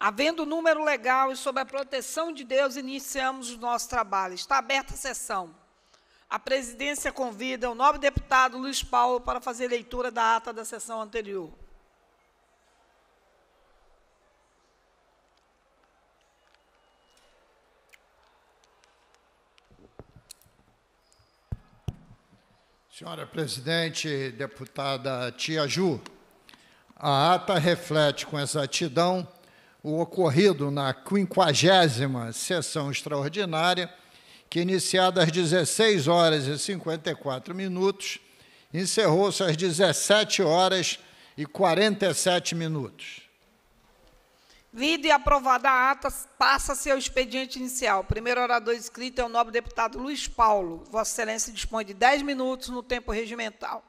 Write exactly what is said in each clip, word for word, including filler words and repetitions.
Havendo número legal e sob a proteção de Deus, iniciamos o nosso trabalho. Está aberta a sessão. A presidência convida o nobre deputado Luiz Paulo para fazer leitura da ata da sessão anterior. Senhora presidente, deputada Tia Ju, a ata reflete com exatidão o ocorrido na quinquagésima sessão extraordinária, que, iniciada às dezesseis horas e cinquenta e quatro minutos, encerrou-se às dezessete horas e quarenta e sete minutos. Vida e aprovada a ata, passa-se ao expediente inicial. O primeiro orador inscrito é o nobre deputado Luiz Paulo. Vossa Excelência dispõe de dez minutos no tempo regimental.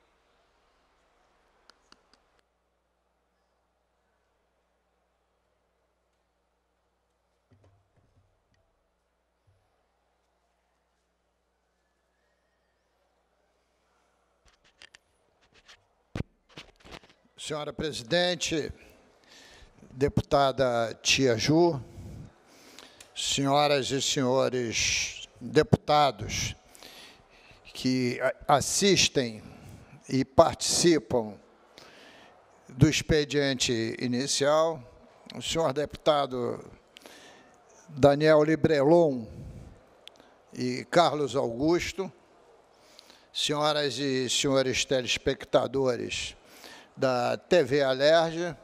Senhora presidente, deputada Tia Ju, senhoras e senhores deputados que assistem e participam do expediente inicial, o senhor deputado Daniel Librelon e Carlos Augusto, senhoras e senhores telespectadores da T V Alerj,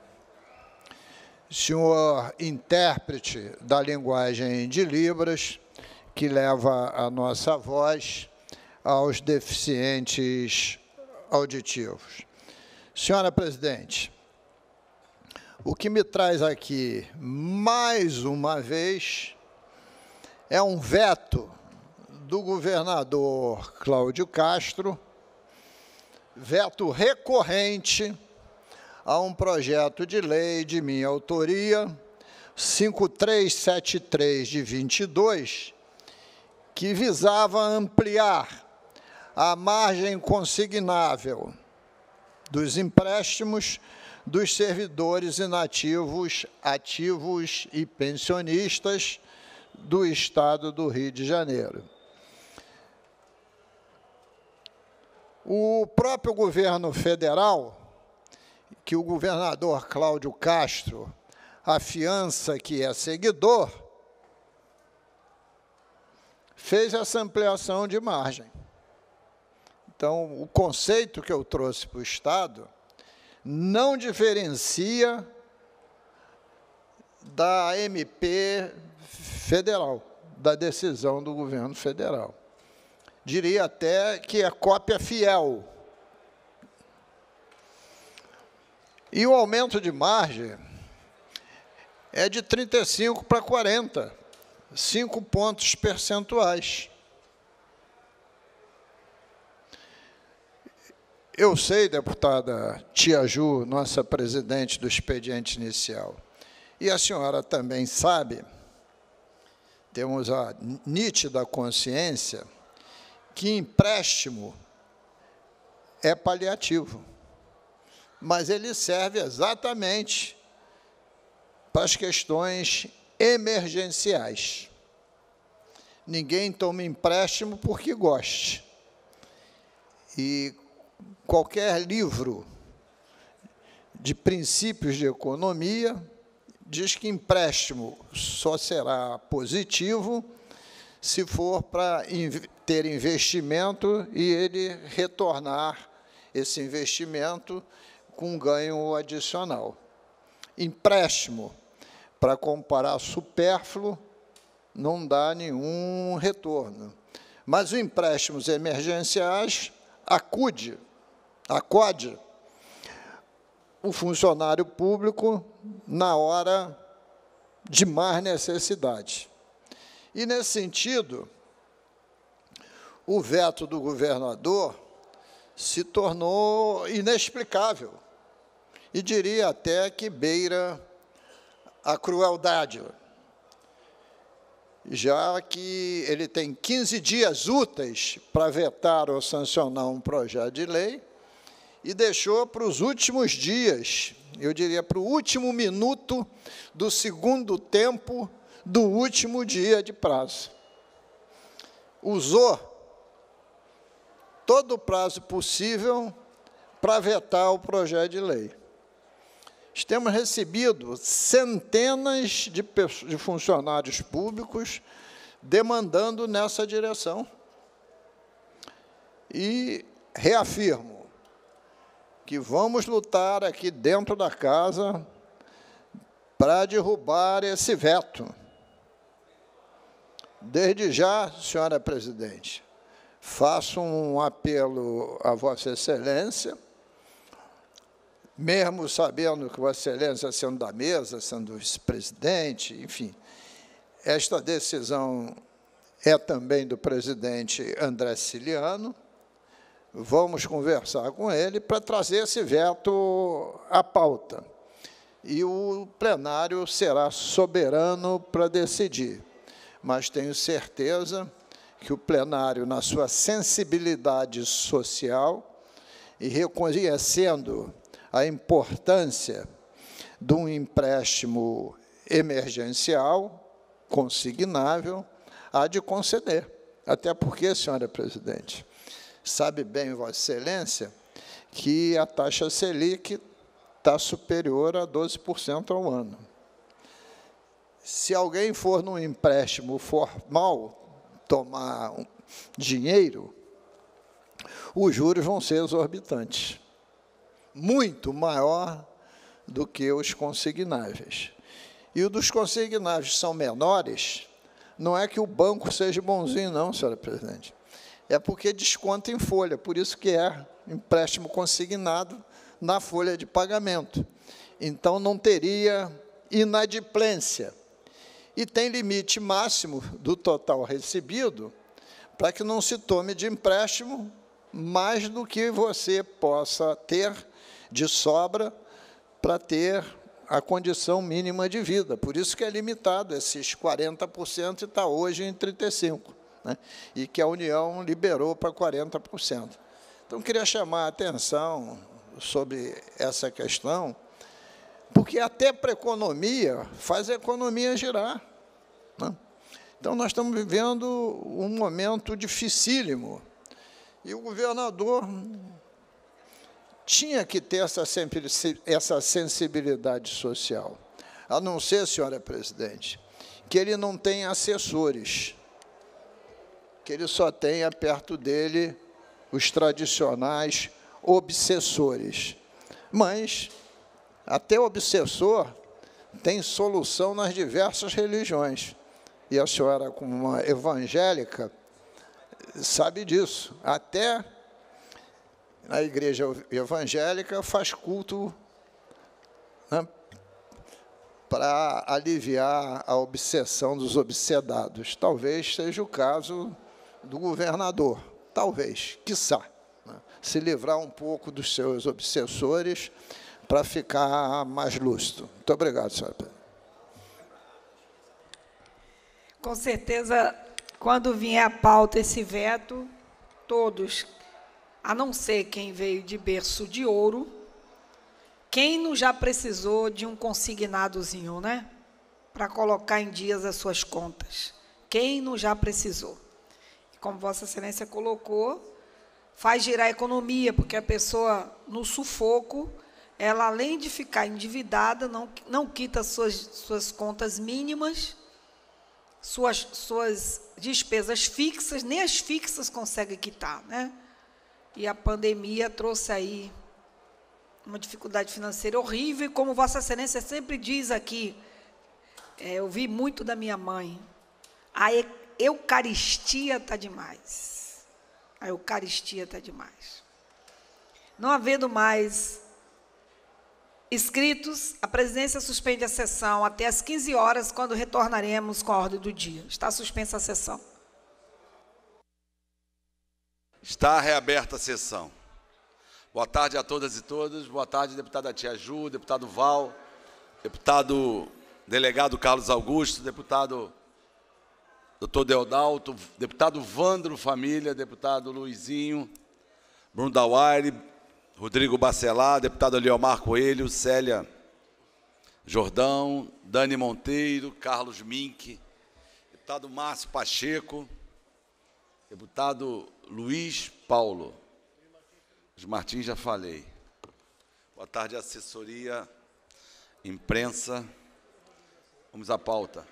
senhor intérprete da linguagem de Libras, que leva a nossa voz aos deficientes auditivos. Senhora presidente, o que me traz aqui, mais uma vez, é um veto do governador Cláudio Castro, veto recorrente a um projeto de lei de minha autoria, cinco mil trezentos e setenta e três de vinte e dois, que visava ampliar a margem consignável dos empréstimos dos servidores inativos, ativos e pensionistas do Estado do Rio de Janeiro. O próprio governo federal, que o governador Cláudio Castro afiança que é seguidor, fez essa ampliação de margem. Então, o conceito que eu trouxe para o Estado não diferencia da M P federal, da decisão do governo federal. Diria até que é cópia fiel. E o aumento de margem é de trinta e cinco para quarenta, cinco pontos percentuais. Eu sei, deputada Tia Ju, nossa presidente do expediente inicial, e a senhora também sabe, temos a nítida consciência, que empréstimo é paliativo, mas ele serve exatamente para as questões emergenciais. Ninguém toma empréstimo porque goste. E qualquer livro de princípios de economia diz que empréstimo só será positivo se for para ter investimento e ele retornar esse investimento com ganho adicional. Empréstimo, para comparar supérfluo, não dá nenhum retorno. Mas os empréstimos emergenciais acude, acode o funcionário público na hora de mais necessidade. E, nesse sentido, o veto do governador se tornou inexplicável, e diria até que beira a crueldade, já que ele tem quinze dias úteis para vetar ou sancionar um projeto de lei, e deixou para os últimos dias, eu diria para o último minuto do segundo tempo do último dia de prazo. Usou todo o prazo possível para vetar o projeto de lei. Temos recebido centenas de, de funcionários públicos demandando nessa direção. E reafirmo que vamos lutar aqui dentro da casa para derrubar esse veto. Desde já, senhora presidente, faço um apelo a Vossa Excelência, mesmo sabendo que Vossa Excelência, sendo da mesa, sendo vice-presidente, enfim, esta decisão é também do presidente André Ciliano. Vamos conversar com ele para trazer esse veto à pauta. E o plenário será soberano para decidir. Mas tenho certeza que o plenário, na sua sensibilidade social e reconhecendo a importância de um empréstimo emergencial, consignável, há de conceder. Até porque, senhora presidente, sabe bem, Vossa Excelência, que a taxa Selic está superior a doze por cento ao ano. Se alguém for num empréstimo formal tomar um dinheiro, os juros vão ser exorbitantes, muito maior do que os consignáveis. E os dos consignáveis são menores, não é que o banco seja bonzinho, não, senhora presidente. É porque desconta em folha, por isso que é empréstimo consignado na folha de pagamento. Então, não teria inadimplência. E tem limite máximo do total recebido para que não se tome de empréstimo mais do que você possa ter de sobra para ter a condição mínima de vida. Por isso que é limitado esses quarenta por cento e está hoje em trinta e cinco por cento. Né? E que a União liberou para quarenta por cento. Então, queria chamar a atenção sobre essa questão, porque até para a economia, faz a economia girar. Né? Então, nós estamos vivendo um momento dificílimo, e o governador tinha que ter essa, essa sensibilidade social, a não ser, senhora presidente, que ele não tem assessores, que ele só tenha perto dele os tradicionais obsessores. Mas até o obsessor tem solução nas diversas religiões. E a senhora, como uma evangélica, sabe disso. Até a igreja evangélica faz culto, né, para aliviar a obsessão dos obsedados. Talvez seja o caso do governador, talvez, quiçá, né, se livrar um pouco dos seus obsessores para ficar mais lúcido. Muito obrigado, senhora. Com certeza, quando vier à pauta esse veto, todos, a não ser quem veio de berço de ouro, quem não já precisou de um consignadozinho, né? Para colocar em dias as suas contas. Quem não já precisou? Como Vossa Excelência colocou, faz girar a economia, porque a pessoa, no sufoco, ela, além de ficar endividada, não, não quita suas, suas contas mínimas, suas, suas despesas fixas, nem as fixas consegue quitar, né? E a pandemia trouxe aí uma dificuldade financeira horrível, e como Vossa Excelência sempre diz aqui, é, eu vi muito da minha mãe, a Eucaristia está demais. A Eucaristia está demais. Não havendo mais inscritos, a presidência suspende a sessão até às quinze horas, quando retornaremos com a ordem do dia. Está suspensa a sessão. Está reaberta a sessão. Boa tarde a todas e todos. Boa tarde, deputada Tia Ju, deputado Val, deputado delegado Carlos Augusto, deputado doutor Deodalto, deputado Vandro Família, deputado Luizinho, Bruno Dauaire, Rodrigo Bacelar, deputado Eliomar Coelho, Célia Jordão, Dani Monteiro, Carlos Mink, deputado Márcio Pacheco, deputado Luiz Paulo. Os Martins já falei. Boa tarde, assessoria, imprensa. Vamos à pauta.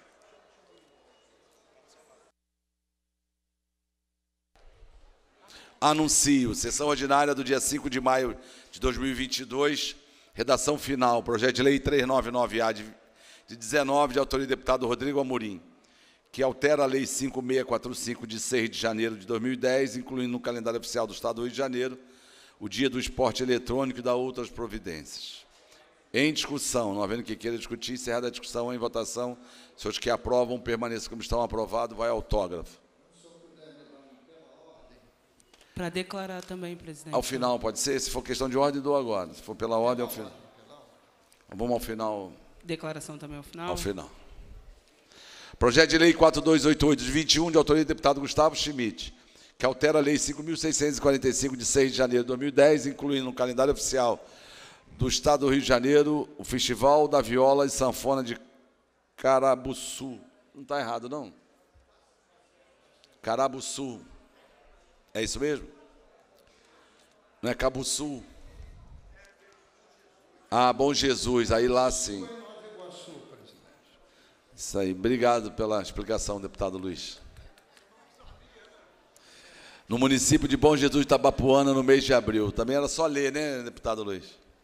Anuncio, sessão ordinária do dia cinco de maio de dois mil e vinte e dois, redação final, projeto de lei trezentos e noventa e nove A de, de dezenove, de autoria do deputado Rodrigo Amorim, que altera a lei cinco mil seiscentos e quarenta e cinco de seis de janeiro de dois mil e dez, incluindo no calendário oficial do Estado do Rio de Janeiro o dia do esporte eletrônico e da outras providências. Em discussão, não havendo que queira discutir, encerrada a discussão, em votação, se os que aprovam permaneçam como estão aprovados, vai autógrafo. Para declarar também, presidente. Ao final, pode ser? Se for questão de ordem, dou agora. Se for pela ordem, ao final. Vamos ao final. Declaração também ao final? Ao final. Projeto de lei quatro mil duzentos e oitenta e oito, de vinte e um, de autoria do deputado Gustavo Schmidt, que altera a lei cinco mil seiscentos e quarenta e cinco, de seis de janeiro de dois mil e dez, incluindo no calendário oficial do Estado do Rio de Janeiro o Festival da Viola e Sanfona de Carabuçu. Não está errado, não? Carabuçu. É isso mesmo? Não é Cabuçu? Ah, Bom Jesus, aí lá sim. Isso aí, obrigado pela explicação, deputado Luiz. No município de Bom Jesus de Itabapuana, no mês de abril. Também era só ler, né, deputado Luiz?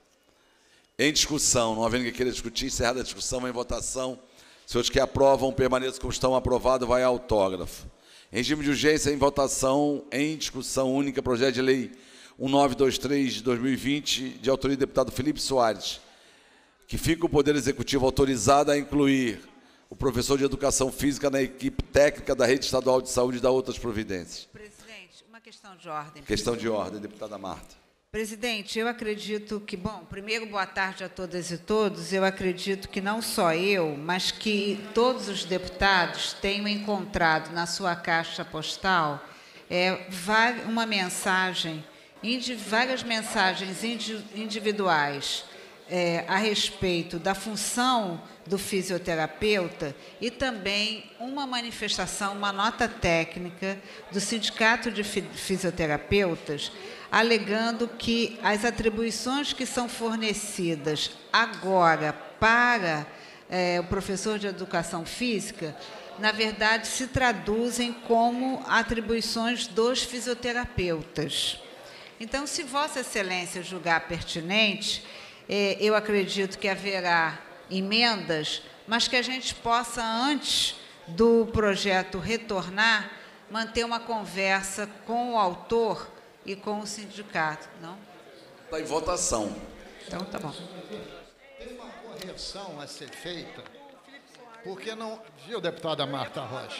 Em discussão, não havendo que queira discutir, encerrada a discussão, em votação. Se os que aprovam permaneçam como estão aprovados, vai a autógrafo. Em regime de urgência, em votação, em discussão única, projeto de lei mil novecentos e vinte e três de dois mil e vinte, de autoria do deputado Felipe Soares, que fica o Poder Executivo autorizado a incluir o professor de Educação Física na equipe técnica da Rede Estadual de Saúde e da outras providências. Presidente, uma questão de ordem. Questão de ordem, deputada Marta. Presidente, eu acredito que, bom, primeiro, boa tarde a todas e todos. Eu acredito que não só eu, mas que todos os deputados tenham encontrado na sua caixa postal é, uma mensagem, várias mensagens individuais é, a respeito da função do fisioterapeuta e também uma manifestação, uma nota técnica do Sindicato de Fisioterapeutas, alegando que as atribuições que são fornecidas agora para é, o professor de Educação Física, na verdade, se traduzem como atribuições dos fisioterapeutas. Então, se Vossa Excelência julgar pertinente, é, eu acredito que haverá emendas, mas que a gente possa, antes do projeto retornar, manter uma conversa com o autor e com o sindicato, não? Está em votação. Então, tá bom. Tem uma correção a ser feita, porque não... Viu, deputada Marta Rocha?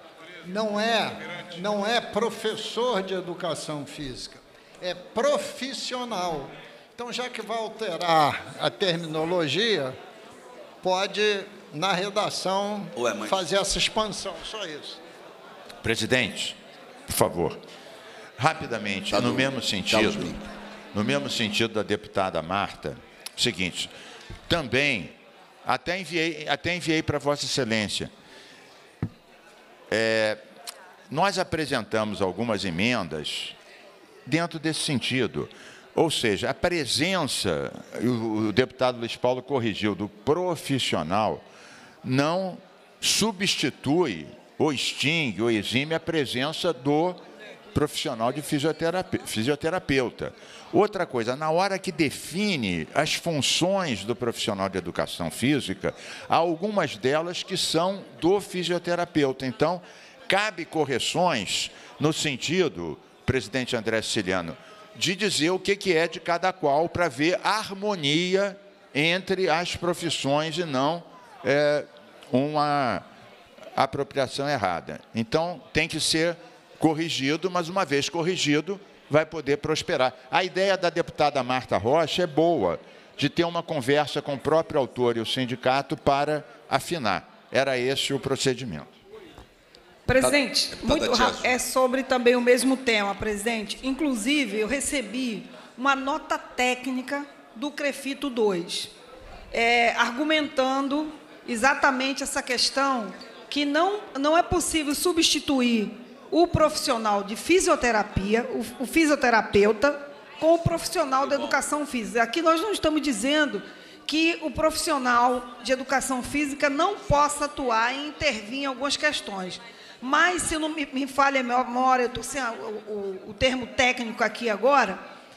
Não é, não é professor de educação física, é profissional. Então, já que vai alterar a terminologia, pode, na redação, Ué, mas... fazer essa expansão, só isso. Presidente, por favor. Rapidamente, no mesmo sentido, no mesmo sentido da deputada Marta, o seguinte, também, até enviei, até enviei para Vossa Excelência, é, nós apresentamos algumas emendas dentro desse sentido, ou seja, a presença, o, o deputado Luiz Paulo corrigiu, do profissional, não substitui ou extingue ou exime a presença do profissional de fisioterapeuta, fisioterapeuta. Outra coisa, na hora que define as funções do profissional de educação física, há algumas delas que são do fisioterapeuta. Então, cabe correções no sentido, presidente André Siciliano, de dizer o que é de cada qual para ver a harmonia entre as profissões e não é, uma apropriação errada. Então, tem que ser corrigido, mas uma vez corrigido, vai poder prosperar. A ideia da deputada Marta Rocha é boa, de ter uma conversa com o próprio autor e o sindicato para afinar. Era esse o procedimento. Presidente, Deputada muito rápido, é sobre também o mesmo tema, presidente. Inclusive, eu recebi uma nota técnica do CREFITO dois, é, argumentando exatamente essa questão que não, não é possível substituir o profissional de fisioterapia, o, o fisioterapeuta, com o profissional da educação física. Aqui nós não estamos dizendo que o profissional de educação física não possa atuar e intervir em algumas questões. Mas, se não me, me falha a memória, eu estou sem a, o, o termo técnico aqui agora,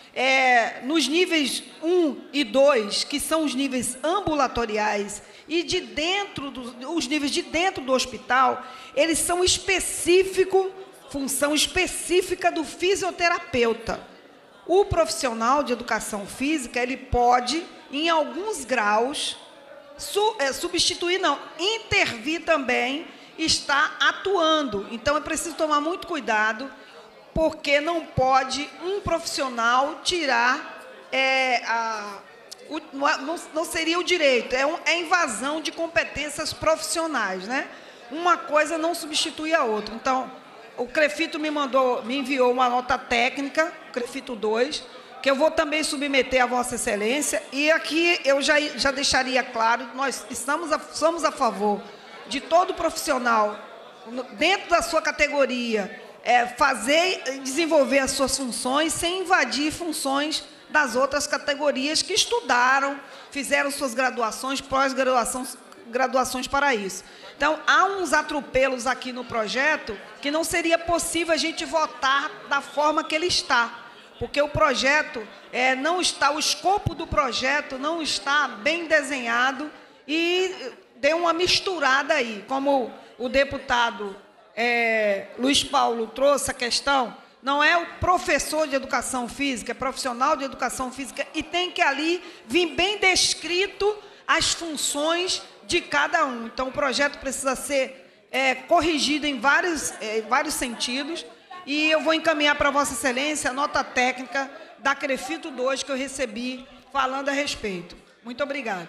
é, nos níveis um e dois, que são os níveis ambulatoriais, e de dentro do, os níveis de dentro do hospital, eles são específicos, função específica do fisioterapeuta. O profissional de educação física, ele pode, em alguns graus, su, é, substituir, não, intervir também, está atuando. Então, é preciso tomar muito cuidado, porque não pode um profissional tirar, é, a, o, não, não seria o direito, é, um, é invasão de competências profissionais, né? Uma coisa não substitui a outra. Então, o CREFITO me mandou, me enviou uma nota técnica, CREFITO dois, que eu vou também submeter à Vossa Excelência, e aqui eu já, já deixaria claro, nós estamos a, somos a favor de todo profissional, dentro da sua categoria, é, fazer e desenvolver as suas funções sem invadir funções das outras categorias que estudaram, fizeram suas graduações, pós-graduações graduações para isso. Então, há uns atropelos aqui no projeto que não seria possível a gente votar da forma que ele está, porque o projeto é, não está, o escopo do projeto não está bem desenhado e deu uma misturada aí, como o deputado é, Luiz Paulo trouxe a questão, não é o professor de educação física, é profissional de educação física, e tem que ali vir bem descrito as funções de cada um. Então, o projeto precisa ser é, corrigido em vários, é, vários sentidos, e eu vou encaminhar para Vossa Excelência a nota técnica da CREFITO dois que eu recebi falando a respeito. Muito obrigada.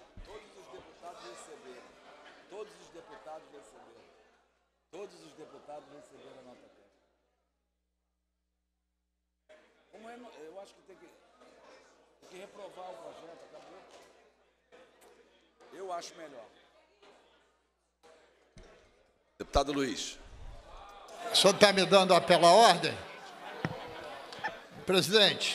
Todos os deputados receberam. Todos os deputados receberam a nota técnica. Como é, eu acho que tem que, tem que reprovar o projeto, acabou. Eu acho melhor. Deputado Luiz. O senhor está me dando a pela ordem? Presidente,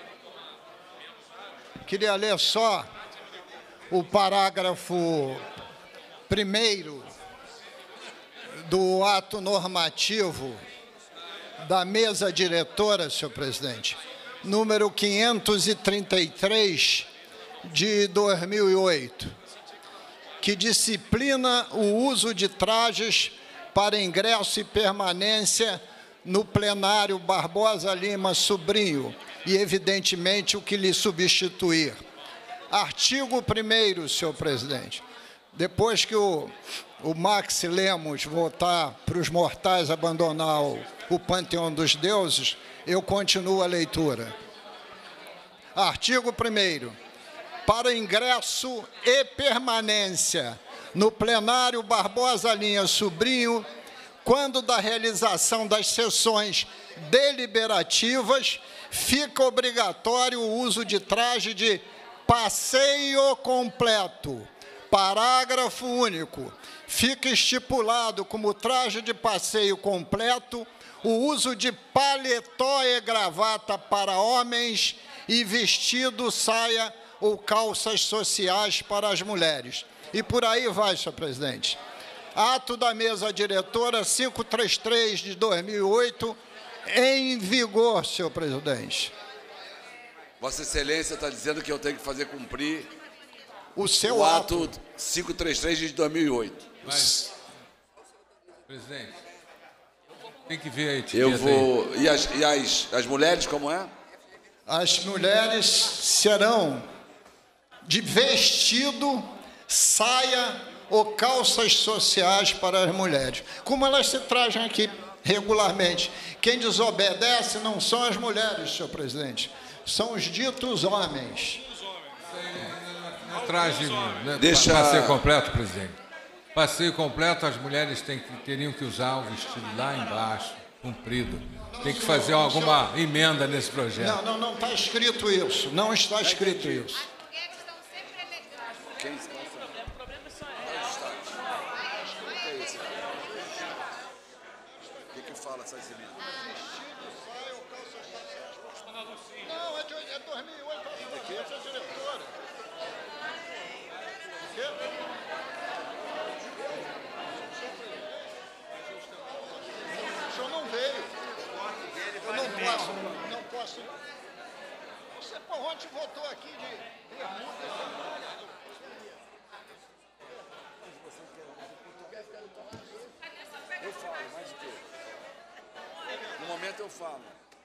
queria ler só o parágrafo primeiro do ato normativo da mesa diretora, senhor presidente, número quinhentos e trinta e três de dois mil e oito, que disciplina o uso de trajes para ingresso e permanência no plenário Barbosa Lima Sobrinho e, evidentemente, o que lhe substituir. Artigo primeiro, senhor presidente. Depois que o, o Max Lemos voltar para os mortais abandonar o, o panteão dos deuses, eu continuo a leitura. Artigo primeiro. Para ingresso e permanência no plenário Barbosa Lima Sobrinho, quando da realização das sessões deliberativas, fica obrigatório o uso de traje de passeio completo. Parágrafo único. Fica estipulado como traje de passeio completo o uso de paletó e gravata para homens e vestido, saia ou calças sociais para as mulheres. E por aí vai, senhor presidente. Ato da mesa diretora quinhentos e trinta e três de dois mil e oito, em vigor, senhor presidente. Vossa Excelência está dizendo que eu tenho que fazer cumprir o seu o ato. ato quinhentos e trinta e três de dois mil e oito. Mas, presidente, tem que ver aí. Eu vou... E, as, e as, as mulheres, como é? As mulheres serão de vestido, saia ou calças sociais para as mulheres, como elas se trajam aqui regularmente. Quem desobedece não são as mulheres, senhor presidente, são os ditos homens. Não é traje, né? Deixa... Passeio completo, presidente. Passeio completo, as mulheres têm que, teriam que usar o vestido lá embaixo, comprido. tem que fazer alguma emenda nesse projeto. Não, não, não está escrito isso. Não está escrito isso. Quem está? O problema é só O que que fala essas emendas? Não, é de é dois mil e oito, aqui essa diretora. O senhor não veio. Eu não posso, não posso. Você, por ontem, votou aqui de bermuda. Eu falo, mais de quê? No momento eu falo.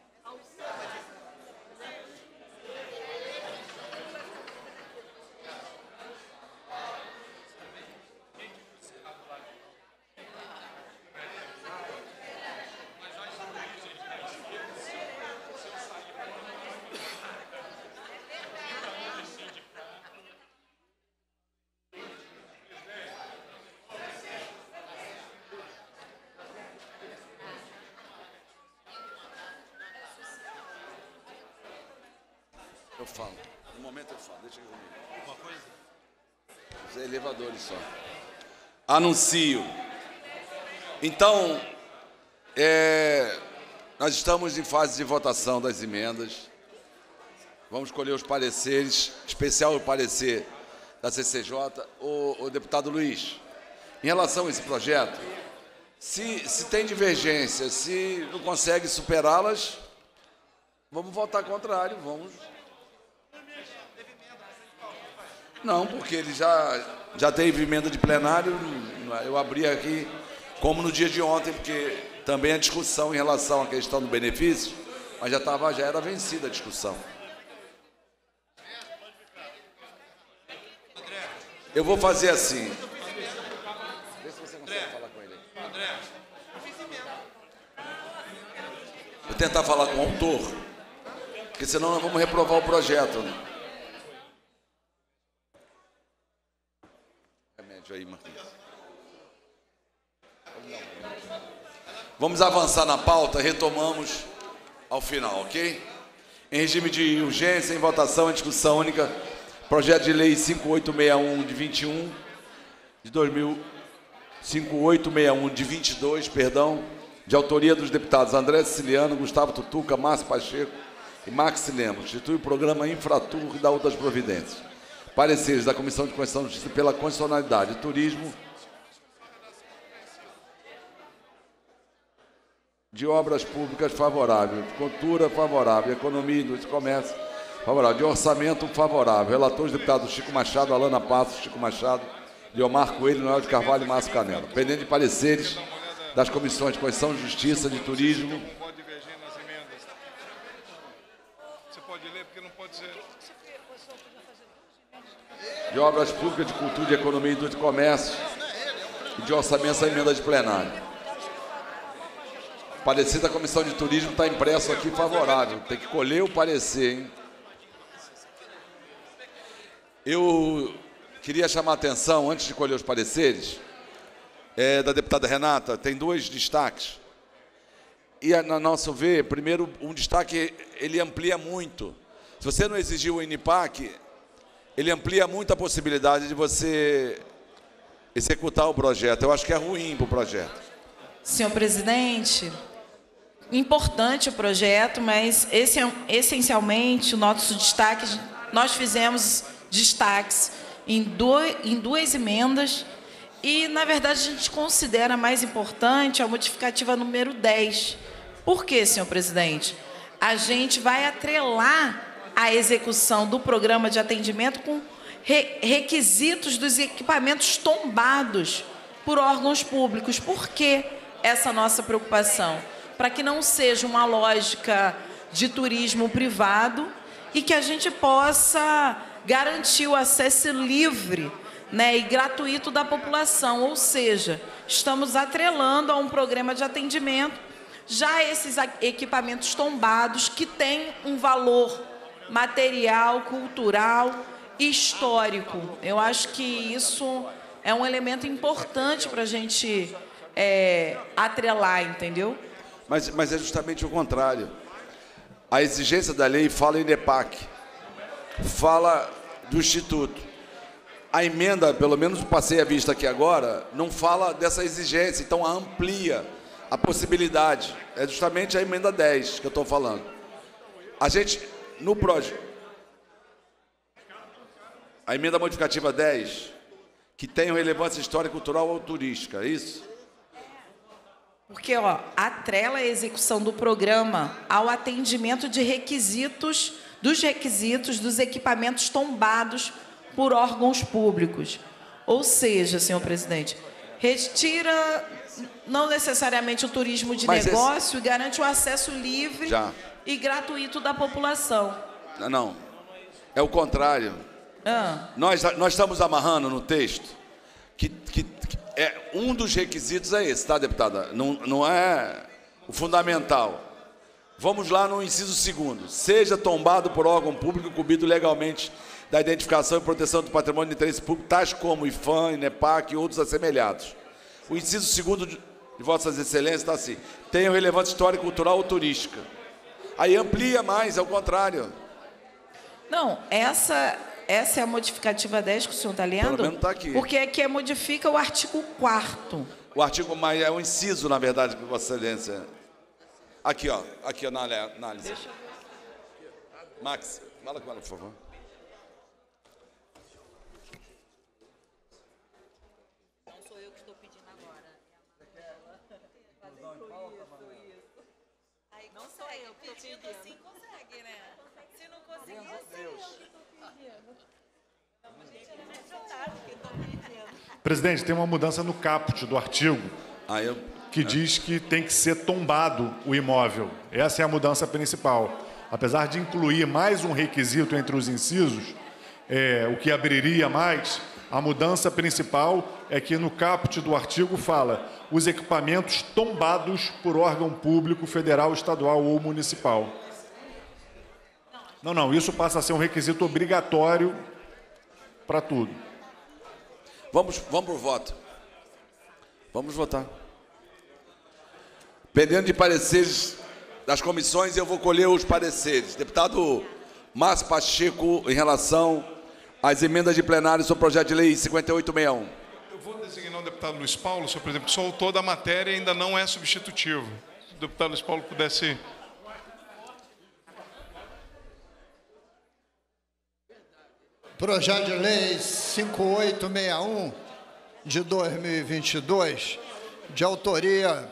Eu falo. No momento eu falo. Deixa eu ver. Uma coisa? Os elevadores só. Anuncio. Então, é, nós estamos em fase de votação das emendas. Vamos escolher os pareceres, especial o parecer da C C J. O, o deputado Luiz, em relação a esse projeto, se, se tem divergência, se não consegue superá-las, vamos votar contrário, vamos... Não, porque ele já, já teve emenda de plenário, eu abri aqui, como no dia de ontem, porque também a discussão em relação à questão do benefício, mas já, tava, já era vencida a discussão. Eu vou fazer assim. Vê se você consegue falar com ele. Vou tentar falar com o autor, porque senão nós vamos reprovar o projeto. Remédio aí, Marquinhos. Vamos avançar na pauta, retomamos ao final, ok? Em regime de urgência, em votação, em discussão única, projeto de lei cinco oito seis um de vinte e um, de dois mil, cinco oito seis um de vinte e dois, perdão, de autoria dos deputados André Siciliano, Gustavo Tutuca, Márcio Pacheco e Max Lemos, institui o programa Infratur e dá outras providências. Pareceres da Comissão de Constituição e Justiça pela Constitucionalidade, Turismo, de Obras Públicas favorável, de Cultura favorável, Economia, Indústria e Comércio favorável, de Orçamento favorável. Relatores deputados Chico Machado, Alana Passos, Chico Machado, Leomar Coelho, Noel de Carvalho e Márcio Canela. Pendente de pareceres das Comissões de Constituição e Justiça, de Turismo. Não pode divergir nas emendas. Você pode ler, porque não pode ser... De Obras Públicas, de Cultura, de Economia, Indústria e Comércio e de Orçamento, essa emenda de plenário. Parecer da Comissão de Turismo está impresso aqui favorável. Tem que colher o parecer, hein? Eu queria chamar a atenção, antes de colher os pareceres, é, da deputada Renata, tem dois destaques. E, na nosso ver, primeiro, um destaque, ele amplia muito. Se você não exigiu o INIPAC, ele amplia muito a possibilidade de você executar o projeto. Eu acho que é ruim para o projeto. Senhor presidente, importante o projeto, mas esse, essencialmente o nosso destaque, nós fizemos destaques em, do, em duas emendas e, na verdade, a gente considera mais importante a modificativa número dez. Por quê, senhor presidente? A gente vai atrelar a execução do programa de atendimento com re, requisitos dos equipamentos tombados por órgãos públicos. Por quê essa nossa preocupação? Para que não seja uma lógica de turismo privado e que a gente possa garantir o acesso livre, né, e gratuito da população, ou seja, estamos atrelando a um programa de atendimento já esses equipamentos tombados que têm um valor material, cultural e histórico. Eu acho que isso é um elemento importante para a gente é, atrelar, entendeu? Mas, mas é justamente o contrário. A exigência da lei fala em INEPAC, fala do Instituto. A emenda, pelo menos passei a vista aqui agora, não fala dessa exigência, então amplia a possibilidade. É justamente a emenda dez que eu estou falando. A gente, no projeto... A emenda modificativa dez, que tem relevância histórica, cultural ou turística, é isso? Porque, ó, atrela a execução do programa ao atendimento de requisitos, dos requisitos dos equipamentos tombados por órgãos públicos. Ou seja, senhor presidente, retira não necessariamente o turismo de Mas negócio esse... e garante o acesso livre Já. e gratuito da população. Não, não. É o contrário. Ah. Nós, nós estamos amarrando no texto que, que, que é, um dos requisitos é esse, tá, deputada? Não, não é o fundamental. Vamos lá no inciso segundo. Seja tombado por órgão público incumbido legalmente da identificação e proteção do patrimônio de interesse público, tais como IFAM, INEPAC e outros assemelhados. O inciso segundo de, de Vossas Excelências está assim: tenham relevância histórica, cultural ou turística. Aí amplia mais, é o contrário. Não, essa, essa é a modificativa dez que o senhor está lendo? Pelo menos está aqui. Porque aqui é modifica o artigo quarto. O artigo, mas é um inciso, na verdade, que Vossa Excelência... Aqui, ó. Aqui, ó, na análise. Deixa... Max, fala com ela, por favor. Não sou eu que estou pedindo agora. Aí não sou eu pedindo, assim consegue, né? Se não conseguir, sou eu que estou pedindo. Presidente, tem uma mudança no caput do artigo ah, eu... que diz que tem que ser tombado o imóvel. Essa é a mudança principal. Apesar de incluir mais um requisito entre os incisos, é, o que abriria mais, a mudança principal é que no caput do artigo fala os equipamentos tombados por órgão público, federal, estadual ou municipal. Não, não, isso passa a ser um requisito obrigatório para tudo. Vamos, vamos para o voto. Vamos votar. Pendendo de pareceres das comissões, eu vou colher os pareceres. Deputado Márcio Pacheco, em relação às emendas de plenário sobre o projeto de lei cinquenta e oito sessenta e um. Eu vou designar o deputado Luiz Paulo, senhor presidente, porque o autor da matéria ainda não é substitutivo. Se o deputado Luiz Paulo pudesse... Projeto de lei cinquenta e oito sessenta e um, de dois mil e vinte e dois, de autoria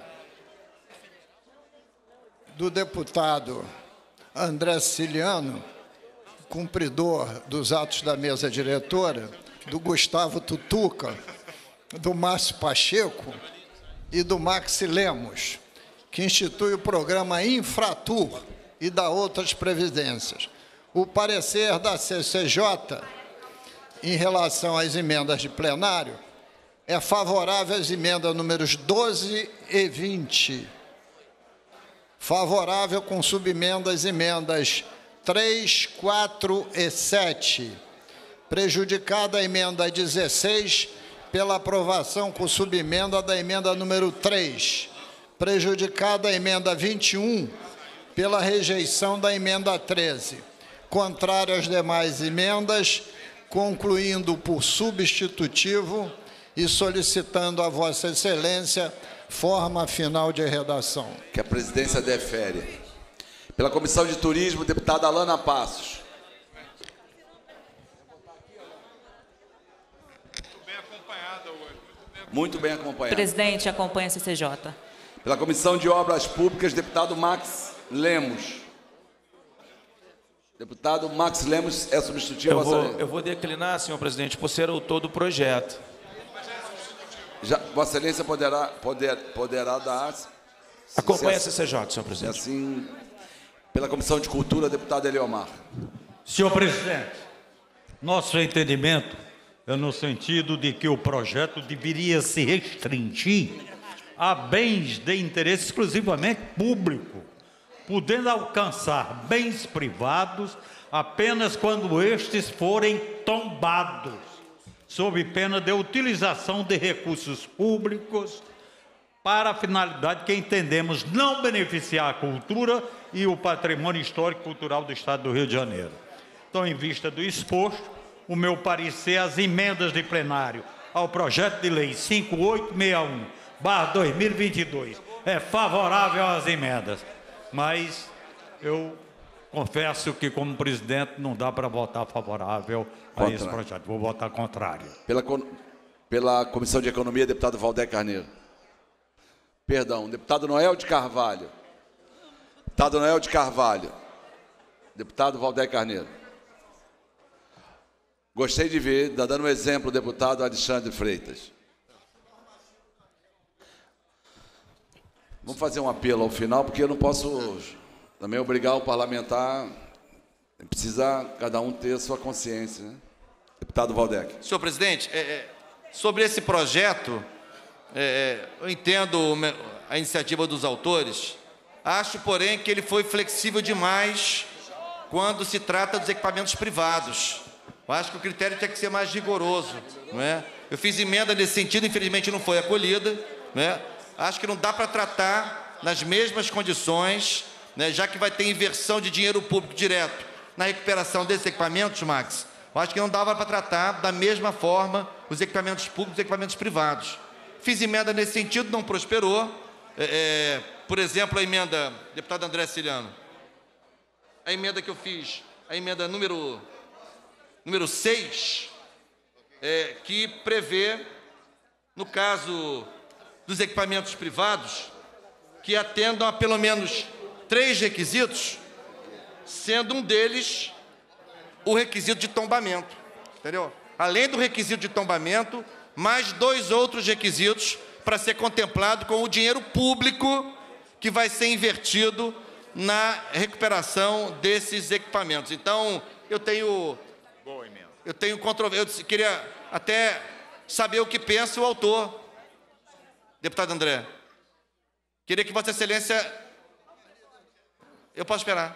do deputado André Siciliano, cumpridor dos atos da mesa diretora, do Gustavo Tutuca, do Márcio Pacheco e do Maxi Lemos, que institui o programa Infratur e da outras previdências. O parecer da C C J, em relação às emendas de plenário, é favorável às emendas números doze e vinte. Favorável com subemendas emendas três, quatro e sete. Prejudicada a emenda dezesseis pela aprovação com subemenda da emenda número três. Prejudicada a emenda vinte e um pela rejeição da emenda treze. Contrário às demais emendas, concluindo por substitutivo e solicitando a Vossa Excelência forma final de redação. Que a presidência defere. Pela Comissão de Turismo, deputada Alana Passos. Muito bem acompanhada. Presidente, acompanha a C C J. Pela Comissão de Obras Públicas, deputado Max Lemos. Deputado Max Lemos é substitutivo. Eu vou, eu vou declinar, senhor presidente, por ser autor do projeto. Já, Vossa Excelência poderá, poder, poderá dar... Acompanhe a C C J, senhor presidente. Assim, pela Comissão de Cultura, deputado Eliomar. Senhor presidente, nosso entendimento é no sentido de que o projeto deveria se restringir a bens de interesse exclusivamente público, podendo alcançar bens privados apenas quando estes forem tombados, sob pena de utilização de recursos públicos para a finalidade que entendemos não beneficiar a cultura e o patrimônio histórico e cultural do Estado do Rio de Janeiro. Então, em vista do exposto, o meu parecer às emendas de plenário ao projeto de lei cinco mil oitocentos e sessenta e um barra dois mil e vinte e dois é favorável às emendas, mas eu confesso que, como presidente, não dá para votar favorável a esse projeto. Vou votar contrário. Pela, pela Comissão de Economia, deputado Valdec Carneiro. Perdão, deputado Noel de Carvalho. Deputado Noel de Carvalho. Deputado Valdec Carneiro. Gostei de ver, está dando um exemplo, o deputado Alexandre Freitas. Vamos fazer um apelo ao final, porque eu não posso também obrigar o parlamentar, precisa cada um ter a sua consciência, né? Deputado Valdec. Senhor presidente, é, é, sobre esse projeto, é, eu entendo a iniciativa dos autores, acho, porém, que ele foi flexível demais quando se trata dos equipamentos privados. Eu acho que o critério tinha que ser mais rigoroso, não é? Eu fiz emenda nesse sentido, infelizmente não foi acolhida, né? Acho que não dá para tratar nas mesmas condições, né, já que vai ter inversão de dinheiro público direto na recuperação desses equipamentos, Max. Eu acho que não dava para tratar da mesma forma os equipamentos públicos e os equipamentos privados. Fiz emenda nesse sentido, não prosperou. É, é, por exemplo, a emenda, deputado André Ciliano, a emenda que eu fiz, a emenda número, número seis, é, que prevê, no caso dos equipamentos privados, que atendam a pelo menos três requisitos, sendo um deles o requisito de tombamento, entendeu? Além do requisito de tombamento, mais dois outros requisitos para ser contemplado com o dinheiro público que vai ser invertido na recuperação desses equipamentos. Então, eu tenho... Boa emenda. Eu tenho controvérsia. Eu queria até saber o que pensa o autor, deputado André. Queria que Vossa Excelência... Eu posso esperar.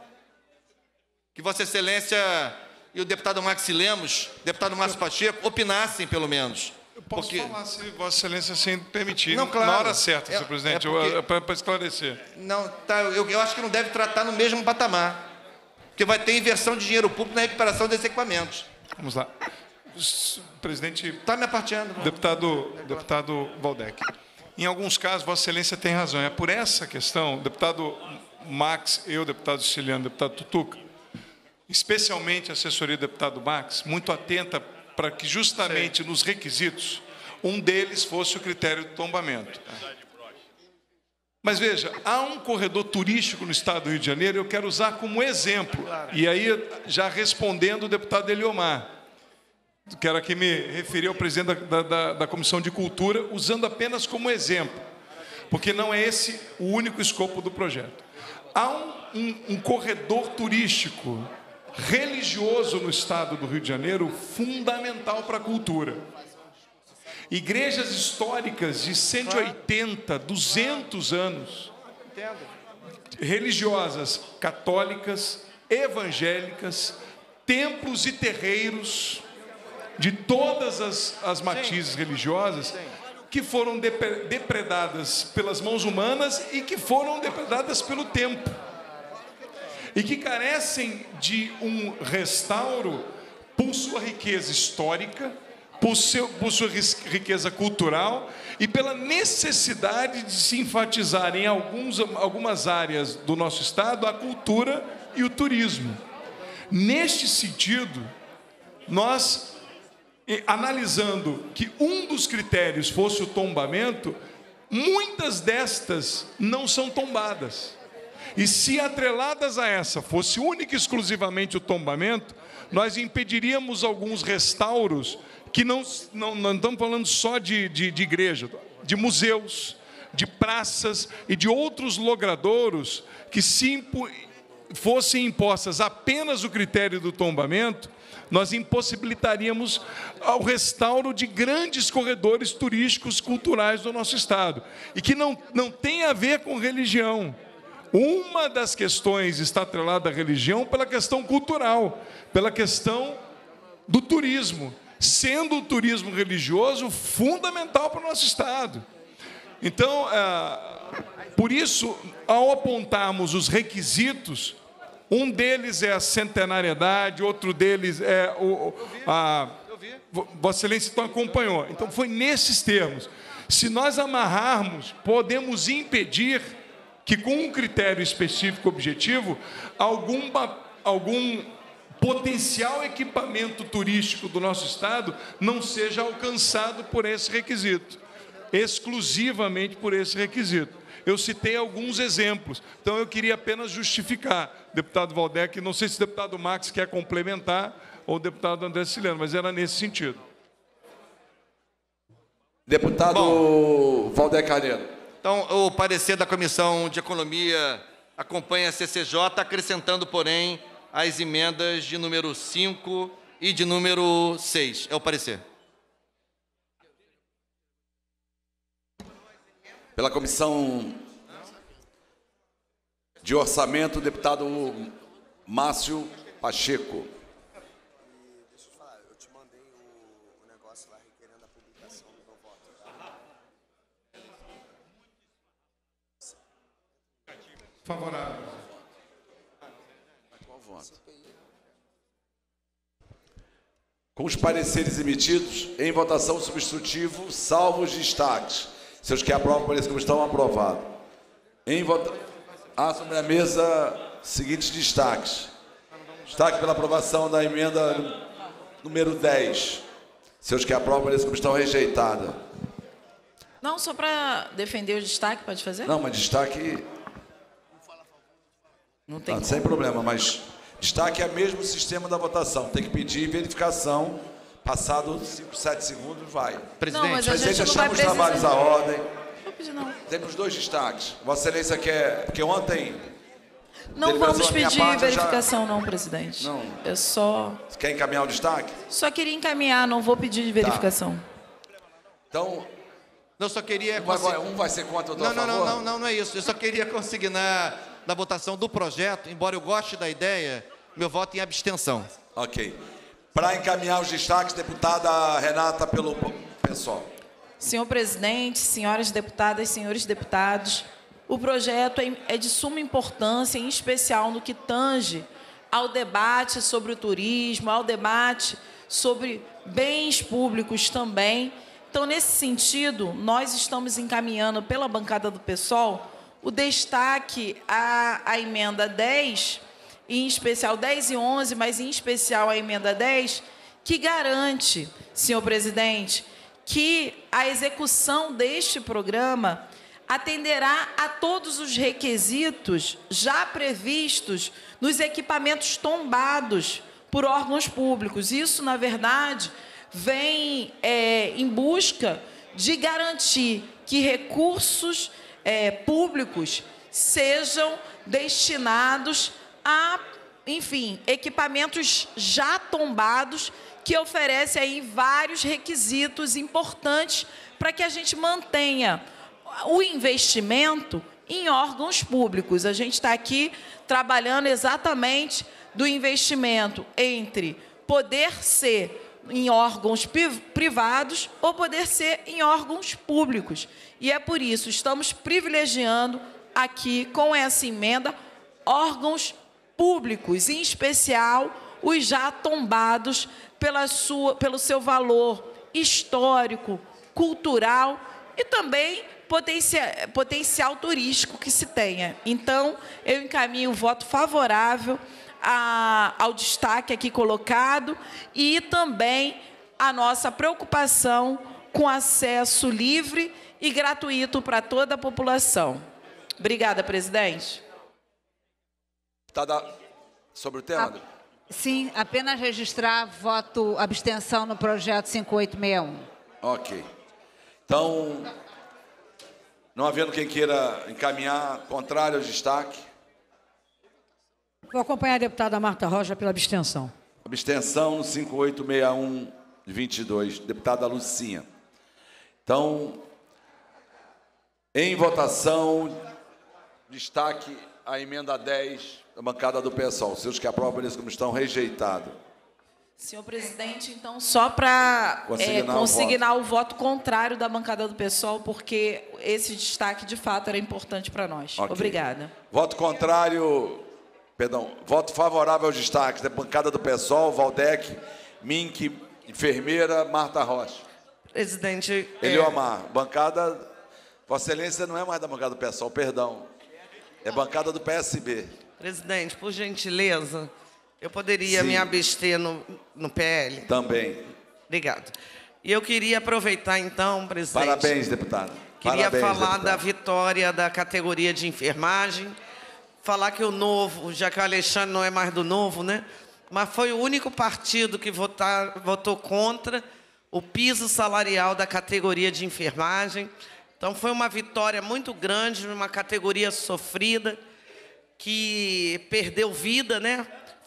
Que Vossa Excelência e o deputado Maxi Lemos, deputado Márcio Pacheco, opinassem, pelo menos. Eu posso Porque... falar, se Vossa Excelência assim permitir, não, claro. na hora certa, é, senhor presidente, é porque... para esclarecer. Não, tá, eu, eu acho que não deve tratar no mesmo patamar, porque vai ter inversão de dinheiro público na recuperação desses equipamentos. Vamos lá. Presidente... Está me aparteando. Deputado, deputado Valdec. Em alguns casos, Vossa Excelência tem razão. É por essa questão, deputado Max, eu, deputado Ciliano, deputado Tutuca, especialmente a assessoria do deputado Max, muito atenta para que justamente Sim. nos requisitos, um deles fosse o critério de tombamento. Mas veja, há um corredor turístico no estado do Rio de Janeiro, eu quero usar como exemplo, e aí já respondendo o deputado Eliomar, quero aqui me referir ao presidente da, da, da Comissão de Cultura, usando apenas como exemplo, porque não é esse o único escopo do projeto. Há um, um, um corredor turístico religioso no estado do Rio de Janeiro, fundamental para a cultura. Igrejas históricas de cento e oitenta, duzentos anos, religiosas, católicas, evangélicas, templos e terreiros de todas as, as matizes religiosas, que foram depredadas pelas mãos humanas e que foram depredadas pelo tempo. E que carecem de um restauro por sua riqueza histórica, por, seu, por sua riqueza cultural e pela necessidade de se enfatizar em alguns, algumas áreas do nosso estado a cultura e o turismo. Neste sentido, nós, analisando que um dos critérios fosse o tombamento, muitas destas não são tombadas. E se atreladas a essa fosse única e exclusivamente o tombamento, nós impediríamos alguns restauros que não, não, não estamos falando só de, de, de igreja, de museus, de praças e de outros logradouros que se impo, fossem impostas apenas o critério do tombamento, nós impossibilitaríamos o restauro de grandes corredores turísticos culturais do nosso estado, e que não, não tem a ver com religião. Uma das questões está atrelada à religião pela questão cultural, pela questão do turismo, sendo o turismo religioso fundamental para o nosso estado. Então, é, por isso, ao apontarmos os requisitos, um deles é a centenariedade, outro deles é o... A, Vossa Excelência então acompanhou. Então, foi nesses termos. Se nós amarrarmos, podemos impedir que, com um critério específico objetivo, algum, algum potencial equipamento turístico do nosso Estado não seja alcançado por esse requisito, exclusivamente por esse requisito. Eu citei alguns exemplos, então eu queria apenas justificar, deputado Valdec, não sei se o deputado Max quer complementar, ou o deputado André Siciliano, mas era nesse sentido. Deputado Bom, Valdec Carneiro. Então, o parecer da Comissão de Economia acompanha a C C J, acrescentando, porém, as emendas de número cinco e de número seis. É o parecer. Pela Comissão de Orçamento, deputado Márcio Pacheco. Favorável. Qual voto? Com os pareceres emitidos, em votação substitutivo, salvo os destaques. Seus que aprovam, parecer como estão aprovados. Em vota... Há sobre a mesa seguintes destaques. Destaque pela aprovação da emenda número dez. Seus que aprovam, parecer como estão rejeitadas. Não, só para defender o destaque, pode fazer? Não, mas destaque... Não tem ah, sem problema, mas destaque é mesmo o sistema da votação. Tem que pedir verificação. Passado cinco, sete segundos, vai. Presidente, não, mas a Presidente, gente não vai chama os trabalhos à ordem. Não pedir, não. Temos dois destaques. Vossa Excelência quer... Porque ontem... Não vamos pedir parte, verificação, já... não, presidente. Não. É só... Você quer encaminhar o destaque? Só queria encaminhar, não vou pedir verificação. Tá. Então... Não, só queria... Um vai, um vai ser contra o outro não, a não, favor? não, não, não, não é isso. Eu só queria consignar na votação do projeto, embora eu goste da ideia, meu voto em abstenção. Ok. Para encaminhar os destaques, deputada Renata, pelo pessoal. Senhor presidente, senhoras deputadas, senhores deputados, o projeto é de suma importância, em especial no que tange ao debate sobre o turismo, ao debate sobre bens públicos também. Então, nesse sentido, nós estamos encaminhando pela bancada do PSOL o destaque à, à emenda dez, em especial dez e onze, mas em especial a emenda dez, que garante, senhor presidente, que a execução deste programa atenderá a todos os requisitos já previstos nos equipamentos tombados por órgãos públicos. Isso, na verdade, vem é, em busca de garantir que recursos é, públicos sejam destinados a, enfim, equipamentos já tombados que oferecem aí vários requisitos importantes para que a gente mantenha o investimento em órgãos públicos. A gente está aqui trabalhando exatamente do investimento entre poder ser em órgãos privados ou poder ser em órgãos públicos. E é por isso, estamos privilegiando aqui, com essa emenda, órgãos públicos, em especial os já tombados pela sua, pelo seu valor histórico, cultural e também potencial, potencial turístico que se tenha. Então, eu encaminho o voto favorável a, ao destaque aqui colocado e também a nossa preocupação com acesso livre e gratuito para toda a população. Obrigada, presidente. Tá sobre o tema? A, sim, apenas registrar voto abstenção no projeto cinco oito seis um. Ok. Então, não havendo quem queira encaminhar contrário ao destaque. Vou acompanhar a deputada Marta Rocha pela abstenção. Abstenção no cinco oito seis um de vinte e dois, deputada Lucinha. Então, em votação, destaque a emenda dez da bancada do PSOL. Seus que aprovam, eles como estão rejeitados. Senhor presidente, então, só para é, consignar o voto contrário da bancada do PSOL, porque esse destaque, de fato, era importante para nós. Okay. Obrigada. Voto contrário, perdão, voto favorável aos destaques da bancada do PSOL, Valdec, Mink, enfermeira, Marta Rocha. Presidente... Eliomar, é... bancada... Vossa Excelência não é mais da bancada do PSOL, perdão. É bancada do P S B. Presidente, por gentileza... Eu poderia Sim. me abster no, no P L? Também. Obrigado. E eu queria aproveitar, então, presidente... Parabéns, deputado. Queria Parabéns, falar deputado. da vitória da categoria de enfermagem, falar que o Novo, já que o Alexandre não é mais do Novo, né? Mas foi o único partido que votar, votou contra o piso salarial da categoria de enfermagem. Então, foi uma vitória muito grande, uma categoria sofrida, que perdeu vida, né?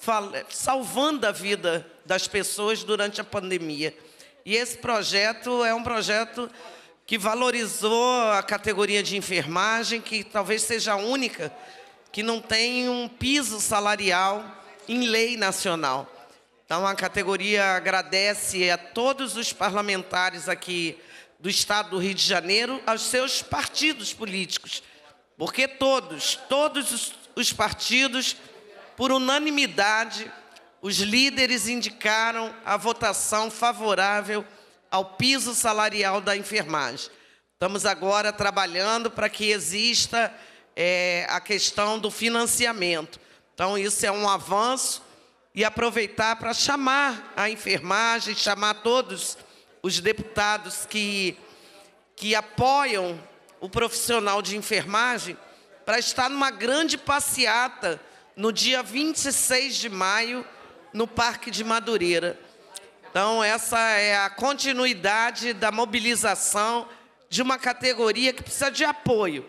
Salvando a vida das pessoas durante a pandemia. E esse projeto é um projeto que valorizou a categoria de enfermagem, que talvez seja a única que não tem um piso salarial em lei nacional. Então, a categoria agradece a todos os parlamentares aqui do Estado do Rio de Janeiro, aos seus partidos políticos, porque todos, todos os, os partidos... Por unanimidade, os líderes indicaram a votação favorável ao piso salarial da enfermagem. Estamos agora trabalhando para que exista é, a questão do financiamento. Então, isso é um avanço e aproveitar para chamar a enfermagem, chamar todos os deputados que, que apoiam o profissional de enfermagem para estar numa grande passeata no dia vinte e seis de maio, no Parque de Madureira. Então, essa é a continuidade da mobilização de uma categoria que precisa de apoio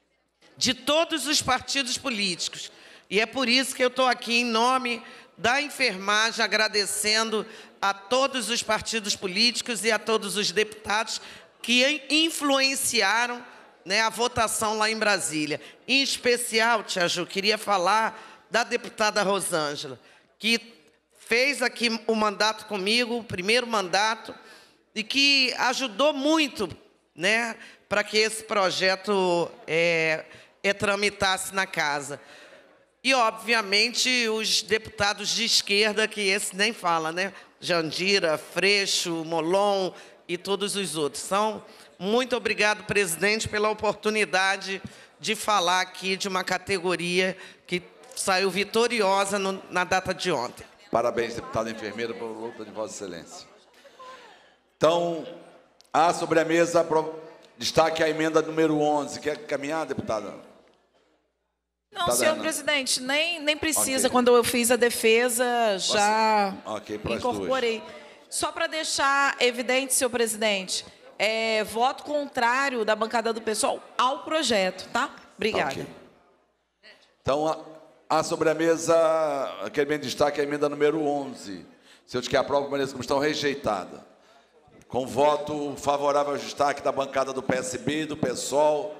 de todos os partidos políticos. E é por isso que eu estou aqui em nome da enfermagem, agradecendo a todos os partidos políticos e a todos os deputados que influenciaram, né, a votação lá em Brasília. Em especial, Tia Ju, queria falar da deputada Rosângela, que fez aqui o mandato comigo, o primeiro mandato, e que ajudou muito, né, para que esse projeto é, é, tramitasse na casa. E, obviamente, os deputados de esquerda, que esse nem fala, né? Jandira, Freixo, Molon e todos os outros. Então, muito obrigado, presidente, pela oportunidade de falar aqui de uma categoria que saiu vitoriosa no, na data de ontem. Parabéns, deputada enfermeira, pela luta de Vossa Excelência. Então, há sobre a mesa, destaque a emenda número onze. Quer caminhar, deputada? Não, Tá senhor dando. presidente, nem, nem precisa. Okay. Quando eu fiz a defesa, já Ok, para as incorporei. Só para deixar evidente, senhor presidente, é, voto contrário da bancada do PSOL ao projeto, tá? Obrigada. Ok. Então, há sobre a mesa, aquele bem destaque, a emenda número onze. Senhores que aprovam, permaneçam como estão, rejeitada. Com voto favorável ao destaque da bancada do P S B e do PSOL,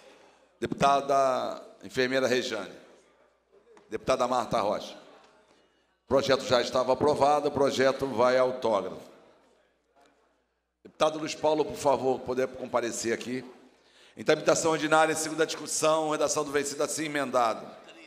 deputada enfermeira Rejane. Deputada Marta Rocha. O projeto já estava aprovado, o projeto vai ao autógrafo. Deputado Luiz Paulo, por favor, poder comparecer aqui. Em tramitação ordinária, em segunda discussão, redação do vencido assim emendado.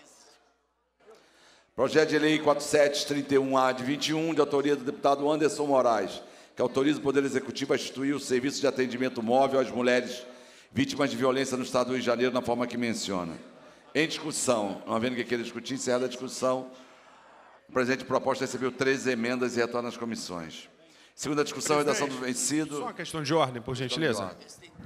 Projeto de lei quatro mil setecentos e trinta e um A de vinte e um, de autoria do deputado Anderson Moraes, que autoriza o Poder Executivo a instituir o serviço de atendimento móvel às mulheres vítimas de violência no Estado do Rio de Janeiro, na forma que menciona. Em discussão, não havendo que queira discutir, encerrada a discussão, o presente proposta recebeu treze emendas e retorna às comissões. Segunda discussão, redação do vencido. Só uma questão de ordem, por gentileza. ordem.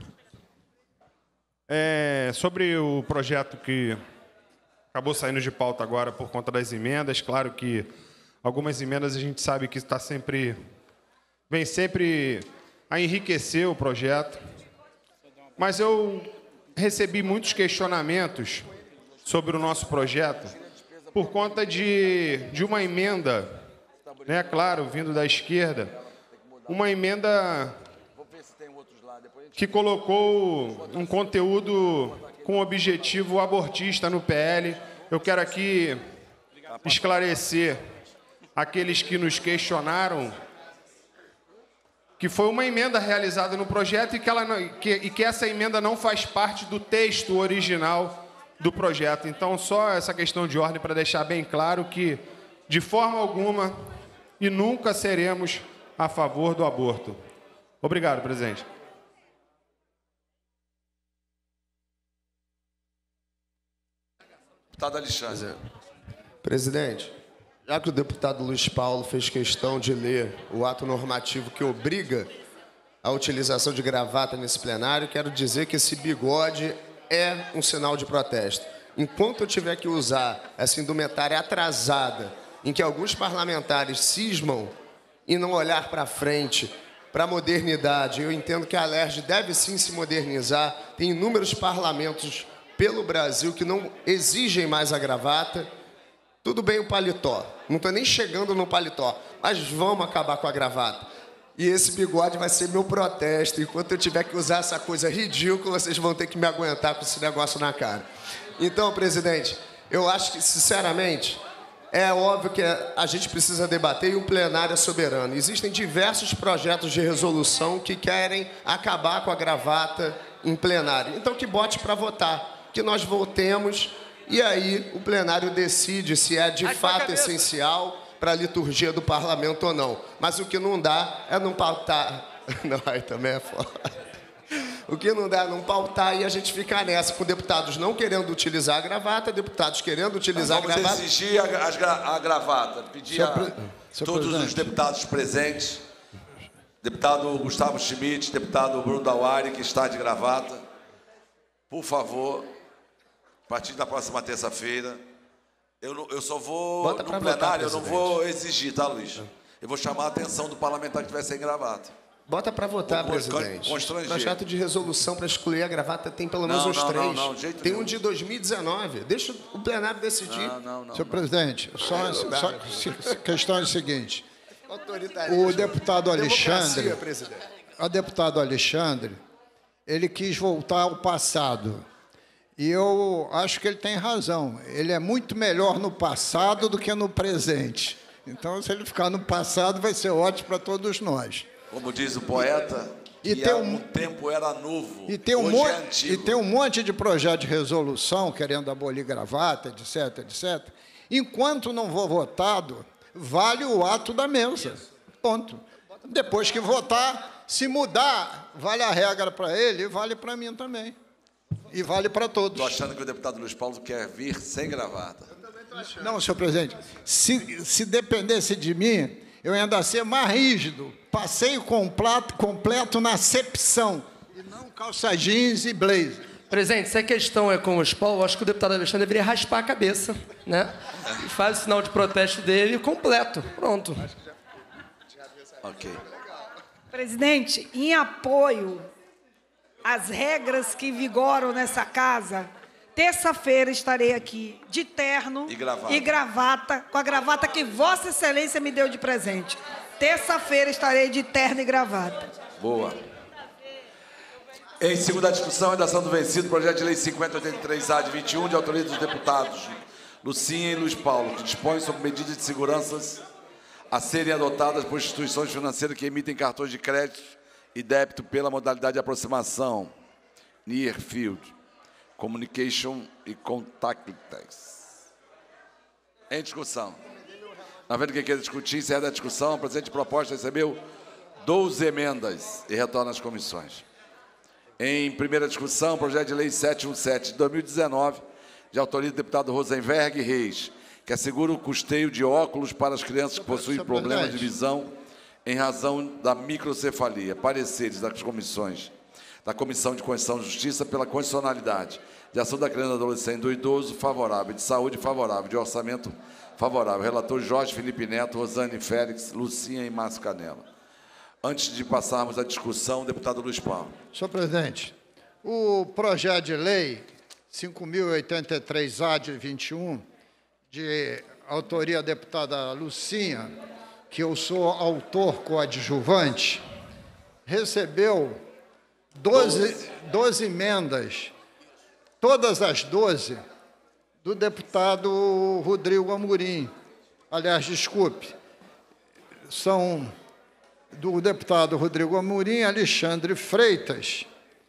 É, sobre o projeto que acabou saindo de pauta agora por conta das emendas, claro que algumas emendas a gente sabe que está sempre, vem sempre a enriquecer o projeto, mas eu recebi muitos questionamentos sobre o nosso projeto por conta de, de uma emenda, né, claro, vindo da esquerda, uma emenda que colocou um conteúdo com objetivo abortista no P L. Eu quero aqui esclarecer aqueles que nos questionaram que foi uma emenda realizada no projeto e que, ela não, que, e que essa emenda não faz parte do texto original do projeto. Então, só essa questão de ordem para deixar bem claro que, de forma alguma, e nunca seremos a favor do aborto. Obrigado, presidente. Deputado Alexandre. Presidente, já que o deputado Luiz Paulo fez questão de ler o ato normativo que obriga a utilização de gravata nesse plenário, quero dizer que esse bigode é um sinal de protesto. Enquanto eu tiver que usar essa indumentária atrasada, em que alguns parlamentares cismam e não olhar para frente, para a modernidade, eu entendo que a Alerj deve sim se modernizar. Tem inúmeros parlamentos pelo Brasil que não exigem mais a gravata. Tudo bem o paletó, não estou nem chegando no paletó, mas vamos acabar com a gravata. E esse bigode vai ser meu protesto. Enquanto eu tiver que usar essa coisa ridícula, vocês vão ter que me aguentar com esse negócio na cara. Então, presidente, eu acho que, sinceramente, é óbvio que a gente precisa debater e o plenário é soberano. Existem diversos projetos de resolução que querem acabar com a gravata em plenário. Então, que bote para votar, que nós votemos. E aí o plenário decide se é de fato essencial para a liturgia do parlamento ou não. Mas o que não dá é não pautar. Não, aí também é foda. O que não dá é não pautar e a gente ficar nessa, com deputados não querendo utilizar a gravata, deputados querendo utilizar a vamos gravata. Vamos exigir a, a, a gravata. Pedir a Pre... todos presidente. os deputados presentes, deputado Gustavo Schmidt, deputado Bruno Dauari, que está de gravata, por favor. A partir da próxima terça-feira, eu, não- eu só vou, Bota no pra plenário, votar, eu não presidente. vou exigir, tá, Luiz? Eu vou chamar a atenção do parlamentar que estiver sem gravata. Bota para votar, Vou presidente. constranger. Projeto de resolução para excluir a gravata tem pelo menos Não, uns não, três. não, não, de jeito tem nenhum. um de dois mil e dezenove. Deixa o plenário decidir. Não, não, não. Senhor presidente, só, Não dá, só né? se- a questão é a seguinte. Autoritarismo. O deputado Alexandre, Democracia, presidente. o deputado Alexandre, ele quis voltar ao passado. E eu acho que ele tem razão. Ele é muito melhor no passado do que no presente. Então, se ele ficar no passado, vai ser ótimo para todos nós. Como diz o poeta, E que tem há um- um tempo era novo, E tem, um hoje monte, é antigo. e tem um monte de projeto de resolução querendo abolir gravata, etc, etcétera. Enquanto não for votado, vale o ato da mesa. Ponto. Depois que votar, se mudar, vale a regra para ele e vale para mim também. E vale para todos. Estou achando que o deputado Luiz Paulo quer vir sem gravata. Não, senhor presidente, se, se dependesse de mim, eu ainda ia ser mais rígido. Passeio completo, completo na acepção, e não calça jeans e blazer. Presidente, se a questão é com o Paulo, acho que o deputado Alexandre deveria raspar a cabeça, né? E faz o sinal de protesto dele completo. Pronto. Ok. Presidente, em apoio às regras que vigoram nessa casa, terça-feira estarei aqui de terno E gravata. e gravata, com a gravata que Vossa Excelência me deu de presente. Terça-feira estarei de terno e gravata. Boa. Em segunda discussão, redação do vencido, projeto de lei cinquenta oitenta e três A de vinte e um, de autoria dos deputados Lucinha e Luiz Paulo, que dispõe sobre medidas de segurança a serem adotadas por instituições financeiras que emitem cartões de crédito e débito pela modalidade de aproximação, Near Field, Communication e Contactless. Em discussão. Não havendo quem queira discutir, encerra a discussão. A presente proposta recebeu doze emendas e retorna às comissões. Em primeira discussão, projeto de lei setecentos e dezessete de dois mil e dezenove, de autoria do deputado Rosenberg Reis, que assegura o custeio de óculos para as crianças que possuem problemas de visão em razão da microcefalia. Pareceres das comissões, da Comissão de Constituição e Justiça pela constitucionalidade, de ação da criança, adolescente e do idoso, favorável, de saúde, favorável, de orçamento, favorável. Relator Jorge Felipe Neto, Rosane Félix, Lucinha e Márcio Canela. Antes de passarmos à discussão, deputado Luiz Paulo. Senhor presidente, o projeto de lei cinco mil e oitenta e três A de vinte e um, de autoria da deputada Lucinha, que eu sou autor coadjuvante, recebeu doze, doze emendas, todas as doze, do deputado Rodrigo Amorim. Aliás, desculpe, são do deputado Rodrigo Amorim, Alexandre Freitas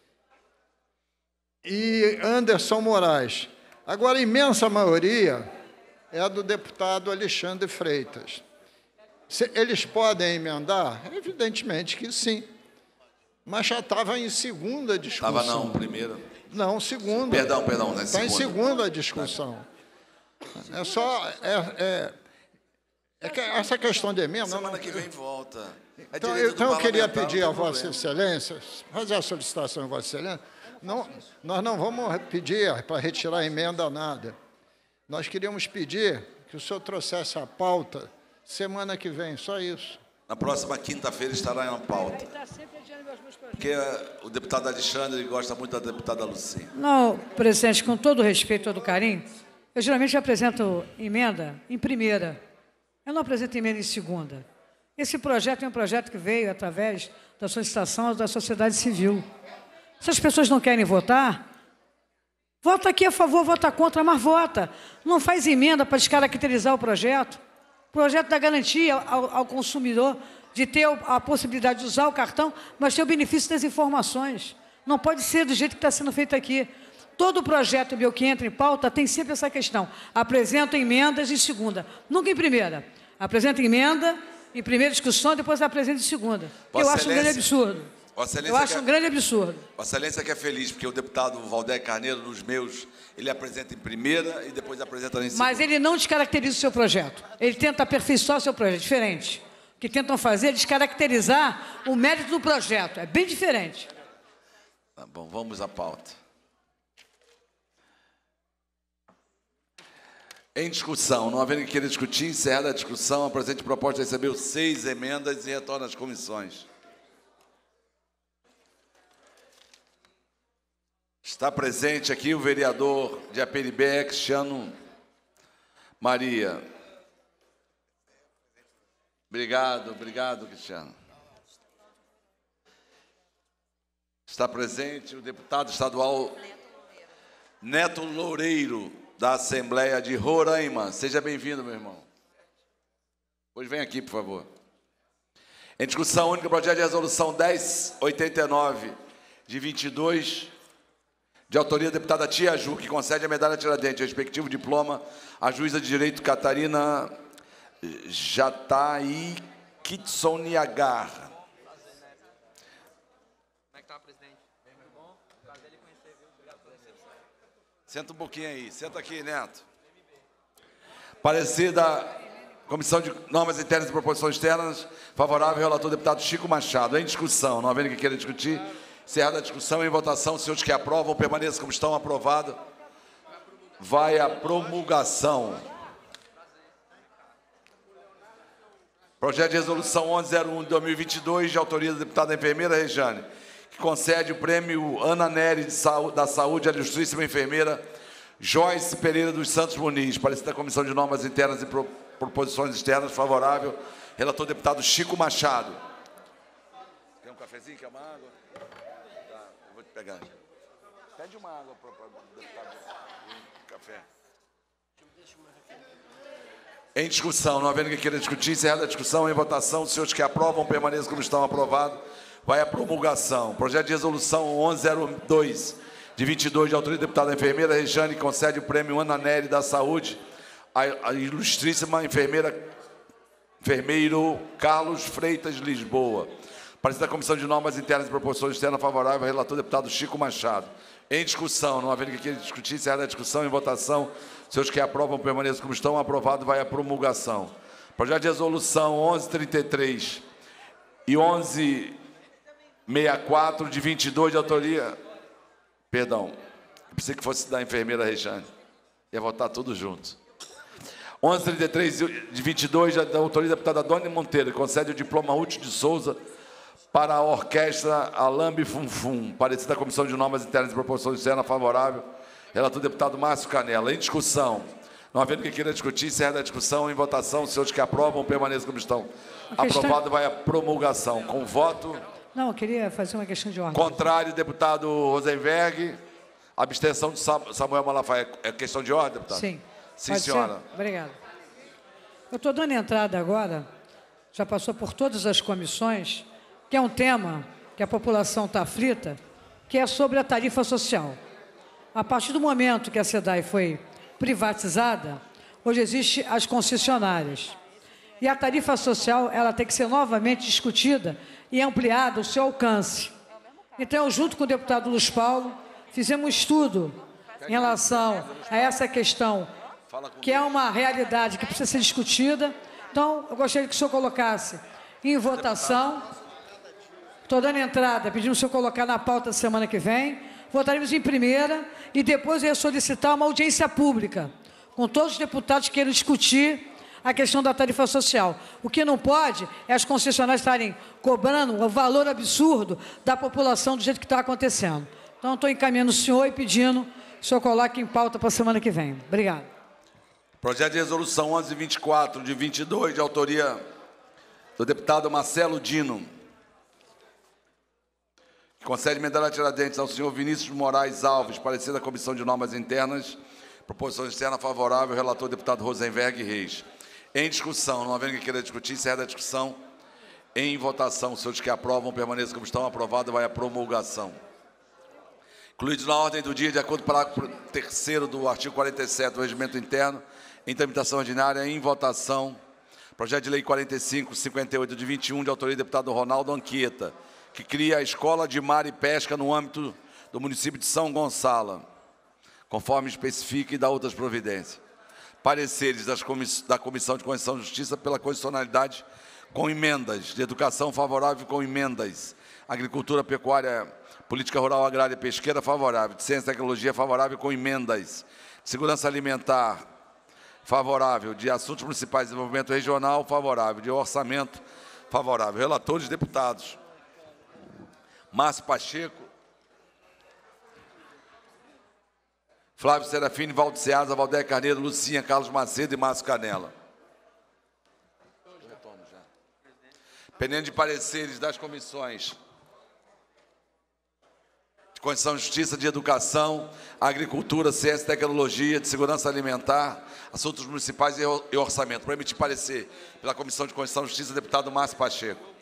e Anderson Moraes. Agora, a imensa maioria é do deputado Alexandre Freitas. Se eles podem emendar? Evidentemente que sim. Mas já estava em segunda discussão. Estava não, primeira. Não, segunda. Perdão, perdão, né? Está em segunda discussão. É só... É, é, é que essa questão de emenda... Semana não, que vem volta. É então, direito eu, então do eu queria parlamentar, pedir não a tem Vossa problema. Excelência, fazer a solicitação a Vossa Excelência, não, nós não vamos pedir para retirar a emenda nada. Nós queríamos pedir que o senhor trouxesse a pauta semana que vem, só isso. Na próxima quinta-feira estará na pauta. Porque o deputado Alexandre gosta muito da deputada Lucinha. Não, presidente, com todo o respeito e todo o carinho, eu geralmente apresento emenda em primeira. Eu não apresento emenda em segunda. Esse projeto é um projeto que veio através da solicitação da sociedade civil. Se as pessoas não querem votar, vota aqui a favor, vota contra, mas vota. Não faz emenda para descaracterizar o projeto. O projeto dá garantia ao, ao consumidor de ter a possibilidade de usar o cartão, mas ter o benefício das informações. Não pode ser do jeito que está sendo feito aqui. Todo projeto meu que entra em pauta tem sempre essa questão. Apresento emendas em segunda, nunca em primeira. Apresento emenda em primeira discussão, depois apresento em segunda. Eu acho um grande absurdo. Eu acho um grande absurdo. Vossa Excelência que é feliz, porque o deputado Valdeir Carneiro, nos meus, ele apresenta em primeira e depois apresenta em segunda. Mas ele não descaracteriza o seu projeto. Ele tenta aperfeiçoar o seu projeto, diferente. O que tentam fazer é descaracterizar o mérito do projeto. É bem diferente. Tá bom, vamos à pauta. Em discussão, não havendo que queira discutir, encerrada a discussão, a presente proposta recebeu seis emendas e retorna às comissões. Está presente aqui o vereador de Aperibé, Cristiano Maria. Obrigado, obrigado, Cristiano. Está presente o deputado estadual Neto Loureiro, da Assembleia de Roraima. Seja bem-vindo, meu irmão. Pois vem aqui, por favor. Em discussão única, projeto de resolução dez oitenta e nove, de vinte e dois, de autoria da deputada Tia Ju, que concede a medalha Tiradentes, respectivo diploma, à juíza de direito Catarina Jatai Kitsoniagar. Como é que está, presidente? Bem, meu bom? Prazer em conhecer, viu? Obrigado pela recepção. Senta um pouquinho aí. Senta aqui, Neto. Parecer da Comissão de Normas Internas e Proposições Externas, favorável ao relator deputado Chico Machado. Em discussão, não havendo que queira discutir, encerrada a discussão, em votação, os senhores que aprovam, permaneçam como estão, aprovado. Vai a promulgação. Projeto de resolução onze zero um de dois mil e vinte e dois, de autoria da deputada enfermeira Rejane, que concede o prêmio Ana Nery de Saúde, da Saúde à ilustríssima enfermeira Joyce Pereira dos Santos Muniz, parecer da Comissão de Normas Internas e Pro, Proposições Externas, favorável, relator deputado Chico Machado. Quer um cafezinho, quer uma água? Tá, eu vou te pegar. Pede uma água para o deputado. Um café. Em discussão, não havendo que queira discutir, encerrada a discussão, em votação, os senhores que aprovam permaneçam como estão, aprovado. Vai a promulgação. Projeto de resolução onze zero dois, de vinte e dois, de autoria da deputada enfermeira Rejane, que concede o prêmio Ana Nery da Saúde à ilustríssima enfermeira, enfermeiro Carlos Freitas Lisboa. Parecer da Comissão de Normas Internas e Proposições Externas, favorável ao relator deputado Chico Machado. Em discussão, não havendo que queira discutir, encerrada a discussão, em votação, os senhores que aprovam permaneçam como estão, aprovado, vai a promulgação. Projeto de resolução onze trinta e três e onze sessenta e quatro, de vinte e dois, de autoria... Perdão, eu pensei que fosse da enfermeira Rejane. Ia votar tudo junto. onze trinta e três, de vinte e dois, da autoria da deputada Dona Monteiro, que concede o diploma Útil de Souza para a orquestra Alambe Funfum, parecer da Comissão de Normas Internas e Proposições Externas, favorável, relator deputado Márcio Canela. Em discussão, não havendo que queira discutir, encerra a discussão, em votação, os senhores que aprovam, permaneçam como estão. Aprovado, vai a promulgação. Com voto... Não, eu queria fazer uma questão de ordem. Contrário, deputado Rosenberg. Abstenção de Samuel Malafaia. É questão de ordem, deputado? Sim. Sim, Pode senhora. Ser? Obrigada. Eu estou dando entrada agora já passou por todas as comissões, que é um tema que a população está aflita, que é sobre a tarifa social. A partir do momento que a SEDAI foi privatizada, hoje existem as concessionárias. E a tarifa social ela tem que ser novamente discutida e ampliada o seu alcance. Então, eu, junto com o deputado Luiz Paulo, fizemos um estudo em relação a essa questão, que é uma realidade que precisa ser discutida. Então, eu gostaria que o senhor colocasse em votação. Estou dando entrada, pedindo o senhor colocar na pauta da semana que vem. Votaremos em primeira e depois eu ia solicitar uma audiência pública, com todos os deputados que queiram discutir a questão da tarifa social. O que não pode é as concessionárias estarem cobrando o valor absurdo da população do jeito que está acontecendo. Então, estou encaminhando o senhor e pedindo que o senhor coloque em pauta para a semana que vem. Obrigado. Projeto de resolução onze vinte e quatro, de vinte e dois, de autoria do deputado Marcelo Dino, que concede medalha Tiradentes ao senhor Vinícius Moraes Alves, parecer da Comissão de Normas Internas, proposição externa favorável, relator deputado Rosenberg Reis. Em discussão, não havendo quem queira discutir, encerra a discussão. Em votação, os senhores que aprovam, permaneçam como estão, aprovado, vai a promulgação. Incluídos na ordem do dia, de acordo com o parágrafo terceiro do artigo quarenta e sete do Regimento Interno, em tramitação ordinária, em votação, projeto de lei quarenta e cinco, cinquenta e oito, de vinte e um, de autoria do deputado Ronaldo Anchieta, que cria a Escola de Mar e Pesca no âmbito do município de São Gonçalo, conforme especifica e dá outras providências. Pareceres das comiss da Comissão de Constituição e Justiça pela constitucionalidade com emendas, de educação favorável com emendas, agricultura, pecuária, política rural, agrária e pesqueira favorável, de ciência e tecnologia favorável com emendas, de segurança alimentar favorável, de assuntos municipais e desenvolvimento regional favorável, de orçamento favorável. Relatores, deputados Márcio Pacheco, Flávio Serafini, Valdo Ceasa, Valdeir Carneiro, Lucinha, Carlos Macedo e Márcio Canela. Pendendo de pareceres das comissões de Constituição e Justiça, de Educação, Agricultura, Ciência e Tecnologia, de Segurança Alimentar, Assuntos Municipais e Orçamento. Para emitir parecer pela Comissão de Constituição e Justiça, deputado Márcio Pacheco.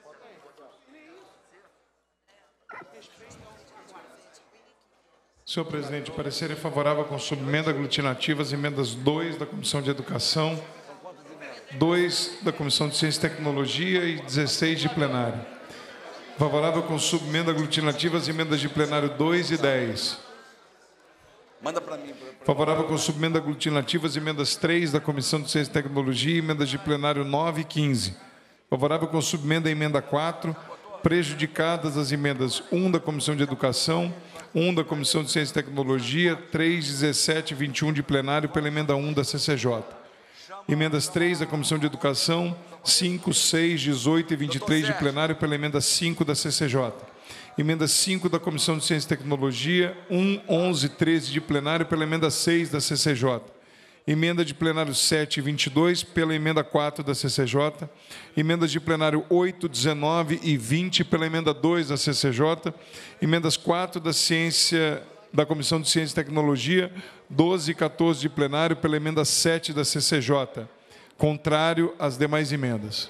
Senhor presidente, o parecer é favorável com subemenda aglutinativa às emendas dois da Comissão de Educação, dois da Comissão de Ciência e Tecnologia e dezesseis de plenário. Favorável com subemenda aglutinativa às emendas de plenário dois e dez. Manda para mim. Pra, pra... Favorável com subemenda aglutinativa às emendas três da Comissão de Ciência e Tecnologia e emendas de plenário nove e quinze. Favorável com subemenda à emenda quatro, prejudicadas as emendas um da Comissão de Educação, um da Comissão de Ciência e Tecnologia, três, dezessete e vinte e um de plenário pela emenda um da C C J. Emendas três da Comissão de Educação, cinco, seis, dezoito e vinte e três de plenário pela emenda cinco da C C J. Emenda cinco da Comissão de Ciência e Tecnologia, um, onze e treze de plenário pela emenda seis da C C J. Emenda de plenário sete e vinte e dois pela emenda quatro da C C J. Emendas de plenário oito, dezenove e vinte pela emenda dois da C C J. Emendas quatro da Ciência, da Comissão de Ciência e Tecnologia, doze e quatorze de plenário pela emenda sete da C C J. Contrário às demais emendas.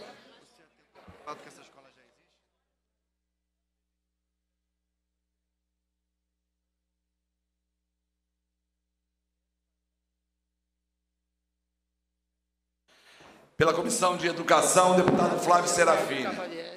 Pela Comissão de Educação, o deputado Flávio Serafini.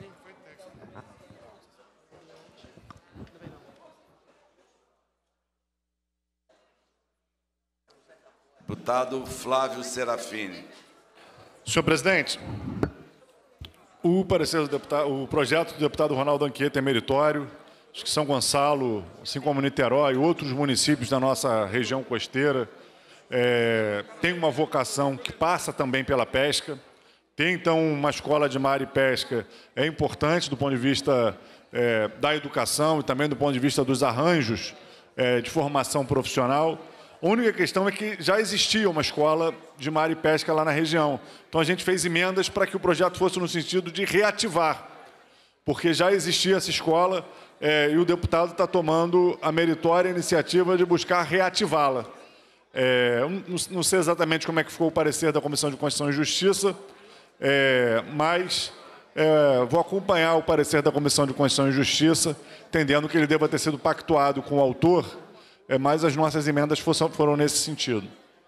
Deputado Flávio Serafini. Senhor presidente, o parecer do deputado, o projeto do deputado Ronaldo Anchieta é meritório. Acho que São Gonçalo, assim como Niterói e outros municípios da nossa região costeira, É, tem uma vocação que passa também pela pesca. Tem, então, uma escola de mar e pesca, é importante do ponto de vista é, da educação e também do ponto de vista dos arranjos é, de formação profissional. A única questão é que já existia uma escola de mar e pesca lá na região. Então, a gente fez emendas para que o projeto fosse no sentido de reativar, porque já existia essa escola é, e o deputado está tomando a meritória iniciativa de buscar reativá-la. É, não, não sei exatamente como é que ficou o parecer da Comissão de Constituição e Justiça, É, mas é, vou acompanhar o parecer da Comissão de Constituição e Justiça, entendendo que ele deva ter sido pactuado com o autor, é, mas as nossas emendas foram, foram nesse sentido.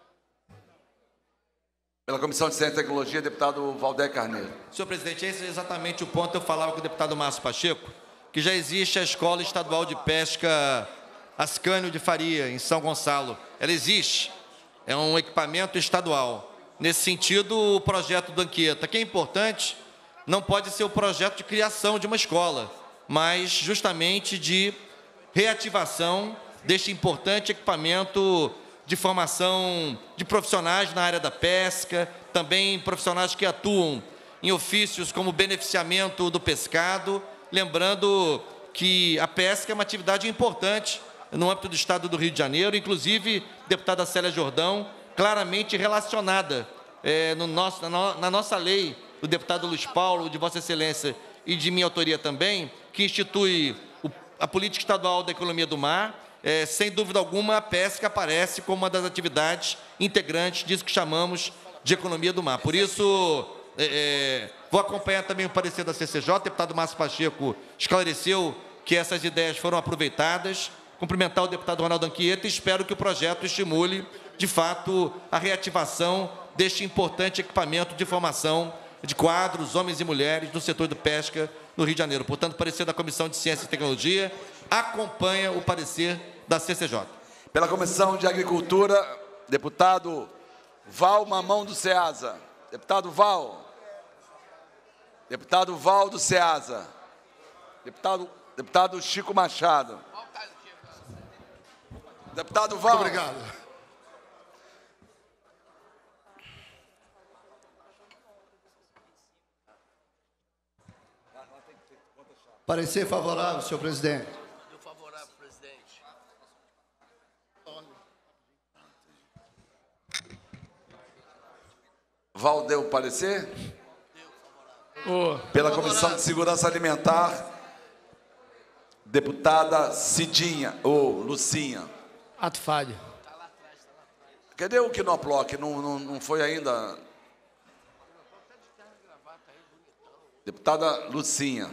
Pela Comissão de Ciência e Tecnologia, deputado Valdeir Carneiro. Senhor presidente, esse é exatamente o ponto. Eu falava com o deputado Márcio Pacheco, que já existe a Escola Estadual de Pesca Ascânio de Faria, em São Gonçalo. Ela existe. É um equipamento estadual. Nesse sentido, o projeto do Anchieta, que é importante, não pode ser o projeto de criação de uma escola, mas justamente de reativação deste importante equipamento de formação de profissionais na área da pesca, também profissionais que atuam em ofícios como beneficiamento do pescado, lembrando que a pesca é uma atividade importante no âmbito do Estado do Rio de Janeiro, inclusive, deputada Célia Jordão, claramente relacionada é, no nosso, na, no, na nossa lei, do deputado Luiz Paulo, de Vossa Excelência e de minha autoria também, que institui o, a política estadual da economia do mar. É, sem dúvida alguma, a pesca aparece como uma das atividades integrantes disso que chamamos de economia do mar. Por isso, é, é, vou acompanhar também o parecer da C C J. O deputado Márcio Pacheco esclareceu que essas ideias foram aproveitadas. Cumprimentar o deputado Ronaldo Anchieta e espero que o projeto estimule, de fato, a reativação deste importante equipamento de formação de quadros, homens e mulheres, do setor de pesca no Rio de Janeiro. Portanto, o parecer da Comissão de Ciência e Tecnologia acompanha o parecer da C C J. Pela Comissão de Agricultura, deputado Val Mamão do Ceasa. Deputado Val. Deputado Val do Ceasa. Deputado, deputado Chico Machado. Deputado Val. Muito obrigado. Parecer favorável, senhor presidente. Favorável, presidente. Val deu parecer? Oh. Pela Comissão de Segurança Alimentar, deputada Cidinha, ou Lucinha. Ato falho. Cadê o Quinoploc? Não, não, não foi ainda. Deputada Lucinha.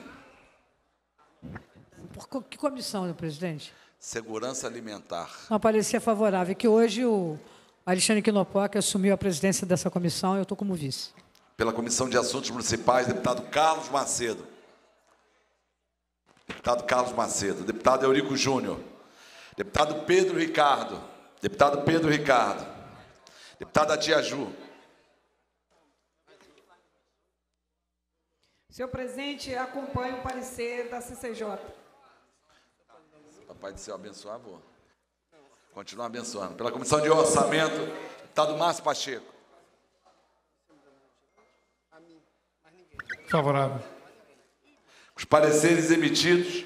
Por que comissão, senhor presidente? Segurança Alimentar. Não parecia favorável, que hoje o Alexandre Quinoploc assumiu a presidência dessa comissão e eu estou como vice. Pela Comissão de Assuntos Municipais, deputado Carlos Macedo. Deputado Carlos Macedo. Deputado Eurico Júnior. Deputado Pedro Ricardo. Deputado Pedro Ricardo. Deputada Tia Ju. Senhor presidente, acompanho o parecer da C C J. Papai do céu abençoar, vou. Continuar abençoando. Pela Comissão de Orçamento, deputado Márcio Pacheco. Favorável. Os pareceres emitidos.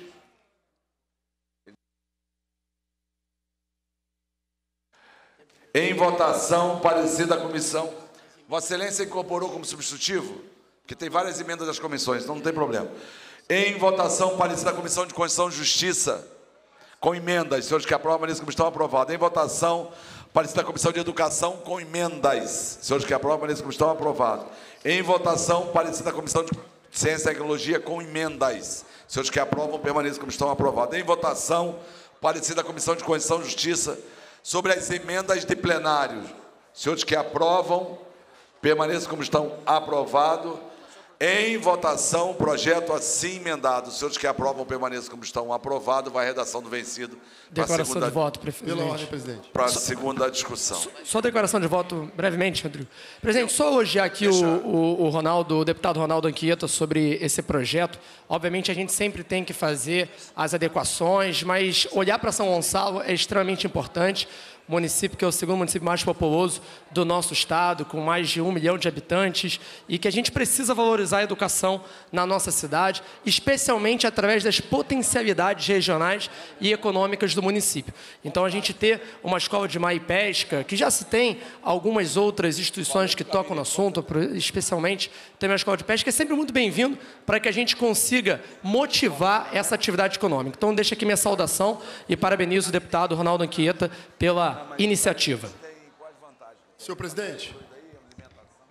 Em votação, parecer da comissão. Vossa Excelência incorporou como substitutivo, porque tem várias emendas das comissões, então não tem problema. Em votação, parecer da Comissão de Constituição e Justiça, com emendas. Senhores que aprovam, parecer como estão aprovados. Em votação, parecer da Comissão de Educação, com emendas. Senhores que aprovam, parecer como estão aprovados. Em votação, parecer da Comissão de Ciência e Tecnologia, com emendas. Senhores que aprovam, permaneçam como estão aprovados. Em votação, parecer da Comissão de Constituição e Justiça, sobre as emendas de plenário. Senhores que aprovam, permaneçam como estão aprovados. Em votação, projeto assim emendado. Os senhores que aprovam, permaneçam como estão aprovados. Vai a redação do vencido. Declaração segunda, de voto, presidente. Pela ordem, presidente. Para a segunda discussão. Só, só declaração de voto, brevemente, Rodrigo. Presidente, só elogiar aqui o, o, o, Ronaldo, o deputado Ronaldo Anchieta sobre esse projeto. Obviamente, a gente sempre tem que fazer as adequações, mas olhar para São Gonçalo é extremamente importante. Município que é o segundo município mais populoso do nosso estado, com mais de um milhão de habitantes, e que a gente precisa valorizar a educação na nossa cidade, especialmente através das potencialidades regionais e econômicas do município. Então, a gente ter uma escola de mar e pesca, que já se tem algumas outras instituições que tocam no assunto, especialmente também a escola de pesca, é sempre muito bem-vindo para que a gente consiga motivar essa atividade econômica. Então, deixo aqui minha saudação e parabenizo o deputado Ronaldo Anchieta pela iniciativa. Senhor presidente,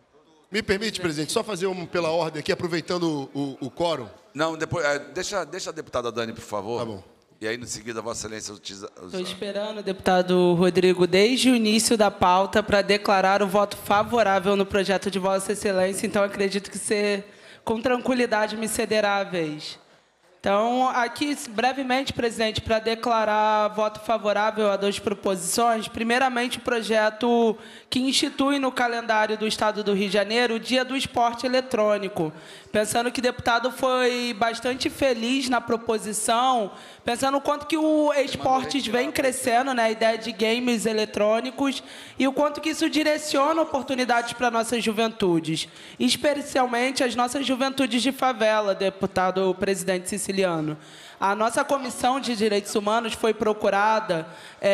Me permite, presidente, só fazer um pela ordem aqui, aproveitando o, o, o quórum. Não, depois, é, deixa, deixa a deputada Dani, por favor. Tá bom. E aí, em seguida, Vossa Excelência utiliza... Estou esperando, deputado Rodrigo, desde o início da pauta para declarar o voto favorável no projeto de Vossa Excelência, então acredito que você, com tranquilidade, me cederá a vez. Então, aqui, brevemente, presidente, para declarar voto favorável a duas proposições. Primeiramente, o projeto que institui no calendário do Estado do Rio de Janeiro o Dia do Esporte Eletrônico. Pensando que o deputado foi bastante feliz na proposição, pensando o quanto que o esportes vem crescendo, né, a ideia de games eletrônicos, e o quanto que isso direciona oportunidades para nossas juventudes, especialmente as nossas juventudes de favela, deputado presidente siciliano. A nossa Comissão de Direitos Humanos foi procurada,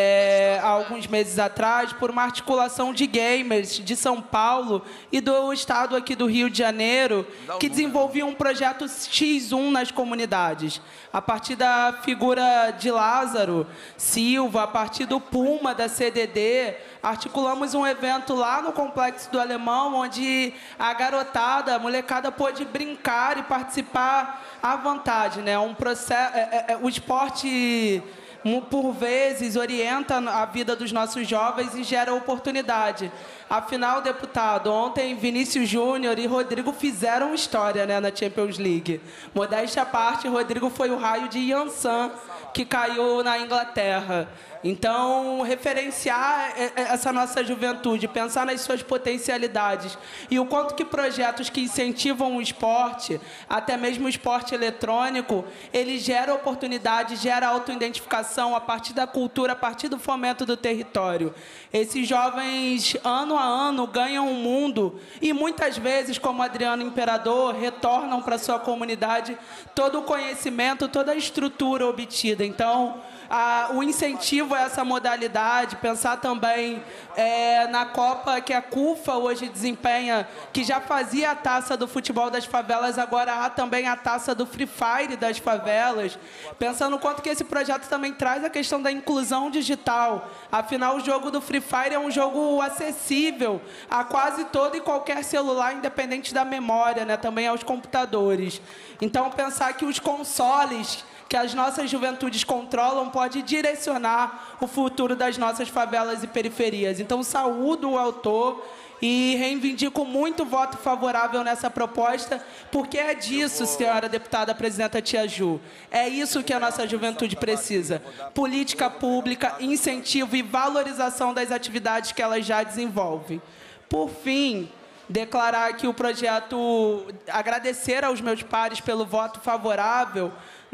é, há alguns meses atrás, por uma articulação de gamers de São Paulo e do estado aqui do Rio de Janeiro, que desenvolviam um projeto X um nas comunidades. A partir da figura de Lázaro Silva, a partir do Puma, da C D D, articulamos um evento lá no Complexo do Alemão, onde a garotada, a molecada pôde brincar e participar à vontade, né? Um processo, é, é, o esporte, por vezes, orienta a vida dos nossos jovens e gera oportunidade. Afinal, deputado, ontem Vinícius Júnior e Rodrigo fizeram história, né, na Champions League. Modéstia à parte, Rodrigo foi o raio de Yansan, que caiu na Inglaterra. Então, referenciar essa nossa juventude, pensar nas suas potencialidades e o quanto que projetos que incentivam o esporte, até mesmo o esporte eletrônico, ele gera oportunidade, gera autoidentificação a partir da cultura, a partir do fomento do território. Esses jovens, ano a ano, ganham o mundo e, muitas vezes, como Adriano Imperador, retornam para a sua comunidade todo o conhecimento, toda a estrutura obtida. Então, a, o incentivo a essa modalidade, pensar também é, na Copa que a CUFA hoje desempenha, que já fazia a taça do futebol das favelas, agora há também a taça do Free Fire das favelas, pensando o quanto que esse projeto também traz a questão da inclusão digital. Afinal, o jogo do Free Fire é um jogo acessível a quase todo e qualquer celular, independente da memória, né, também aos computadores. Então, pensar que os consoles que as nossas juventudes controlam pode direcionar o futuro das nossas favelas e periferias. Então, saúdo o autor e reivindico muito voto favorável nessa proposta, porque é disso, senhora deputada presidenta Tia Ju. É isso que a nossa juventude precisa. Política pública, incentivo e valorização das atividades que elas já desenvolvem. Por fim, declarar aqui o projeto, agradecer aos meus pares pelo voto favorável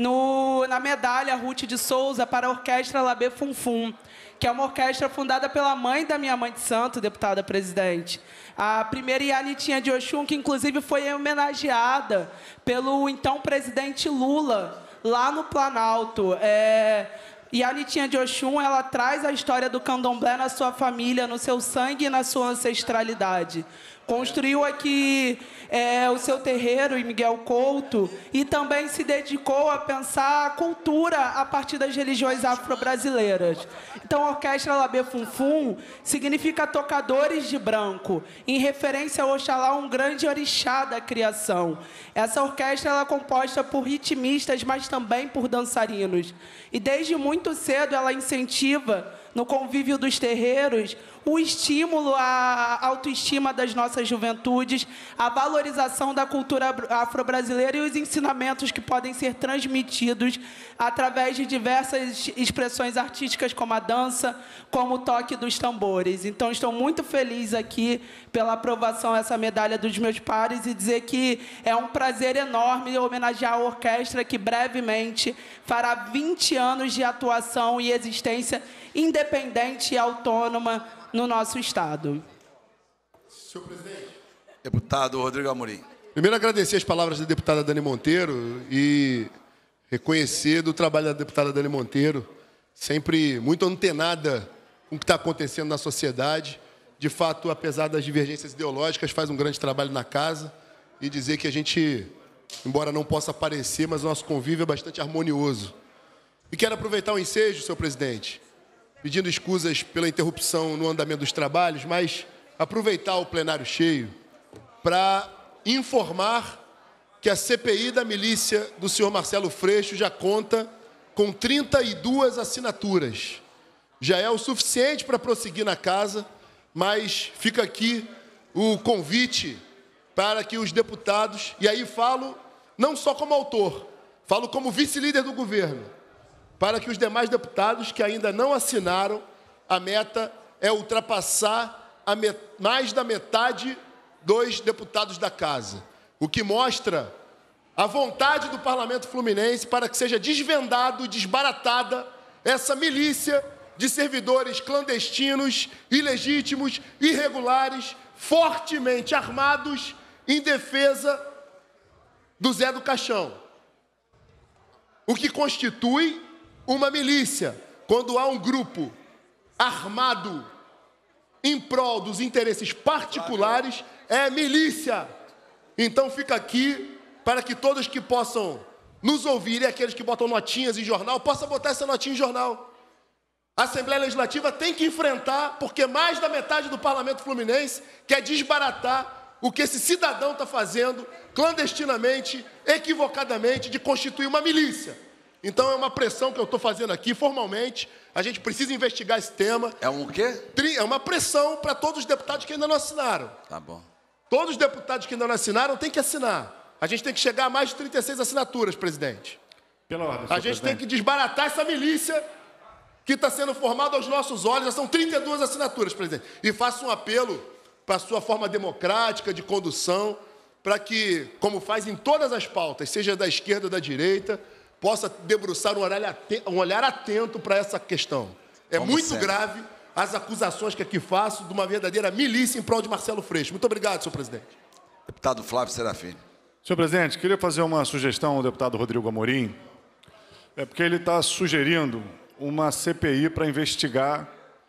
no, na medalha Ruth de Souza para a Orquestra Labê Funfum, que é uma orquestra fundada pela mãe da minha mãe de santo, deputada presidente. A primeira Ianitinha de Oxum, que inclusive foi homenageada pelo então presidente Lula, lá no Planalto. É, e a Anitinha de Oxum, ela traz a história do candomblé na sua família, no seu sangue e na sua ancestralidade. Construiu aqui é, o seu terreiro em Miguel Couto e também se dedicou a pensar a cultura a partir das religiões afro-brasileiras. Então, a Orquestra Labê Funfum significa tocadores de branco, em referência a Oxalá, um grande orixá da criação. Essa orquestra ela é composta por ritmistas, mas também por dançarinos. E desde muito cedo ela incentiva, no convívio dos terreiros, o estímulo à autoestima das nossas juventudes, a valorização da cultura afro-brasileira e os ensinamentos que podem ser transmitidos através de diversas expressões artísticas, como a dança, como o toque dos tambores. Então, estou muito feliz aqui pela aprovação dessa medalha dos meus pares e dizer que é um prazer enorme homenagear a orquestra que brevemente fará vinte anos de atuação e existência independente e autônoma no nosso Estado. Senhor presidente. Deputado Rodrigo Amorim. Primeiro, agradecer as palavras da deputada Dani Monteiro e reconhecer do trabalho da deputada Dani Monteiro, sempre muito antenada com o que está acontecendo na sociedade. De fato, apesar das divergências ideológicas, faz um grande trabalho na casa e dizer que a gente, embora não possa aparecer, mas o nosso convívio é bastante harmonioso. E quero aproveitar o ensejo, senhor presidente, pedindo escusas pela interrupção no andamento dos trabalhos, mas aproveitar o plenário cheio para informar que a C P I da milícia do senhor Marcelo Freixo já conta com trinta e duas assinaturas. Já é o suficiente para prosseguir na casa, mas fica aqui o convite para que os deputados, e aí falo não só como autor, falo como vice-líder do governo, para que os demais deputados que ainda não assinaram, a meta é ultrapassar a met... mais da metade dos deputados da casa, o que mostra a vontade do Parlamento Fluminense para que seja desvendado, desbaratada essa milícia de servidores clandestinos, ilegítimos, irregulares, fortemente armados em defesa do Zé do Caixão. O que constitui uma milícia, quando há um grupo armado em prol dos interesses particulares, é milícia. Então fica aqui para que todos que possam nos ouvir, e aqueles que botam notinhas em jornal, possam botar essa notinha em jornal. A Assembleia Legislativa tem que enfrentar, porque mais da metade do Parlamento Fluminense quer desbaratar o que esse cidadão está fazendo, clandestinamente, equivocadamente, de constituir uma milícia. Então é uma pressão que eu estou fazendo aqui, formalmente. A gente precisa investigar esse tema. É um quê? É uma pressão para todos os deputados que ainda não assinaram. Tá bom. Todos os deputados que ainda não assinaram têm que assinar. A gente tem que chegar a mais de trinta e seis assinaturas, presidente. Pela ordem, A senhor gente presidente. tem que desbaratar essa milícia que está sendo formada aos nossos olhos. Já são trinta e duas assinaturas, presidente. E faço um apelo para a sua forma democrática de condução, para que, como faz em todas as pautas, seja da esquerda ou da direita, possa debruçar um olhar atento, um olhar atento para essa questão. É Como muito sempre. grave as acusações que aqui faço de uma verdadeira milícia em prol de Marcelo Freixo. Muito obrigado, senhor presidente. Deputado Flávio Serafim. Senhor presidente, queria fazer uma sugestão ao deputado Rodrigo Amorim, é porque ele está sugerindo uma C P I para investigar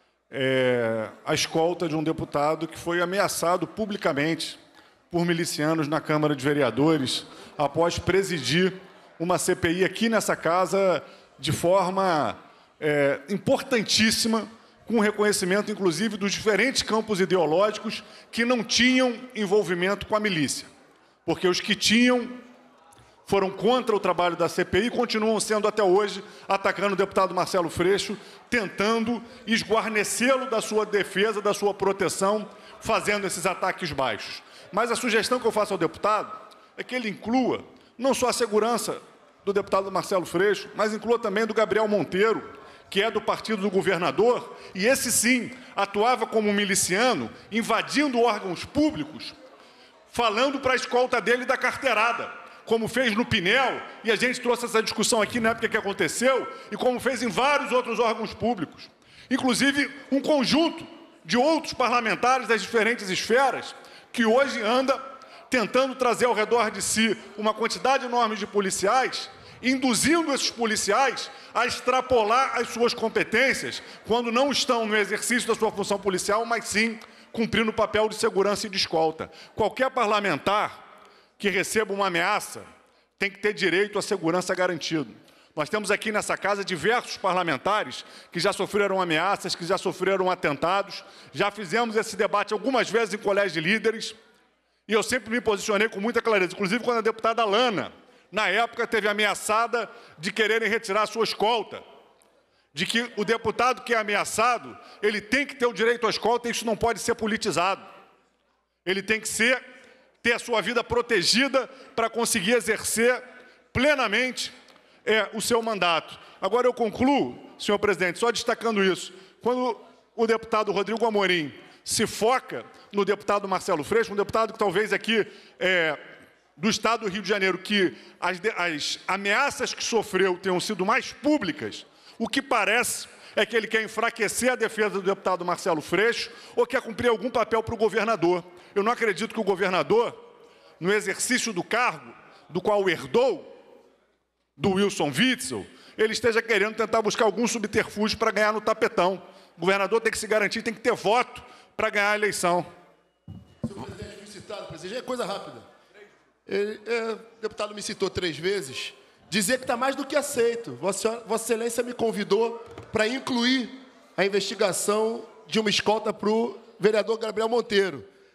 é, a escolta de um deputado que foi ameaçado publicamente por milicianos na Câmara de Vereadores após presidir uma C P I aqui nessa casa de forma é, importantíssima, com reconhecimento, inclusive, dos diferentes campos ideológicos que não tinham envolvimento com a milícia. Porque os que tinham foram contra o trabalho da C P I e continuam sendo até hoje, atacando o deputado Marcelo Freixo, tentando esguarnecê-lo da sua defesa, da sua proteção, fazendo esses ataques baixos. Mas a sugestão que eu faço ao deputado é que ele inclua não só a segurança do deputado Marcelo Freixo, mas inclua também do Gabriel Monteiro, que é do partido do governador, e esse sim atuava como miliciano, invadindo órgãos públicos, falando para a escolta dele da carteirada, como fez no Pinel, e a gente trouxe essa discussão aqui na época que aconteceu, e como fez em vários outros órgãos públicos. Inclusive, um conjunto de outros parlamentares das diferentes esferas, que hoje anda tentando trazer ao redor de si uma quantidade enorme de policiais, induzindo esses policiais a extrapolar as suas competências, quando não estão no exercício da sua função policial, mas sim cumprindo o papel de segurança e de escolta. Qualquer parlamentar que receba uma ameaça tem que ter direito à segurança garantido. Nós temos aqui nessa casa diversos parlamentares que já sofreram ameaças, que já sofreram atentados, já fizemos esse debate algumas vezes em colégio de líderes, e eu sempre me posicionei com muita clareza, inclusive quando a deputada Lana, na época, teve ameaçada de quererem retirar a sua escolta, de que o deputado que é ameaçado, ele tem que ter o direito à escolta e isso não pode ser politizado. Ele tem que ser, ter a sua vida protegida para conseguir exercer plenamente é, o seu mandato. Agora eu concluo, senhor presidente, só destacando isso. Quando o deputado Rodrigo Amorim se foca no deputado Marcelo Freixo, um deputado que talvez aqui é, do Estado do Rio de Janeiro, que as, as ameaças que sofreu tenham sido mais públicas, o que parece é que ele quer enfraquecer a defesa do deputado Marcelo Freixo ou quer cumprir algum papel para o governador. Eu não acredito que o governador, no exercício do cargo, do qual herdou do Wilson Witzel, ele esteja querendo tentar buscar algum subterfúgio para ganhar no tapetão. O governador tem que se garantir, tem que ter voto para ganhar a eleição. Senhor presidente, fui citado, presidente, é coisa rápida. Ele, é, o deputado me citou três vezes, dizer que está mais do que aceito. Vossa, Vossa Excelência me convidou para incluir a investigação de uma escolta para o vereador Gabriel Monteiro.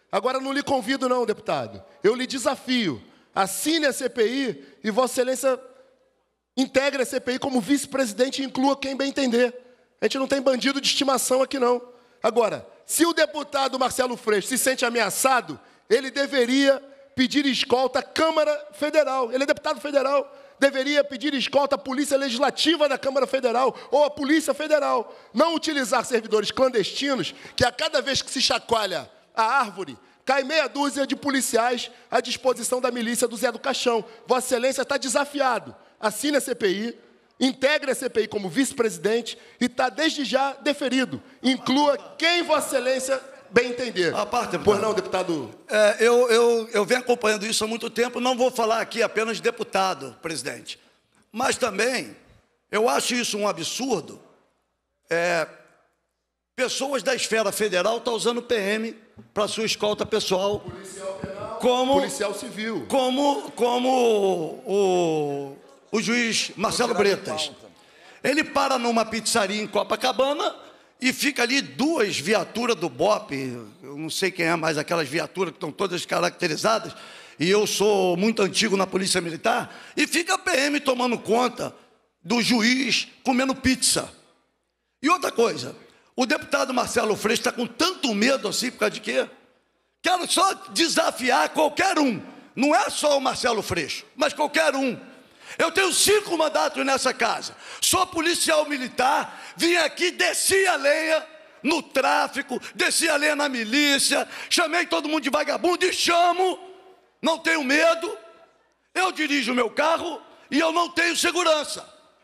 Agora, não lhe convido não, deputado. Eu lhe desafio. Assine a C P I e Vossa Excelência integre a C P I como vice-presidente e inclua quem bem entender. A gente não tem bandido de estimação aqui, não. Agora, se o deputado Marcelo Freixo se sente ameaçado, ele deveria pedir escolta à Câmara Federal. Ele é deputado federal. Deveria pedir escolta à Polícia Legislativa da Câmara Federal ou à Polícia Federal. Não utilizar servidores clandestinos, que a cada vez que se chacoalha a árvore, cai meia dúzia de policiais à disposição da milícia do Zé do Caixão. Vossa Excelência está desafiado. Assine a C P I, integre a C P I como vice-presidente e está, desde já, deferido. Inclua quem Vossa Excelência bem entender. A parte, pois não, deputado? É, eu, eu, eu venho acompanhando isso há muito tempo, não vou falar aqui apenas de deputado, presidente. Mas também, eu acho isso um absurdo. É, pessoas da esfera federal estão usando P M para sua escolta pessoal. Policial penal, como, policial civil. Como, como o, o juiz Marcelo Bretas. Ele para numa pizzaria em Copacabana e fica ali duas viaturas do B O P, eu não sei quem é mais aquelas viaturas que estão todas caracterizadas, e eu sou muito antigo na Polícia Militar, e fica a P M tomando conta do juiz comendo pizza. E outra coisa, o deputado Marcelo Freixo está com tanto medo assim, por causa de quê? Quero só desafiar qualquer um, não é só o Marcelo Freixo, mas qualquer um. Eu tenho cinco mandatos nessa casa, sou policial militar, vim aqui, desci a lenha no tráfico, desci a lenha na milícia, chamei todo mundo de vagabundo e chamo, não tenho medo, eu dirijo o meu carro e eu não tenho segurança.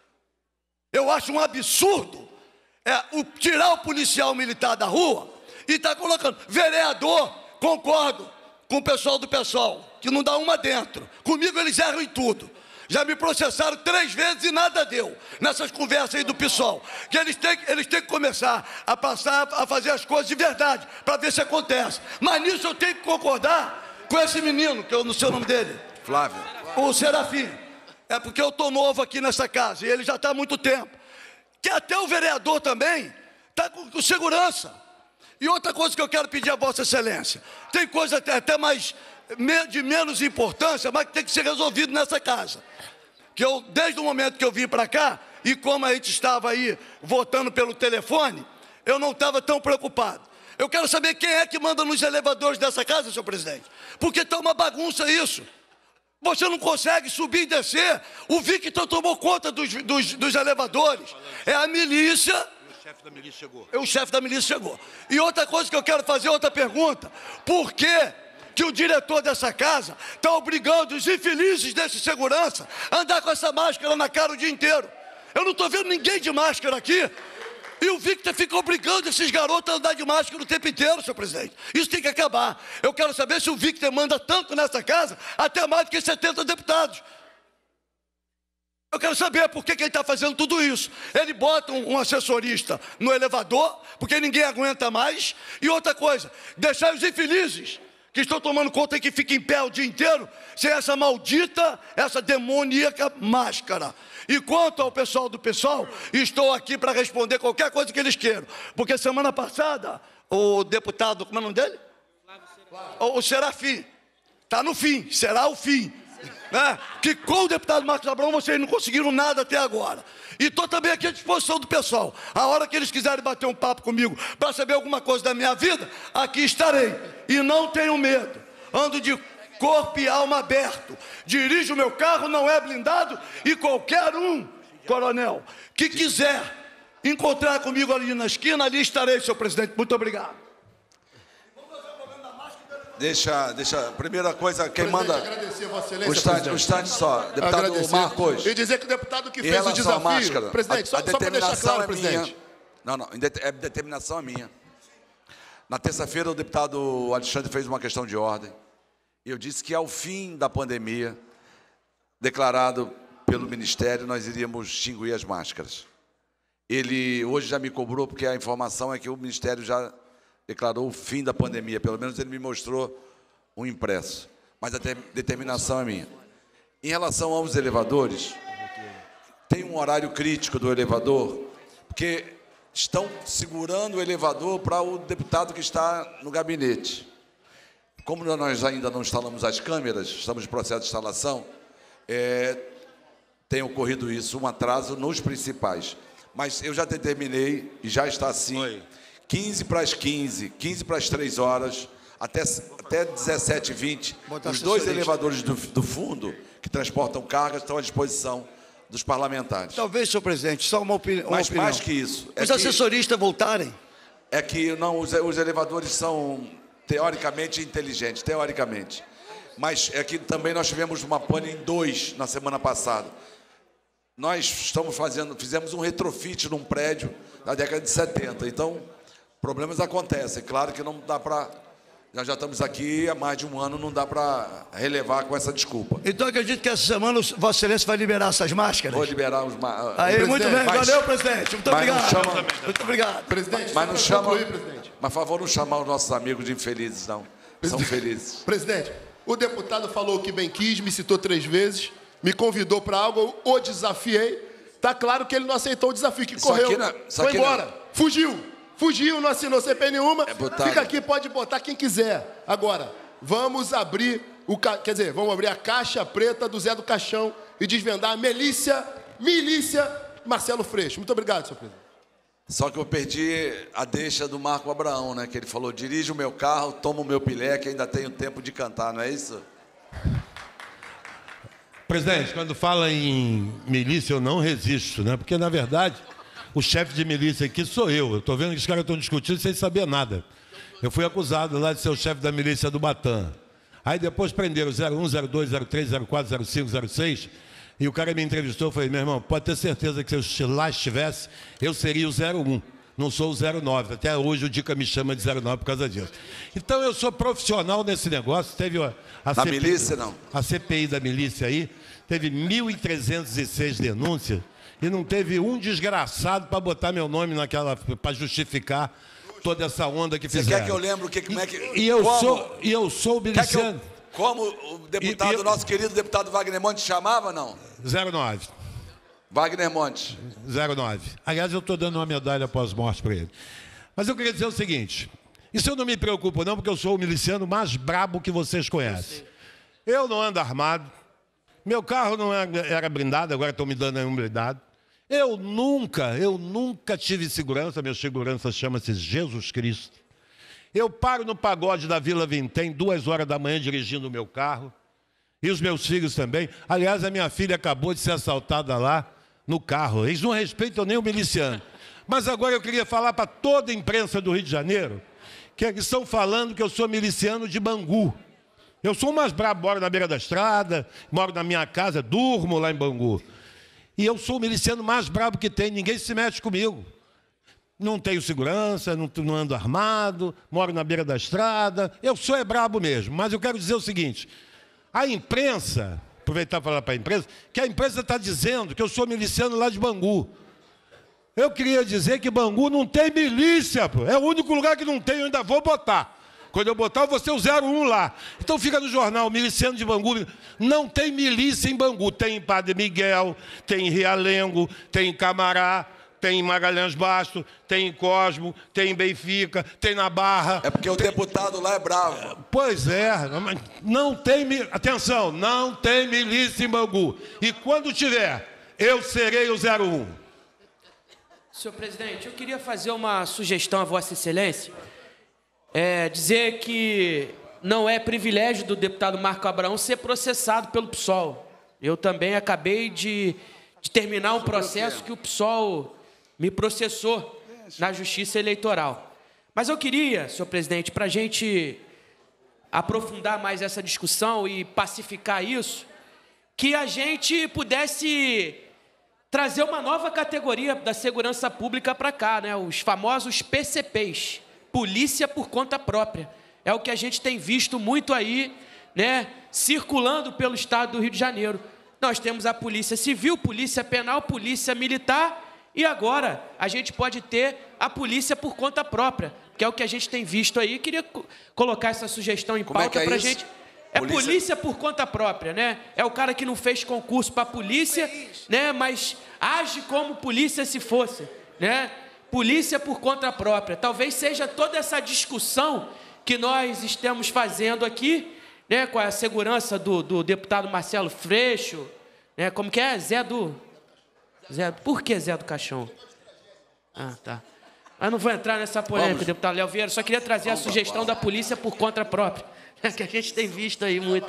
Eu acho um absurdo é, o, tirar o policial militar da rua e estar tá colocando vereador, concordo com o pessoal do pessoal, que não dá uma dentro, comigo eles erram em tudo. Já me processaram três vezes e nada deu nessas conversas aí do PSOL. Que eles têm, eles têm que começar a passar a fazer as coisas de verdade, para ver se acontece. Mas nisso eu tenho que concordar com esse menino, que eu não sei o nome dele. Flávio. O Serafim. É porque eu estou novo aqui nessa casa e ele já está há muito tempo. Que até o vereador também está com, com segurança. E outra coisa que eu quero pedir a Vossa Excelência. Tem coisa até, até mais de menos importância, mas que tem que ser resolvido nessa casa. Que eu, desde o momento que eu vim para cá, e como a gente estava aí votando pelo telefone, eu não estava tão preocupado. Eu quero saber quem é que manda nos elevadores dessa casa, senhor presidente. Porque está uma bagunça isso. Você não consegue subir e descer. O Victor tomou conta dos, dos, dos elevadores. É a milícia. O chefe da milícia chegou. O chefe da milícia chegou. E outra coisa que eu quero fazer, outra pergunta. Por que que o diretor dessa casa está obrigando os infelizes desse segurança a andar com essa máscara na cara o dia inteiro? Eu não estou vendo ninguém de máscara aqui. E o Victor fica obrigando esses garotos a andar de máscara o tempo inteiro, senhor presidente. Isso tem que acabar. Eu quero saber se o Victor manda tanto nessa casa, até mais do que setenta deputados. Eu quero saber por que, que ele está fazendo tudo isso. Ele bota um, um assessorista no elevador, porque ninguém aguenta mais. E outra coisa, deixar os infelizes que estão tomando conta e que ficam em pé o dia inteiro, sem essa maldita, essa demoníaca máscara. E quanto ao pessoal do PSOL, estou aqui para responder qualquer coisa que eles queiram. Porque semana passada, o deputado, como é o nome dele? O, o Serafim, está no fim, será o fim. Né? Que com o deputado Marcos Abrão vocês não conseguiram nada até agora. E estou também aqui à disposição do pessoal. A hora que eles quiserem bater um papo comigo para saber alguma coisa da minha vida, aqui estarei. E não tenho medo. Ando de corpo e alma aberto. Dirijo o meu carro, não é blindado. E qualquer um, coronel, que quiser encontrar comigo ali na esquina, ali estarei, senhor presidente. Muito obrigado. Deixa, deixa, primeira coisa, quem Presidente, manda... agradecer a Vossa Excelência, o instante, presidente. o instante só, deputado Agradecer. Marcos. E dizer que o deputado que Em fez o relação à desafio... máscara, presidente, só, a, a só para deixar determinação claro, é presidente. minha. Não, não, é determinação é minha. Na terça-feira, o deputado Alexandre fez uma questão de ordem. Eu disse que, ao fim da pandemia, declarado pelo Ministério, nós iríamos extinguir as máscaras. Ele hoje já me cobrou, porque a informação é que o Ministério já declarou o fim da pandemia. Pelo menos ele me mostrou um impresso, mas a determinação é minha. Em relação aos elevadores, tem um horário crítico do elevador, porque estão segurando o elevador para o deputado que está no gabinete. como nós ainda não instalamos as câmeras, estamos em processo de instalação, é, tem ocorrido isso, um atraso nos principais. Mas eu já determinei, e já está assim, quinze para as quinze, quinze para as três horas, até, até dezessete e vinte, os dois elevadores do, do fundo, que transportam cargas, estão à disposição dos parlamentares. Talvez, senhor presidente, só uma, opini uma Mas opinião. mais que isso. Os assessoristas voltarem? É que não, os, os elevadores são teoricamente inteligentes, teoricamente. Mas é que também nós tivemos uma pane em dois na semana passada. Nós estamos fazendo, fizemos um retrofit num prédio da década de setenta. Então, problemas acontecem. Claro que não dá para... Nós já estamos aqui há mais de um ano, não dá para relevar com essa desculpa. Então, acredito que essa semana Vossa Excelência vai liberar essas máscaras? Vou liberar os... Ma... Aí, muito bem. Mas, valeu, presidente. Muito mas obrigado. Não chama, muito obrigado. Presidente, mas não chama... Concluir, presidente. Mas, por favor, não chamar os nossos amigos de infelizes, não. São felizes. Presidente, o deputado falou o que bem quis, me citou três vezes, me convidou para algo, eu o desafiei. Está claro que ele não aceitou o desafio, que Isso correu, não, foi embora, não. fugiu. Fugiu, não assinou C P nenhuma, é fica aqui, pode botar quem quiser. Agora, vamos abrir, o ca... quer dizer, vamos abrir a caixa preta do Zé do Caixão e desvendar a milícia, milícia Marcelo Freixo. Muito obrigado, senhor presidente. Só que eu perdi a deixa do Marco Abraão, né? Que ele falou, dirige o meu carro, toma o meu pilé, que ainda tenho tempo de cantar, não é isso? Presidente, quando fala em milícia, eu não resisto, né? Porque, na verdade, o chefe de milícia aqui sou eu. Eu estou vendo que os caras estão discutindo sem saber nada. Eu fui acusado lá de ser o chefe da milícia do Batã. Aí depois prenderam zero um, zero dois, zero três, zero quatro, zero cinco, zero seis. E o cara me entrevistou e falei, meu irmão, pode ter certeza que se eu lá estivesse, eu seria o zero um. Não sou o zero nove. Até hoje o Dica me chama de zero nove por causa disso. Então eu sou profissional nesse negócio. Teve a, a Na C P I, milícia, não? A C P I da milícia aí, teve mil e trezentas e seis denúncias e não teve um desgraçado para botar meu nome naquela, para justificar toda essa onda que Você fizeram. quer que eu lembre o que, como é que... E eu como, sou, e eu sou miliciano. Eu, como o deputado, E- e- nosso querido deputado Wagner Monte chamava, não? zero nove. Wagner Monte. zero nove. Aliás, eu estou dando uma medalha pós-morte para ele. Mas eu queria dizer o seguinte, isso eu não me preocupo não, porque eu sou o miliciano mais brabo que vocês conhecem. Eu não ando armado, meu carro não era, era blindado, agora estão me dando aí um blindado. Eu nunca, eu nunca tive segurança, minha segurança chama-se Jesus Cristo. Eu paro no pagode da Vila Vintém, duas horas da manhã, dirigindo o meu carro. E os meus filhos também. Aliás, a minha filha acabou de ser assaltada lá no carro. Eles não respeitam nem o miliciano. Mas agora eu queria falar para toda a imprensa do Rio de Janeiro que eles estão falando que eu sou miliciano de Bangu. Eu sou o mais brabo, moro na beira da estrada, moro na minha casa, durmo lá em Bangu. E eu sou o miliciano mais brabo que tem, ninguém se mete comigo. Não tenho segurança, não, não ando armado, moro na beira da estrada. Eu sou é brabo mesmo, mas eu quero dizer o seguinte, a imprensa, aproveitar para falar para a imprensa, que a imprensa está dizendo que eu sou miliciano lá de Bangu. Eu queria dizer que Bangu não tem milícia, pô. É o único lugar que não tem, eu ainda vou botar. Quando eu botar, eu vou ser o zero um lá. Então fica no jornal, miliciano de Bangu. Não tem milícia em Bangu. Tem em Padre Miguel, tem em Realengo, tem em Camará, tem em Magalhães Bastos, tem em Cosmo, tem em Benfica, tem na Barra. É porque o deputado lá é bravo. Pois é, mas não tem... mi- Atenção, não tem milícia em Bangu. E quando tiver, eu serei o zero um. Senhor presidente, eu queria fazer uma sugestão a Vossa Excelência. É, dizer que não é privilégio do deputado Marco Abraão ser processado pelo P SOL. Eu também acabei de, de terminar um processo que o P SOL me processou na Justiça Eleitoral. Mas eu queria, senhor presidente, para a gente aprofundar mais essa discussão e pacificar isso, que a gente pudesse trazer uma nova categoria da segurança pública para cá, né? Os famosos P C Ps, Polícia por Conta Própria. É o que a gente tem visto muito aí, né? Circulando pelo estado do Rio de Janeiro. Nós temos a Polícia Civil, Polícia Penal, Polícia Militar e agora a gente pode ter a Polícia por Conta Própria, que é o que a gente tem visto aí. Queria co- colocar essa sugestão em Como é pauta que é para a isso? gente... É Polícia- polícia por conta própria, né? É o cara que não fez concurso para polícia, né? Mas age como polícia se fosse, né? Polícia por conta própria. Talvez seja toda essa discussão que nós estamos fazendo aqui, né, com a segurança do, do deputado Marcelo Freixo, né, como que é? Zé do... Zé, por que Zé do Caixão? Ah, tá. Mas não vou entrar nessa polêmica, Vamos. deputado Léo Vieira, só queria trazer Vamos, a sugestão da polícia por conta própria, que a gente tem visto aí muito.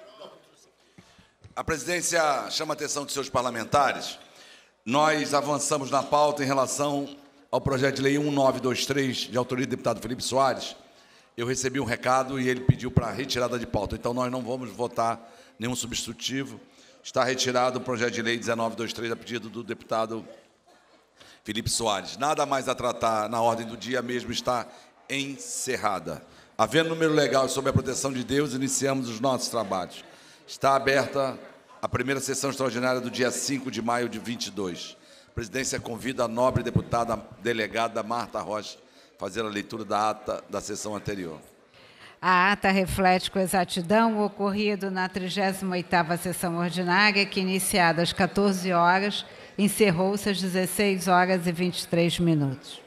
A presidência chama a atenção de seus parlamentares. Nós avançamos na pauta em relação ao projeto de lei um nove dois três, de autoria do deputado Felipe Soares. Eu recebi um recado e ele pediu para retirada de pauta. Então, nós não vamos votar nenhum substitutivo. Está retirado o projeto de lei dezenove dois três, a pedido do deputado Felipe Soares. Nada mais a tratar na ordem do dia, mesmo está encerrada. Havendo número legal sobre a proteção de Deus, iniciamos os nossos trabalhos. Está aberta a primeira sessão extraordinária do dia cinco de maio de vinte e dois. A presidência convida a nobre deputada delegada Marta Rocha a fazer a leitura da ata da sessão anterior. A ata reflete com exatidão o ocorrido na trigésima oitava sessão ordinária, que, iniciada às quatorze horas, encerrou-se às dezesseis horas e vinte e três minutos.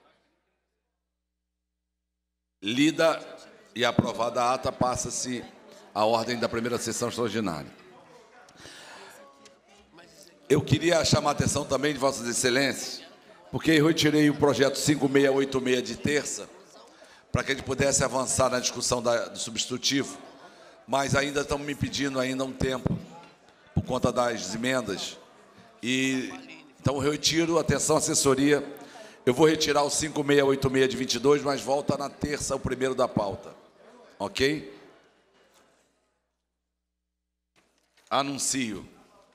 Lida e aprovada a ata, passa-se a ordem da primeira sessão extraordinária. Eu queria chamar a atenção também de Vossas Excelências, porque eu retirei o projeto cinco seis oito seis de terça, para que a gente pudesse avançar na discussão da, do substitutivo, mas ainda estão me pedindo ainda um tempo, por conta das emendas. E, então, eu retiro, atenção, assessoria, eu vou retirar o cinco seis oito seis de vinte e dois, mas volta na terça o primeiro da pauta. Ok? Anuncio.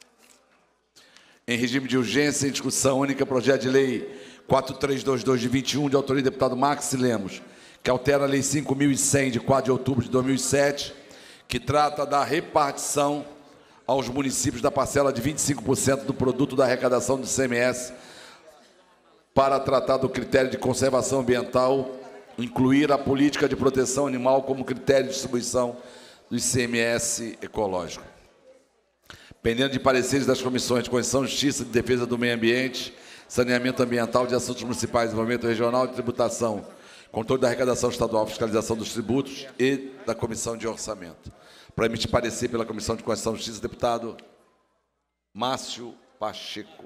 Em regime de urgência, em discussão única, projeto de lei quatro três dois dois de vinte e um, de autoria do deputado Max Lemos, que altera a lei cinco mil e cem, de quatro de outubro de dois mil e sete, que trata da repartição aos municípios da parcela de vinte e cinco por cento do produto da arrecadação do I C M S para tratar do critério de conservação ambiental, incluir a política de proteção animal como critério de distribuição do I C M S ecológico. Pendendo de pareceres das comissões de Constituição, Justiça, de Defesa do Meio Ambiente, Saneamento Ambiental, de Assuntos Municipais, Desenvolvimento Regional e Tributação, Controle da Arrecadação Estadual, Fiscalização dos Tributos e da Comissão de Orçamento. Para emitir parecer pela Comissão de Constituição e Justiça, deputado Márcio Pacheco.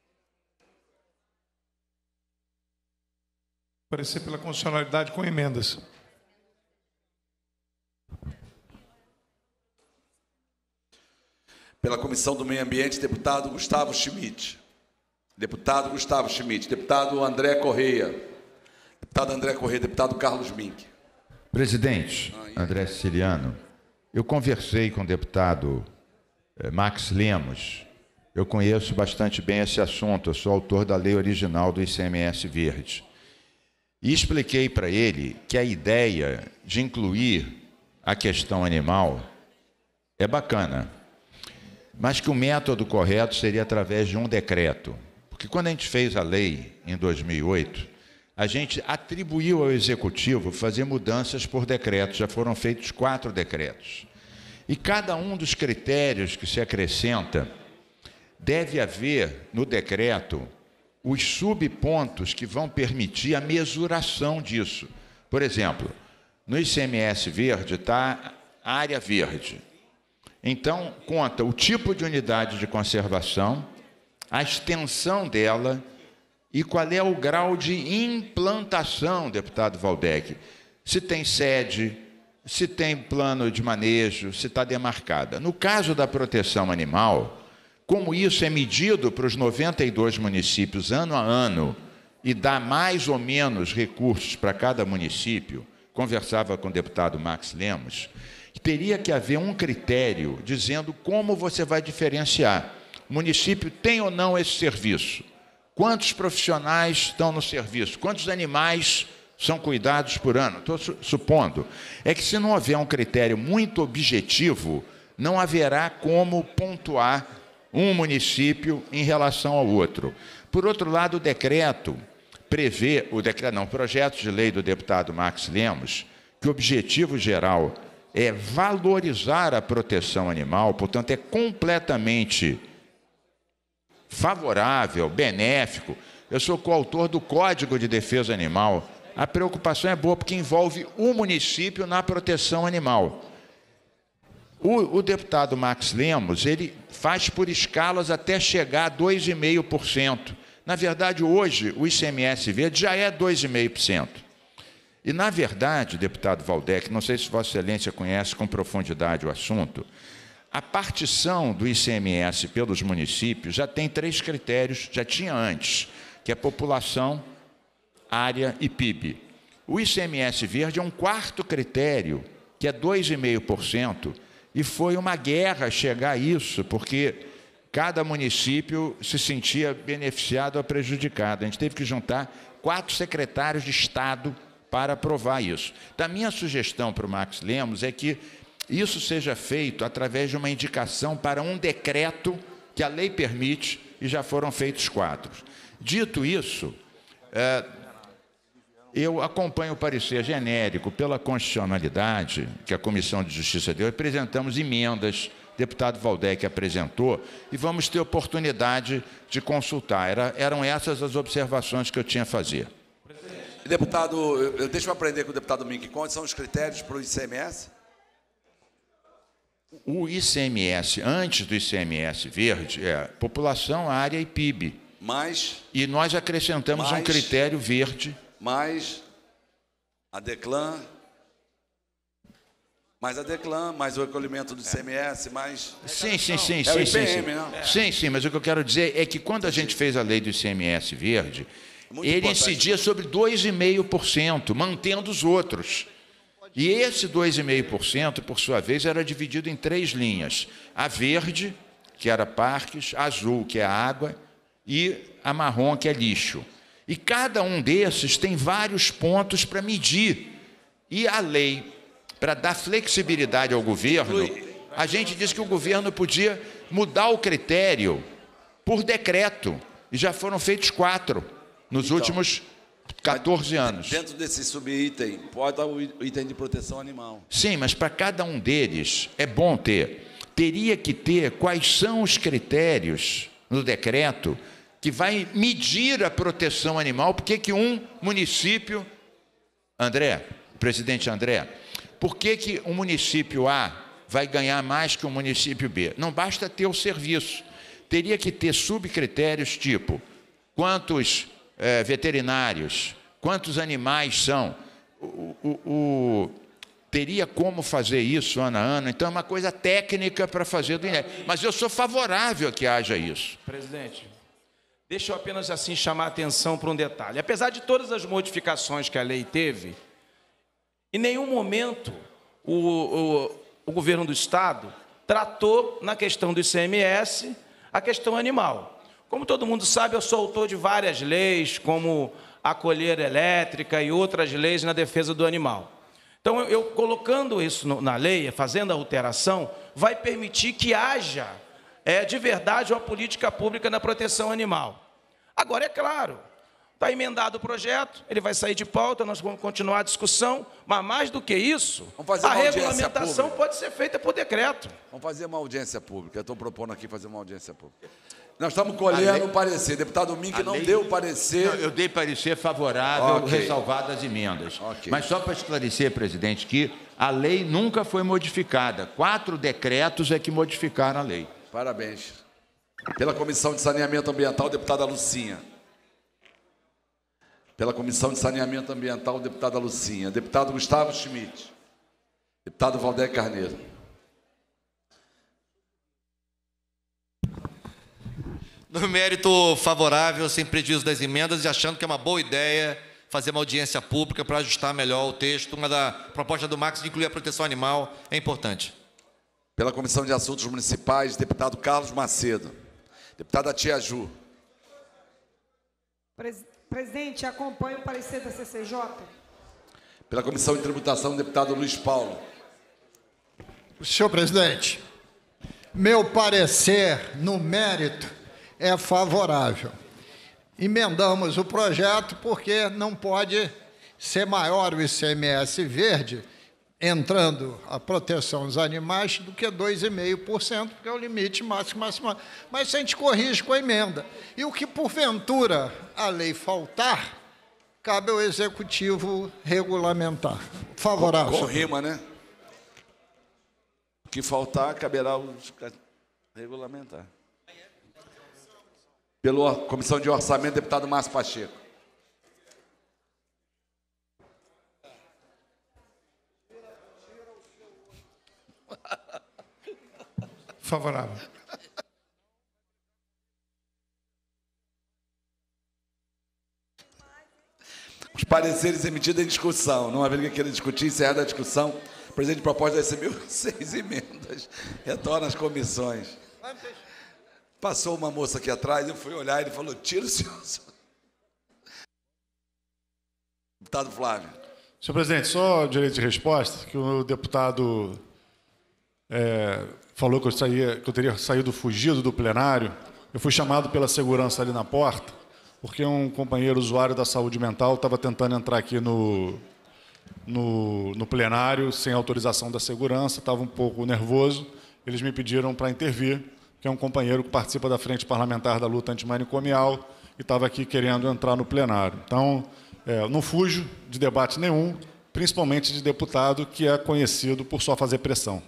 Parecer pela constitucionalidade com emendas. Pela Comissão do Meio Ambiente, deputado Gustavo Schmidt. Deputado Gustavo Schmidt. Deputado André Correia. Deputado André Correia. Deputado Carlos Mink. Presidente, André Siciliano, eu conversei com o deputado eh, Max Lemos. Eu conheço bastante bem esse assunto. Eu sou autor da lei original do I C M S Verde. E expliquei para ele que a ideia de incluir a questão animal é bacana, mas que o método correto seria através de um decreto. Porque quando a gente fez a lei em dois mil e oito, a gente atribuiu ao Executivo fazer mudanças por decreto. Já foram feitos quatro decretos. E cada um dos critérios que se acrescenta, deve haver no decreto os subpontos que vão permitir a mesuração disso. Por exemplo, no I C M S verde está a área verde. Então, conta o tipo de unidade de conservação, a extensão dela e qual é o grau de implantação, deputado Valdec. Se tem sede, se tem plano de manejo, se está demarcada. No caso da proteção animal, como isso é medido para os noventa e dois municípios ano a ano e dá mais ou menos recursos para cada município, conversava com o deputado Max Lemos, teria que haver um critério dizendo como você vai diferenciar. O município tem ou não esse serviço? Quantos profissionais estão no serviço? Quantos animais são cuidados por ano? Estou supondo. É que se não houver um critério muito objetivo, não haverá como pontuar um município em relação ao outro. Por outro lado, o decreto prevê, o decreto não, o projeto de lei do deputado Max Lemos, que o objetivo geral é valorizar a proteção animal, portanto, é completamente favorável, benéfico. Eu sou coautor do Código de Defesa Animal, a preocupação é boa, porque envolve o município na proteção animal. O, o deputado Max Lemos, ele faz por escalas até chegar a dois vírgula cinco por cento. Na verdade, hoje, o I C M S verde já é dois vírgula cinco por cento. E, na verdade, deputado Valdec, não sei se Vossa Excelência conhece com profundidade o assunto, a partição do I C M S pelos municípios já tem três critérios, já tinha antes, que é população, área e P I B. O I C M S verde é um quarto critério, que é dois vírgula cinco por cento, e foi uma guerra chegar a isso, porque cada município se sentia beneficiado ou prejudicado. A gente teve que juntar quatro secretários de Estado para aprovar isso. Então, a minha sugestão para o Max Lemos é que isso seja feito através de uma indicação para um decreto que a lei permite, e já foram feitos quatro. Dito isso, é, eu acompanho o parecer genérico pela constitucionalidade que a Comissão de Justiça deu, apresentamos emendas, o deputado Valdec apresentou, e vamos ter oportunidade de consultar. Era, eram essas as observações que eu tinha a fazer. Deputado, eu, deixa eu aprender com o deputado Mink, quais são os critérios para o I C M S? O I C M S, antes do I C M S verde, é população, área e P I B. Mais? E nós acrescentamos mais, um critério verde. Mais a Declan, mais a Declan, mais o recolhimento do I C M S, mais... Sim, sim, sim. É sim, o I P sim, M, sim. não? Sim, sim, mas o que eu quero dizer é que quando a gente fez a lei do I C M S verde, muito ele importante. Incidia sobre dois vírgula cinco por cento, mantendo os outros. E esse dois vírgula cinco por cento, por sua vez, era dividido em três linhas. A verde, que era parques, a azul, que é água, e a marrom, que é lixo. E cada um desses tem vários pontos para medir. E a lei, para dar flexibilidade ao governo, a gente disse que o governo podia mudar o critério por decreto. E já foram feitos quatro nos então, últimos quatorze anos. Dentro desse subitem, pode dar o item de proteção animal. Sim, mas para cada um deles é bom ter. Teria que ter quais são os critérios no decreto que vai medir a proteção animal. Por que que um município... André, presidente André, por que que um município A vai ganhar mais que o município B? Não basta ter o serviço. Teria que ter subcritérios tipo quantos eh, veterinários, quantos animais são. O, o, o, teria como fazer isso ano a ano. Então, é uma coisa técnica para fazer do I N E C. Mas eu sou favorável a que haja isso. Presidente, deixa eu apenas assim chamar a atenção para um detalhe. Apesar de todas as modificações que a lei teve, em nenhum momento o, o, o governo do Estado tratou, na questão do I C M S, a questão animal. Como todo mundo sabe, eu sou autor de várias leis, como a colheira elétrica e outras leis na defesa do animal. Então, eu, eu colocando isso no, na lei, fazendo a alteração, vai permitir que haja, é, de verdade, uma política pública na proteção animal. Agora, é claro, está emendado o projeto, ele vai sair de pauta, nós vamos continuar a discussão, mas mais do que isso, a regulamentação pode ser feita por decreto. Vamos fazer uma audiência pública. Eu estou propondo aqui fazer uma audiência pública. Nós estamos colhendo o parecer. Deputado Mink não lei... deu parecer... Não, eu dei parecer favorável, okay. ressalvado as emendas. Okay. Mas só para esclarecer, presidente, que a lei nunca foi modificada. Quatro decretos é que modificaram a lei. Parabéns. Pela Comissão de Saneamento Ambiental, deputada Lucinha. Pela Comissão de Saneamento Ambiental, deputada Lucinha. Deputado Gustavo Schmidt. Deputado Valdec Carneiro. No mérito favorável, sem prejuízo das emendas, e achando que é uma boa ideia fazer uma audiência pública para ajustar melhor o texto. Uma da proposta do Max de incluir a proteção animal é importante. Pela Comissão de Assuntos Municipais, deputado Carlos Macedo. Deputada Tia Ju. Pres Presidente, acompanho o parecer da C C J. Pela Comissão de Tributação, deputado Luiz Paulo. Senhor presidente, meu parecer no mérito é favorável. Emendamos o projeto porque não pode ser maior o I C M S verde, entrando a proteção dos animais, do que dois vírgula cinco por cento, porque é o limite máximo máximo. Mas a gente corrige com a emenda. E o que, porventura, a lei faltar, cabe ao Executivo regulamentar. Favorável. Com, com rima, né? O que faltar, caberá ao regulamentar. Pela Comissão de Orçamento, deputado Márcio Pacheco. Favorável. Os pareceres emitidos em discussão. Não havendo que queira discutir, encerrada a discussão. O presidente proposta recebeu seis emendas. Retorna às comissões. Passou uma moça aqui atrás, eu fui olhar e ele falou, tira o senhor. Deputado Flávio. Senhor presidente, só direito de resposta, que o deputado é, falou que eu, saía, que eu teria saído fugido do plenário. Eu fui chamado pela segurança ali na porta, porque um companheiro usuário da saúde mental estava tentando entrar aqui no, no, no plenário sem autorização da segurança, estava um pouco nervoso. Eles me pediram para intervir, que é um companheiro que participa da Frente Parlamentar da Luta Antimanicomial e estava aqui querendo entrar no plenário. Então, é, não fujo de debate nenhum, principalmente de deputado que é conhecido por só fazer pressão.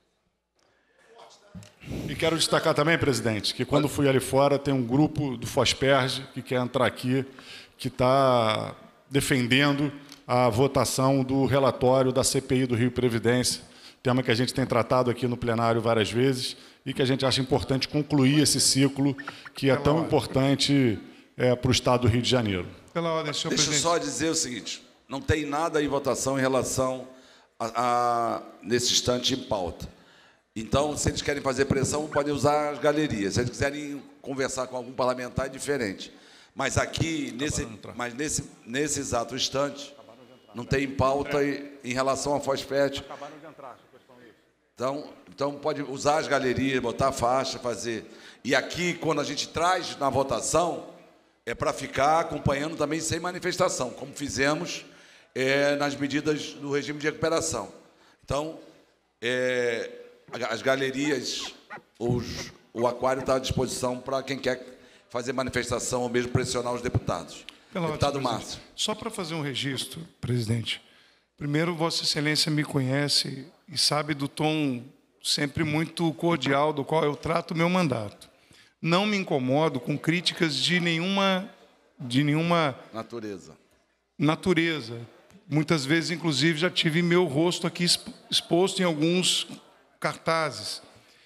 E quero destacar também, presidente, que quando fui ali fora tem um grupo do Fosperge que quer entrar aqui, que está defendendo a votação do relatório da C P I do Rio Previdência, tema que a gente tem tratado aqui no plenário várias vezes e que a gente acha importante concluir esse ciclo que é tão importante é, para o Estado do Rio de Janeiro. Pela ordem, senhor Deixa presidente. eu só dizer o seguinte, não tem nada em votação em relação a, a nesse instante em pauta. Então, se eles querem fazer pressão, podem usar as galerias. Se eles quiserem conversar com algum parlamentar, é diferente. Mas aqui, nesse, mas nesse, nesse exato instante, não tem pauta em relação à Fosfet. Então, então, pode usar as galerias, botar a faixa, fazer. E aqui, quando a gente traz na votação, é para ficar acompanhando também sem manifestação, como fizemos é, nas medidas do regime de recuperação. Então, é, as galerias, os, o aquário está à disposição para quem quer fazer manifestação ou mesmo pressionar os deputados. Pela Deputado ordem, Márcio. Só para fazer um registro, presidente. Primeiro, Vossa Excelência me conhece e sabe do tom sempre muito cordial do qual eu trato o meu mandato. Não me incomodo com críticas de nenhuma, de nenhuma natureza. natureza. Muitas vezes, inclusive, já tive meu rosto aqui exposto em alguns cartazes.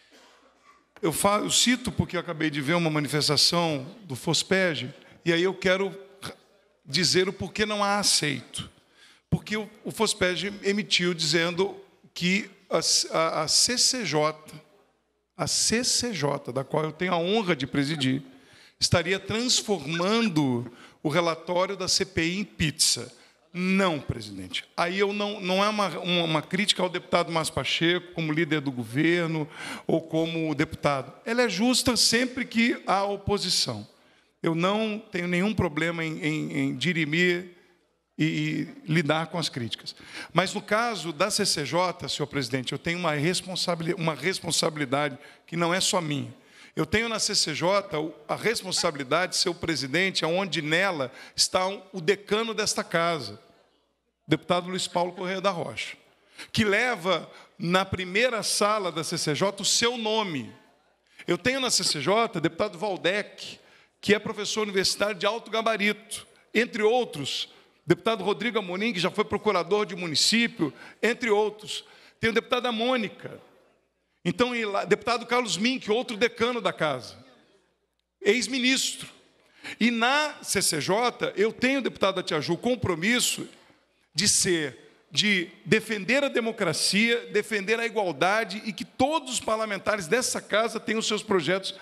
Eu, falo, eu cito porque eu acabei de ver uma manifestação do Fospeg, e aí eu quero dizer o porquê não há aceito. Porque o, o Fospeg emitiu dizendo que a, a, a C C J, a C C J, da qual eu tenho a honra de presidir, estaria transformando o relatório da C P I em pizza. Não, presidente. Aí eu não, não é uma, uma, uma crítica ao deputado Márcio Pacheco, como líder do governo, ou como deputado. Ela é justa sempre que há oposição. Eu não tenho nenhum problema em, em, em dirimir e, e lidar com as críticas. Mas, no caso da C C J, senhor presidente, eu tenho uma responsabilidade, uma responsabilidade que não é só minha. Eu tenho na C C J a responsabilidade de ser o presidente, onde nela está o decano desta casa, o deputado Luiz Paulo Correia da Rocha, que leva na primeira sala da C C J o seu nome. Eu tenho na C C J o deputado Valdec, que é professor universitário de alto gabarito, entre outros, deputado Rodrigo Amorim, que já foi procurador de município, entre outros. Tem o deputado Mônica. Então, deputado Carlos Mink, outro decano da casa, ex-ministro. E na C C J, eu tenho, deputado Atiaju, o compromisso de ser, de defender a democracia, defender a igualdade e que todos os parlamentares dessa casa tenham os seus projetos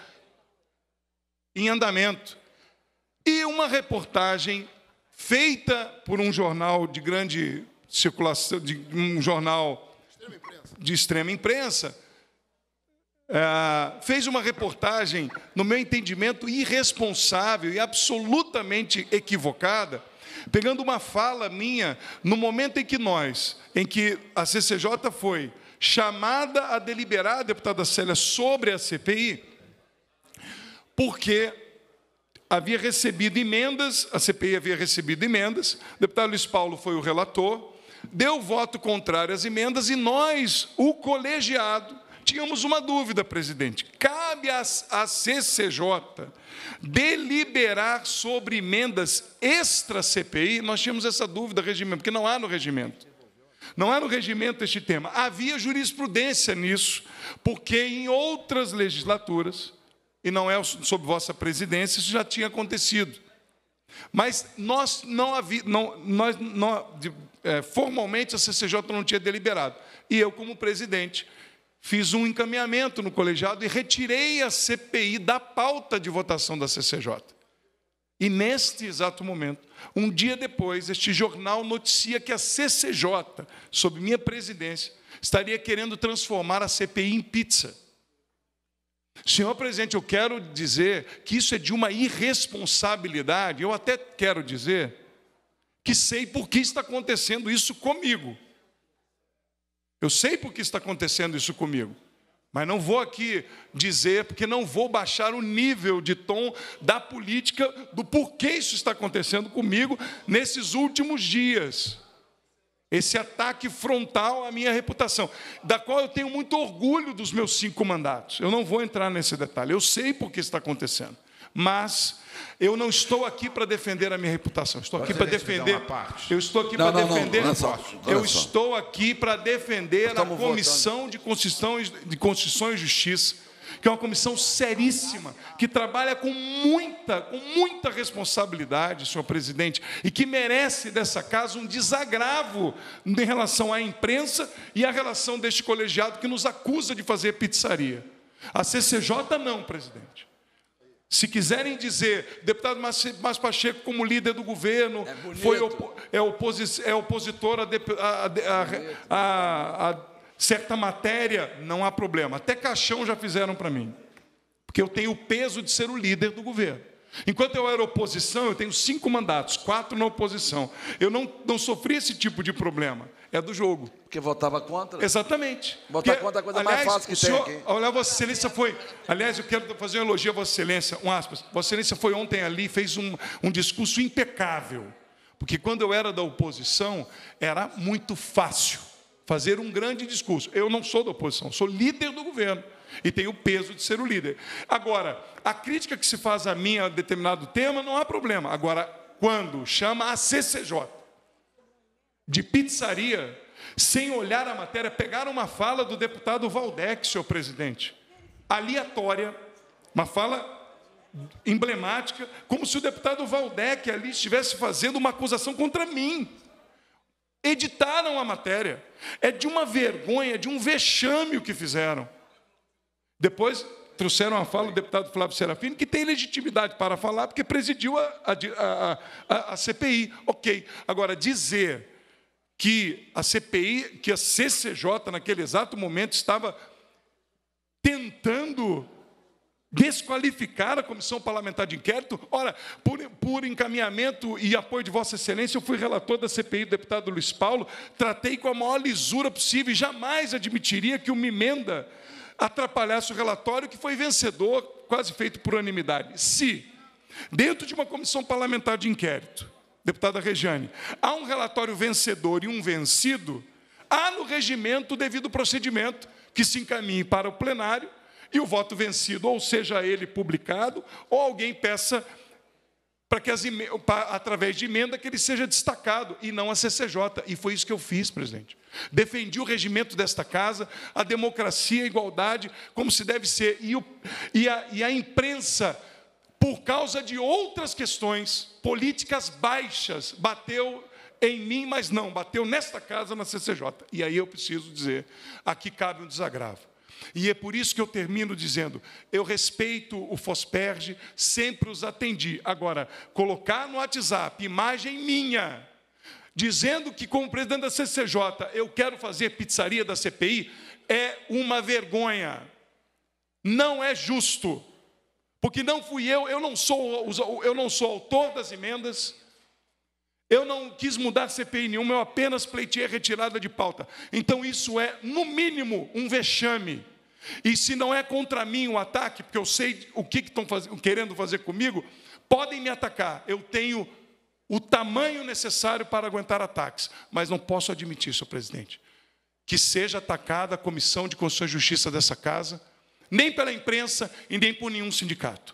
em andamento. E uma reportagem feita por um jornal de grande circulação, de um jornal de extrema imprensa, é, fez uma reportagem, no meu entendimento, irresponsável e absolutamente equivocada, pegando uma fala minha, no momento em que nós, em que a C C J foi chamada a deliberar, a deputada Célia, sobre a C P I, porque havia recebido emendas, a C P I havia recebido emendas, o deputado Luiz Paulo foi o relator, deu voto contrário às emendas e nós, o colegiado, tínhamos uma dúvida, presidente. Cabe à C C J deliberar sobre emendas extra-C P I? Nós tínhamos essa dúvida, regimento, porque não há no regimento. Não há no regimento este tema. Havia jurisprudência nisso, porque em outras legislaturas, e não é sob vossa presidência, isso já tinha acontecido. Mas nós não havia, não, nós, não, é, formalmente a C C J não tinha deliberado. E eu, como presidente, fiz um encaminhamento no colegiado e retirei a C P I da pauta de votação da C C J. E neste exato momento, um dia depois, este jornal noticia que a C C J, sob minha presidência, estaria querendo transformar a C P I em pizza. Senhor presidente, eu quero dizer que isso é de uma irresponsabilidade. Eu até quero dizer que sei por que está acontecendo isso comigo. Eu sei por que está acontecendo isso comigo. Mas não vou aqui dizer, porque não vou baixar o nível de tom da política, do porquê isso está acontecendo comigo nesses últimos dias. Esse ataque frontal à minha reputação, da qual eu tenho muito orgulho dos meus cinco mandatos. Eu não vou entrar nesse detalhe, eu sei por que está acontecendo. Mas eu não estou aqui para defender a minha reputação, estou aqui para defender. Eu estou aqui para defender. Eu estou aqui para defender a Comissão de Constituição, de Constituição e Justiça, que é uma comissão seríssima, que trabalha com muita, com muita responsabilidade, senhor presidente, e que merece dessa casa um desagravo em relação à imprensa e à relação deste colegiado que nos acusa de fazer pizzaria. A C C J não, presidente. Se quiserem dizer, deputado Márcio Pacheco, como líder do governo, é foi opo é, oposi é opositor a, a, a, a, a certa matéria, não há problema. Até caixão já fizeram para mim, porque eu tenho o peso de ser o líder do governo. Enquanto eu era oposição, eu tenho cinco mandatos, quatro na oposição. Eu não, não sofri esse tipo de problema. É do jogo. Porque votava contra? Exatamente. Votar contra é a coisa aliás, mais fácil que senhor, tem aqui. Olha, Vossa Excelência foi... Aliás, eu quero fazer um elogio a Vossa Excelência, um aspas. Vossa Excelência foi ontem ali e fez um, um discurso impecável. Porque quando eu era da oposição, era muito fácil fazer um grande discurso. Eu não sou da oposição, sou líder do governo. E tenho o peso de ser o líder. Agora, a crítica que se faz a mim a determinado tema, não há problema. Agora, quando chama a C C J de pizzaria, sem olhar a matéria, pegaram uma fala do deputado Valdec, senhor presidente, aleatória, uma fala emblemática, como se o deputado Valdec ali estivesse fazendo uma acusação contra mim. Editaram a matéria. É de uma vergonha, de um vexame o que fizeram. Depois trouxeram a fala do deputado Flávio Serafini, que tem legitimidade para falar, porque presidiu a, a, a, a C P I. Ok. Agora, dizer que a C P I, que a C C J, naquele exato momento, estava tentando desqualificar a Comissão Parlamentar de Inquérito. Ora, por, por encaminhamento e apoio de Vossa Excelência, eu fui relator da C P I do deputado Luiz Paulo, tratei com a maior lisura possível e jamais admitiria que uma emenda atrapalhasse o relatório, que foi vencedor, quase feito por unanimidade. Se, dentro de uma comissão parlamentar de inquérito, deputada Rejane, há um relatório vencedor e um vencido, há no regimento o devido procedimento, que se encaminhe para o plenário, e o voto vencido, ou seja ele publicado, ou alguém peça para que, as, através de emenda, que ele seja destacado, e não a C C J. E foi isso que eu fiz, presidente. Defendi o regimento desta casa, a democracia, a igualdade, como se deve ser. E, o, e, a, e a imprensa, por causa de outras questões políticas baixas, bateu em mim, mas não, bateu nesta casa, na C C J. E aí eu preciso dizer, aqui cabe um desagravo. E é por isso que eu termino dizendo, eu respeito o Fosperge, sempre os atendi. Agora, colocar no WhatsApp imagem minha, dizendo que, como presidente da C C J, eu quero fazer pizzaria da C P I, é uma vergonha. Não é justo. Porque não fui eu, eu não sou, eu não sou autor das emendas, eu não quis mudar C P I nenhuma, eu apenas pleiteei a retirada de pauta. Então, isso é, no mínimo, um vexame. E se não é contra mim o ataque, porque eu sei o que estão faz... querendo fazer comigo, Podem me atacar, eu tenho o tamanho necessário para aguentar ataques, mas não posso admitir, senhor presidente, que seja atacada a Comissão de Constituição e Justiça dessa casa, nem pela imprensa e nem por nenhum sindicato.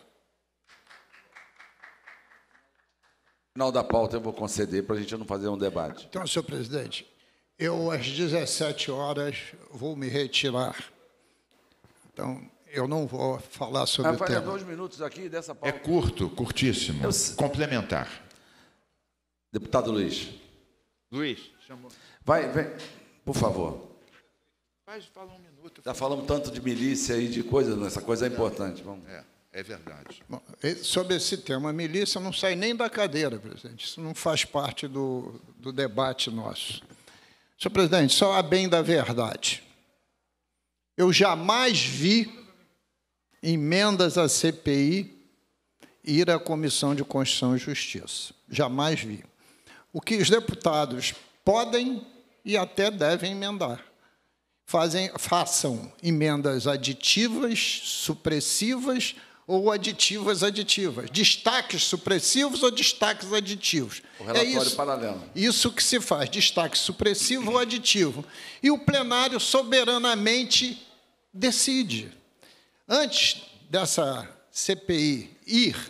No final da pauta eu vou conceder para a gente não fazer um debate. Então, senhor presidente, eu às dezessete horas vou me retirar. Então, eu não vou falar sobre ah, o tema. dois minutos aqui dessa É pauta. curto, curtíssimo. Eu... Complementar. Deputado Luiz. Luiz, chamou. Vai, vem, por favor. Faz, fala um minuto. Já falamos tanto de milícia e de coisas, essa coisa é importante. Vamos. É, é verdade. Bom, sobre esse tema, a milícia não sai nem da cadeira, presidente. Isso não faz parte do, do debate nosso. Senhor presidente, só a bem da verdade. Eu jamais vi emendas à C P I ir à Comissão de Constituição e Justiça. Jamais vi. O que os deputados podem e até devem emendar. Fazem, façam emendas aditivas, supressivas ou aditivas aditivas. Destaques supressivos ou destaques aditivos. O relatório é isso, paralelo. Isso que se faz, destaque supressivo ou aditivo. E o plenário soberanamente decide. Antes dessa C P I ir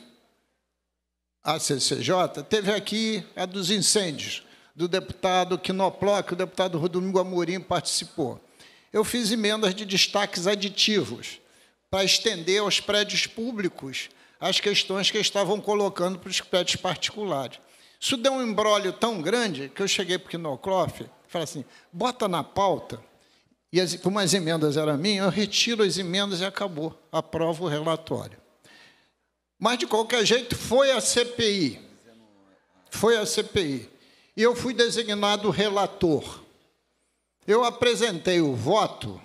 à C C J, teve aqui a dos incêndios, do deputado Quinopló, que o deputado Rodrigo Amorim participou. Eu fiz emendas de destaques aditivos para estender aos prédios públicos as questões que estavam colocando para os prédios particulares. Isso deu um embrólio tão grande que eu cheguei para o Quinopló e falei assim, bota na pauta, e as, como as emendas eram minhas, eu retiro as emendas e acabou, aprovo o relatório. Mas, de qualquer jeito, foi a C P I. Foi a C P I. E eu fui designado relator. Eu apresentei o voto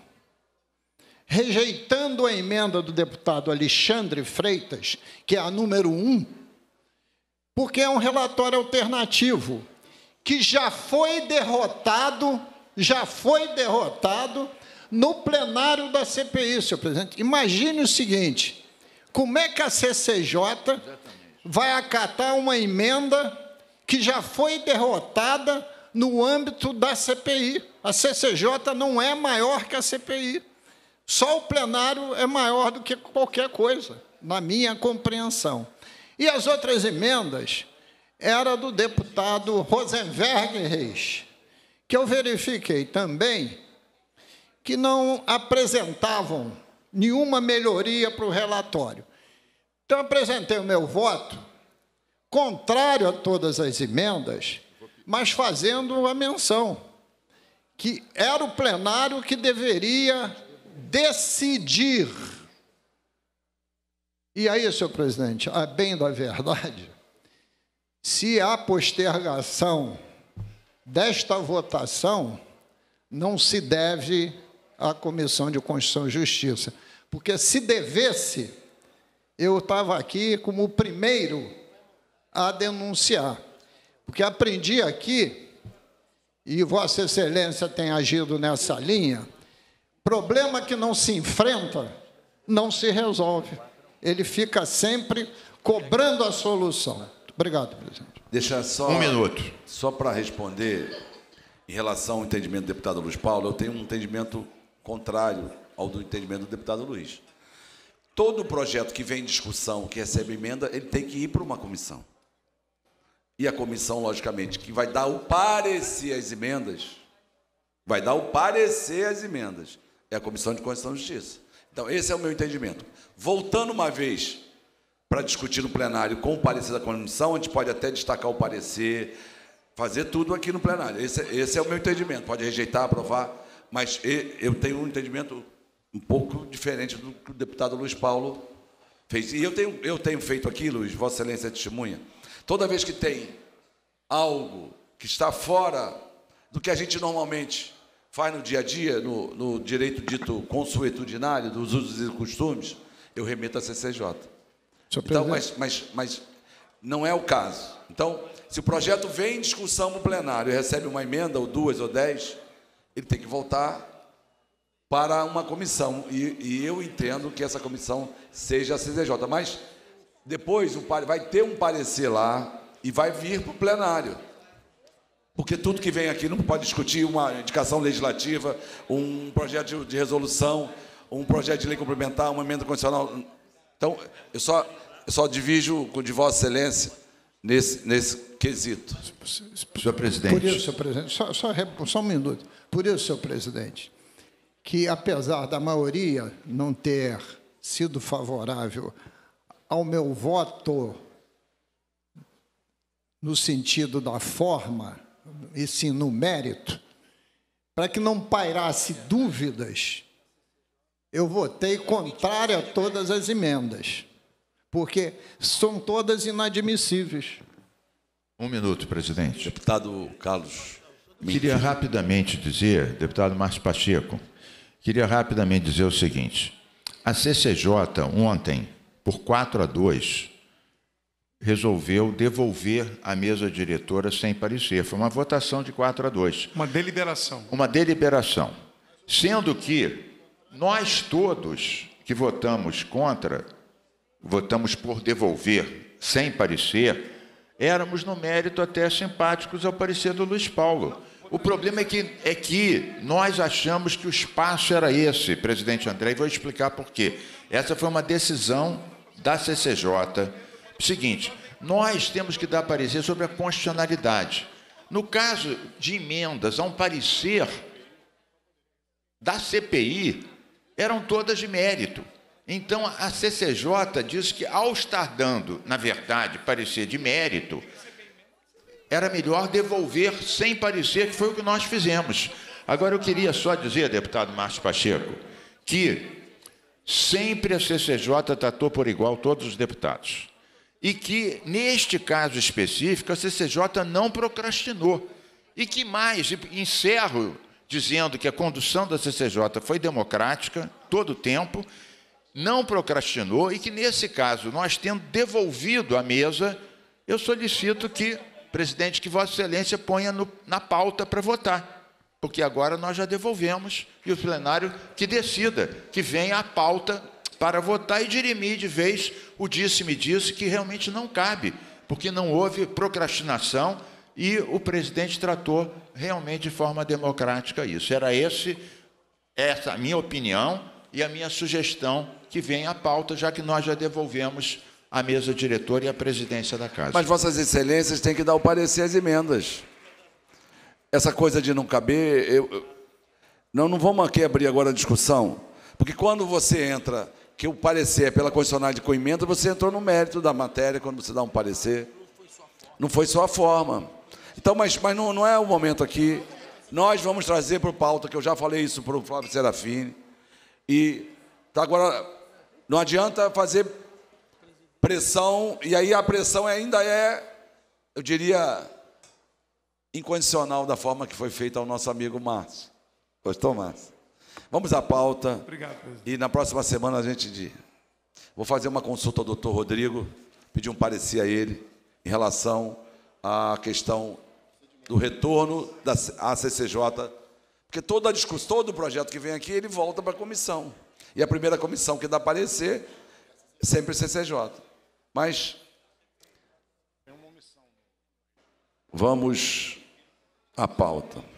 rejeitando a emenda do deputado Alexandre Freitas, que é a número um, porque é um relatório alternativo, que já foi derrotado, já foi derrotado no plenário da C P I, senhor presidente. Imagine o seguinte, como é que a C C J vai acatar uma emenda que já foi derrotada no âmbito da C P I? A C C J não é maior que a C P I. Só o plenário é maior do que qualquer coisa, na minha compreensão. E as outras emendas era do deputado Rosenberg Reis, que eu verifiquei também que não apresentavam nenhuma melhoria para o relatório. Então, apresentei o meu voto contrário a todas as emendas, mas fazendo a menção que era o plenário que deveria decidir. E aí, senhor presidente, a bem da verdade, se há postergação desta votação, não se deve à Comissão de Constituição e Justiça, porque se devesse, eu estava aqui como o primeiro a denunciar, porque aprendi aqui, e Vossa Excelência tem agido nessa linha, problema que não se enfrenta, não se resolve. Ele fica sempre cobrando a solução. Obrigado, presidente. Deixa só, um minuto. Só para responder, em relação ao entendimento do deputado Luiz Paulo, eu tenho um entendimento contrário ao do entendimento do deputado Luiz. Todo projeto que vem em discussão, que recebe emenda, ele tem que ir para uma comissão. E a comissão, logicamente, que vai dar o parecer às emendas, vai dar o parecer às emendas, é a Comissão de Constituição e Justiça. Então, esse é o meu entendimento. Voltando uma vez para discutir no plenário com o parecer da comissão, a gente pode até destacar o parecer, fazer tudo aqui no plenário. Esse, esse é o meu entendimento. Pode rejeitar, aprovar, mas eu tenho um entendimento um pouco diferente do que o deputado Luiz Paulo fez. E eu tenho, eu tenho feito aqui, Luiz, Vossa Excelência é testemunha, toda vez que tem algo que está fora do que a gente normalmente faz no dia a dia, no, no direito dito consuetudinário, dos usos e costumes, eu remeto à C C J. Então, mas, mas, mas não é o caso. Então, se o projeto vem em discussão no plenário e recebe uma emenda, ou duas, ou dez, ele tem que voltar para uma comissão. E, e eu entendo que essa comissão seja a C C J. Mas depois o, vai ter um parecer lá e vai vir para o plenário. Porque tudo que vem aqui não pode discutir uma indicação legislativa, um projeto de resolução, um projeto de lei complementar, uma emenda constitucional. Então, eu só, eu só divido com de Vossa Excelência nesse, nesse quesito. Senhor presidente. Por isso, senhor presidente, só, só, só um minuto. Por isso, senhor presidente, que apesar da maioria não ter sido favorável ao meu voto no sentido da forma, e sim no mérito, para que não pairasse dúvidas, eu votei contrário a todas as emendas, porque são todas inadmissíveis. Um minuto, presidente. Deputado Carlos. Queria rapidamente dizer, deputado Márcio Pacheco, queria rapidamente dizer o seguinte. A C C J, ontem, por quatro a dois, resolveu devolver a mesa diretora sem parecer. Foi uma votação de quatro a dois. Uma deliberação. Uma deliberação. Sendo que nós todos que votamos contra, votamos por devolver sem parecer, éramos, no mérito, até simpáticos ao parecer do Luiz Paulo. O problema é que, é que nós achamos que o espaço era esse, presidente André, e vou explicar por quê. Essa foi uma decisão da C C J. Seguinte, nós temos que dar parecer sobre a constitucionalidade. No caso de emendas a um parecer da C P I, eram todas de mérito. Então, a C C J diz que, ao estar dando, na verdade, parecer de mérito, era melhor devolver sem parecer, que foi o que nós fizemos. Agora, eu queria só dizer, deputado Márcio Pacheco, que sempre a C C J tratou por igual todos os deputados. E que, neste caso específico, a C C J não procrastinou. E que mais, encerro dizendo que a condução da C C J foi democrática, todo o tempo, não procrastinou, e que, nesse caso, nós tendo devolvido a mesa, eu solicito que, presidente, que Vossa Excelência ponha no, na pauta para votar, porque agora nós já devolvemos, e o plenário que decida, que venha a pauta para votar e dirimir de vez o disse-me disse, que realmente não cabe, porque não houve procrastinação e o presidente tratou realmente de forma democrática isso. Era esse, essa a minha opinião e a minha sugestão que venha à pauta, já que nós já devolvemos a mesa diretora e a presidência da Casa. Mas Vossas Excelências têm que dar o parecer às emendas. Essa coisa de não caber, eu, eu, não, não vamos aqui abrir agora a discussão, porque quando você entra, que o parecer é pela condicionalidade com emenda, você entrou no mérito da matéria, quando você dá um parecer. Não foi só a forma. Então, mas, mas não, não é o momento aqui. Nós vamos trazer para o pauta, que eu já falei isso para o Flávio Serafini, e tá, agora não adianta fazer pressão, e aí a pressão ainda é, eu diria, incondicional da forma que foi feita ao nosso amigo Márcio. Gostou, Márcio? Vamos à pauta. Obrigado, presidente. E na próxima semana a gente... De... Vou fazer uma consulta ao doutor Rodrigo, pedir um parecer a ele em relação à questão do retorno da à C C J, porque toda a discussão, todo o projeto que vem aqui, ele volta para a comissão. E a primeira comissão que dá parecer é sempre C C J. Mas vamos à pauta.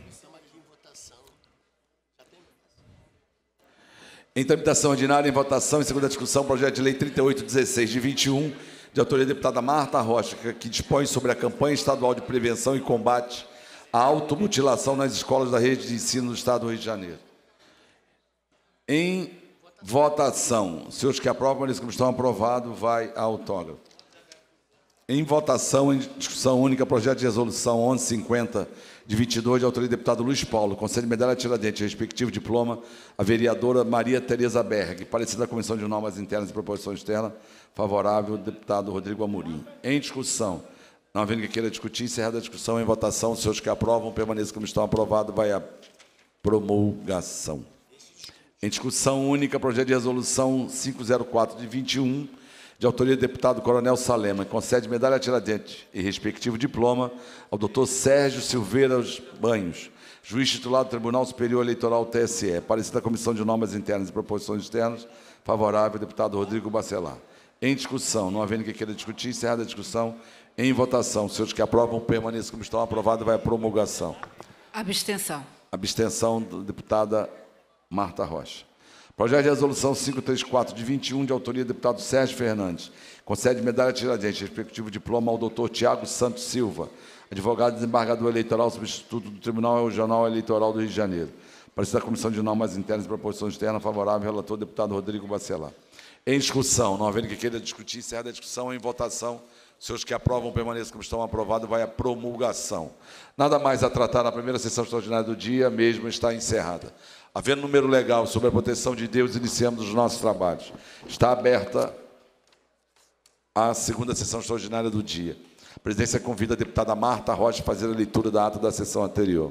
Em tramitação ordinária, em votação, em segunda discussão, projeto de lei trinta e oito dezesseis de vinte e um, de autoria da deputada Marta Rocha, que dispõe sobre a campanha estadual de prevenção e combate à automutilação nas escolas da rede de ensino do Estado do Rio de Janeiro. Em votação, os senhores que aprovam, eles que estão aprovados, vai a autógrafo. Em votação, em discussão única, projeto de resolução onze cinquenta de vinte e dois, de autoria do deputado Luiz Paulo, concede medalha Tiradentes, respectivo diploma, a vereadora Maria Tereza Berg, parecer da Comissão de Normas Internas e Proposição Externa, favorável, deputado Rodrigo Amorim. Em discussão, não havendo que queira discutir, encerrada a discussão, em votação, os senhores que aprovam, permaneçam como estão aprovados, vai a promulgação. Em discussão única, projeto de resolução quinhentos e quatro de vinte e um, de autoria do deputado Coronel Salema, concede medalha Tiradentes e respectivo diploma ao doutor Sérgio Silveira Banhos, juiz titular do Tribunal Superior Eleitoral T S E, parecer da Comissão de Normas Internas e Proposições Externas, favorável, deputado Rodrigo Bacelar. Em discussão. Não havendo quem queira discutir, encerrada a discussão. Em votação. Os senhores que aprovam, permaneçam como estão. Aprovado, vai à promulgação. Abstenção. Abstenção da deputada Marta Rocha. Projeto de resolução quinhentos e trinta e quatro, de vinte e um, de autoria do deputado Sérgio Fernandes. Concede medalha Tiradentes, respectivo diploma ao doutor Tiago Santos Silva, advogado desembargador eleitoral, substituto do Tribunal Regional Eleitoral do Rio de Janeiro. Parecer da Comissão de Normas Internas e Proposição Externa, favorável, relator, deputado Rodrigo Bacelar. Em discussão, não havendo que queira discutir, encerrada a discussão, em votação. Os senhores que aprovam, permaneçam como estão. Aprovado, vai à promulgação. Nada mais a tratar na primeira sessão extraordinária do dia, mesmo está encerrada. Havendo número legal sobre a proteção de Deus, iniciamos os nossos trabalhos. Está aberta a segunda sessão extraordinária do dia. A presidência convida a deputada Marta Rocha a fazer a leitura da ata da sessão anterior.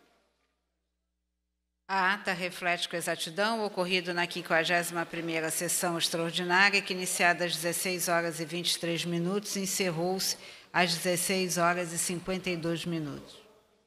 A ata reflete com exatidão o ocorrido na quinquagésima primeira sessão extraordinária, que, iniciada às dezesseis horas e vinte e três minutos, encerrou-se às dezesseis horas e cinquenta e dois minutos.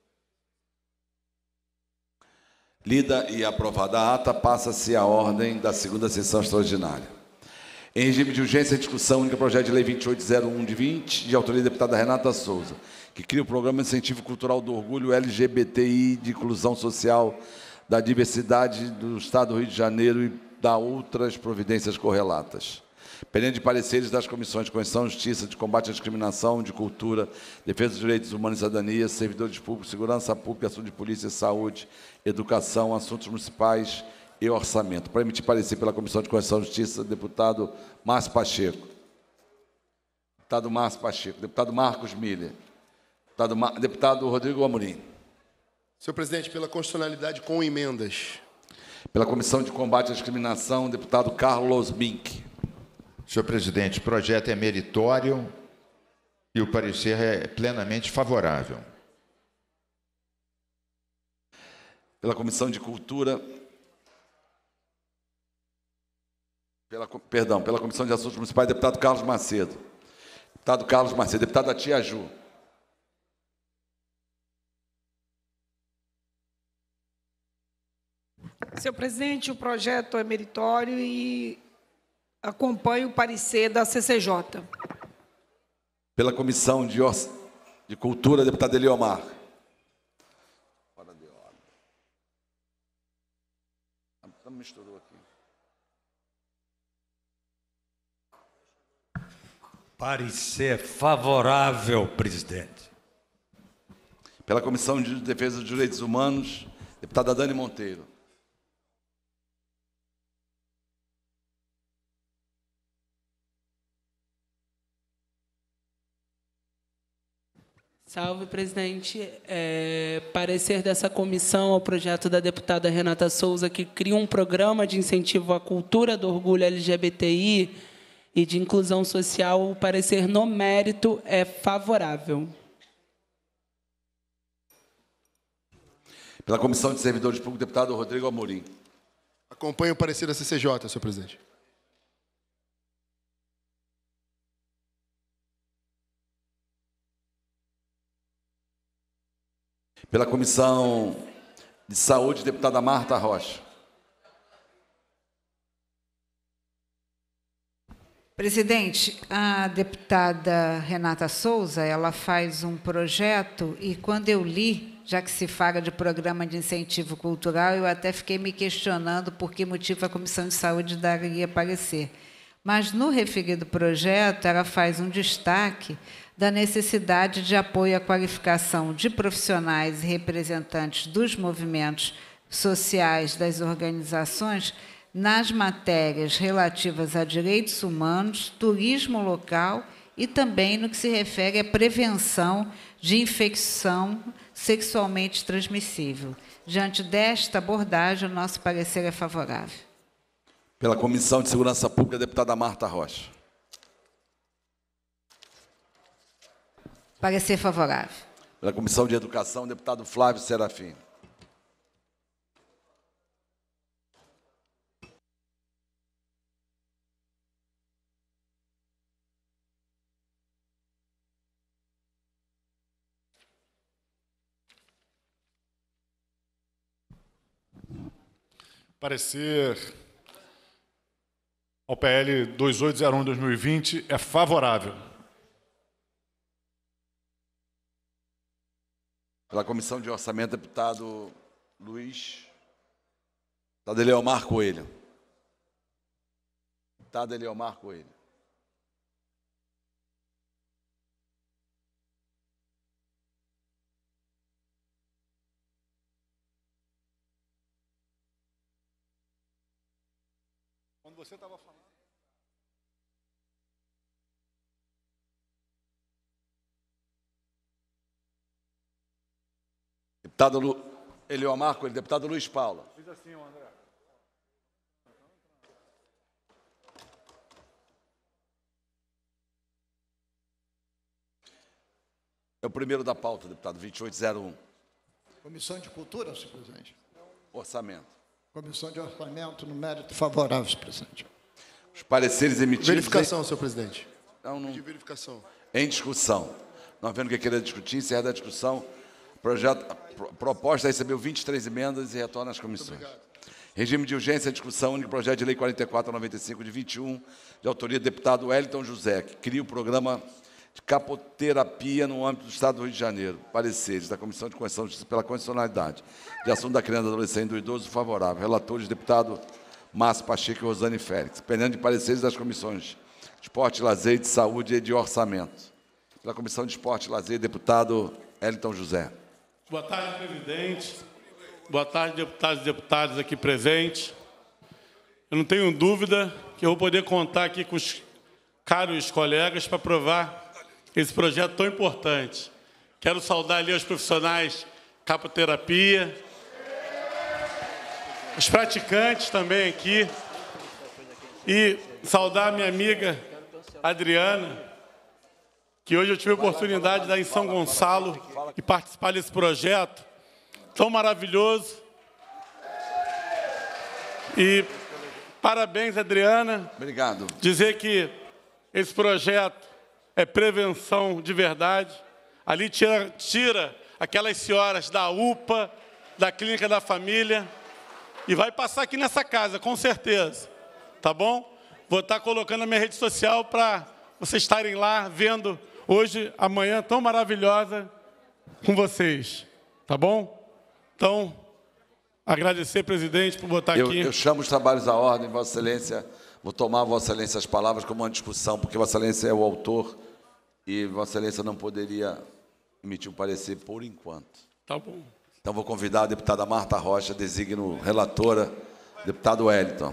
Lida e aprovada a ata, passa-se a ordem da segunda sessão extraordinária. Em regime de urgência, discussão única projeto de lei vinte e oito zero um de vinte, de autoria da deputada Renata Souza, que cria o programa de incentivo cultural do orgulho L G B T I de inclusão social da diversidade do Estado do Rio de Janeiro e da outras providências correlatas. Pendente de pareceres das comissões de Constituição, Justiça, de Combate à Discriminação, de Cultura, Defesa dos Direitos Humanos e Cidadania, Servidores Públicos, Segurança Pública, Assuntos de Polícia e Saúde, Educação, Assuntos Municipais e Orçamento. Para emitir parecer pela Comissão de Constituição e Justiça, deputado Márcio Pacheco. Deputado Márcio Pacheco. Deputado Marcos Miller. Deputado, Ma... deputado Rodrigo Amorim. Senhor presidente, pela constitucionalidade com emendas. Pela Comissão de Combate à Discriminação, deputado Carlos Mink. Senhor presidente, o projeto é meritório e o parecer é plenamente favorável. Pela Comissão de Cultura, pela, perdão, pela Comissão de Assuntos Municipais, deputado Carlos Macedo. Deputado Carlos Macedo, deputada Tia Ju. Senhor presidente, o projeto é meritório e acompanho o parecer da C C J. Pela Comissão de, Or... de Cultura, deputado Eliomar. Fora de ordem. Misturou aqui. Parecer favorável, presidente. Pela Comissão de Defesa dos Direitos Humanos, deputada Dani Monteiro. Salve, presidente. É, parecer dessa comissão ao projeto da deputada Renata Souza, que cria um programa de incentivo à cultura do orgulho L G B T I e de inclusão social. O parecer no mérito é favorável. Pela Comissão de Servidores Públicos, deputado Rodrigo Amorim. Acompanho o parecer da C C J, senhor presidente. Pela Comissão de Saúde, deputada Marta Rocha. Presidente, a deputada Renata Souza, ela faz um projeto e, quando eu li, já que se fala de programa de incentivo cultural, eu até fiquei me questionando por que motivo a Comissão de Saúde daria parecer. Mas, no referido projeto, ela faz um destaque da necessidade de apoio à qualificação de profissionais e representantes dos movimentos sociais das organizações nas matérias relativas a direitos humanos, turismo local e também no que se refere à prevenção de infecção sexualmente transmissível. Diante desta abordagem, o nosso parecer é favorável. Pela Comissão de Segurança Pública, deputada Marta Rocha. Parecer favorável. Pela Comissão de Educação, deputado Flávio Serafim. Parecer ao P L dois oito zero um barra dois mil e vinte é favorável. Pela Comissão de Orçamento, deputado Luiz. Deputado Eliomar Coelho. Deputado Eliomar Coelho. Quando você estava falando. Deputado Lu... Eliomar Coelho, deputado Luiz Paulo. Fiz assim, André. É o primeiro da pauta, deputado vinte e oito zero um. Comissão de Cultura, senhor presidente. Orçamento. Comissão de Orçamento, no mérito favorável, senhor presidente. Os pareceres emitidos... Verificação, em... senhor presidente. Não, não... De verificação. Em discussão. Não havendo o que queira discutir, encerrada a discussão. Projeto, a proposta recebeu vinte e três emendas e retorna às comissões. Regime de urgência, discussão, único projeto de lei quarenta e quatro noventa e cinco, de vinte e um, de autoria do deputado Wellington José, que cria o programa de capoterapia no âmbito do Estado do Rio de Janeiro. Pareceres da Comissão de Constituição e Justiça pela Constitucionalidade, de Assunto da Criança, do Adolescente e do Idoso, favorável. Relatores, deputado Márcio Pacheco e Rosane Félix. Pendendo de pareceres das comissões de Esporte, Lazer, de Saúde e de Orçamento. Pela Comissão de Esporte e Lazer, deputado Wellington José. Boa tarde, presidente. Boa tarde, deputados e deputadas aqui presentes. Eu não tenho dúvida que eu vou poder contar aqui com os caros colegas para aprovar esse projeto tão importante. Quero saudar ali os profissionais capoterapia, os praticantes também aqui, e saudar minha amiga Adriana, que hoje eu tive a oportunidade de dar em São Gonçalo e participar desse projeto tão maravilhoso. E parabéns, Adriana. Obrigado. Dizer que esse projeto é prevenção de verdade. Ali tira, tira aquelas senhoras da U P A, da Clínica da Família, e vai passar aqui nessa casa, com certeza. Tá bom? Vou estar colocando na minha rede social para vocês estarem lá vendo hoje, amanhã, tão maravilhosa com vocês. Tá bom? Então, agradecer, presidente, por botar eu, aqui. Eu chamo os trabalhos à ordem, Vossa Excelência. Vou tomar, Vossa Excelência, as palavras como uma discussão, porque Vossa Excelência é o autor e Vossa Excelência não poderia emitir um parecer por enquanto. Tá bom. Então, vou convidar a deputada Marta Rocha, designo relatora, deputado Wellington.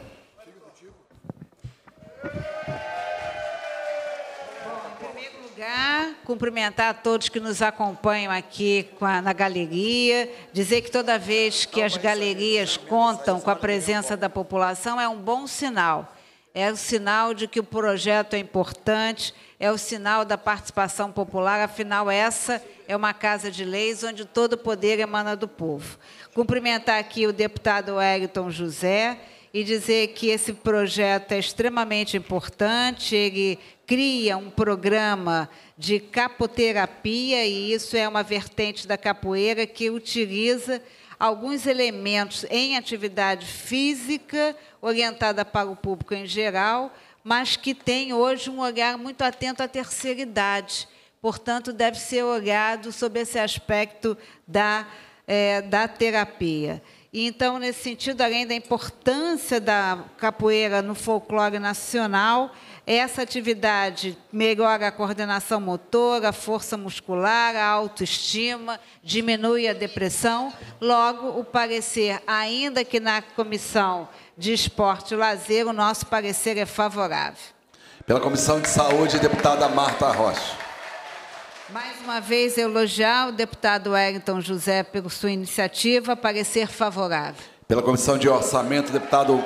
Cumprimentar a todos que nos acompanham aqui na galeria, dizer que toda vez que as galerias contam com a presença da população é um bom sinal. É o sinal de que o projeto é importante, é o sinal da participação popular, afinal, essa é uma casa de leis onde todo o poder emana do povo. Cumprimentar aqui o deputado Wellington José e dizer que esse projeto é extremamente importante, ele cria um programa de capoterapia, e isso é uma vertente da capoeira que utiliza alguns elementos em atividade física, orientada para o público em geral, mas que tem hoje um olhar muito atento à terceira idade. Portanto, deve ser olhado sob esse aspecto da, é, da terapia. E, então, nesse sentido, além da importância da capoeira no folclore nacional, essa atividade melhora a coordenação motora, a força muscular, a autoestima, diminui a depressão. Logo, o parecer, ainda que na Comissão de Esporte e Lazer, o nosso parecer é favorável. Pela Comissão de Saúde, deputada Marta Rocha. Mais uma vez, elogiar o deputado Wellington José pela sua iniciativa, parecer favorável. Pela Comissão de Orçamento, deputado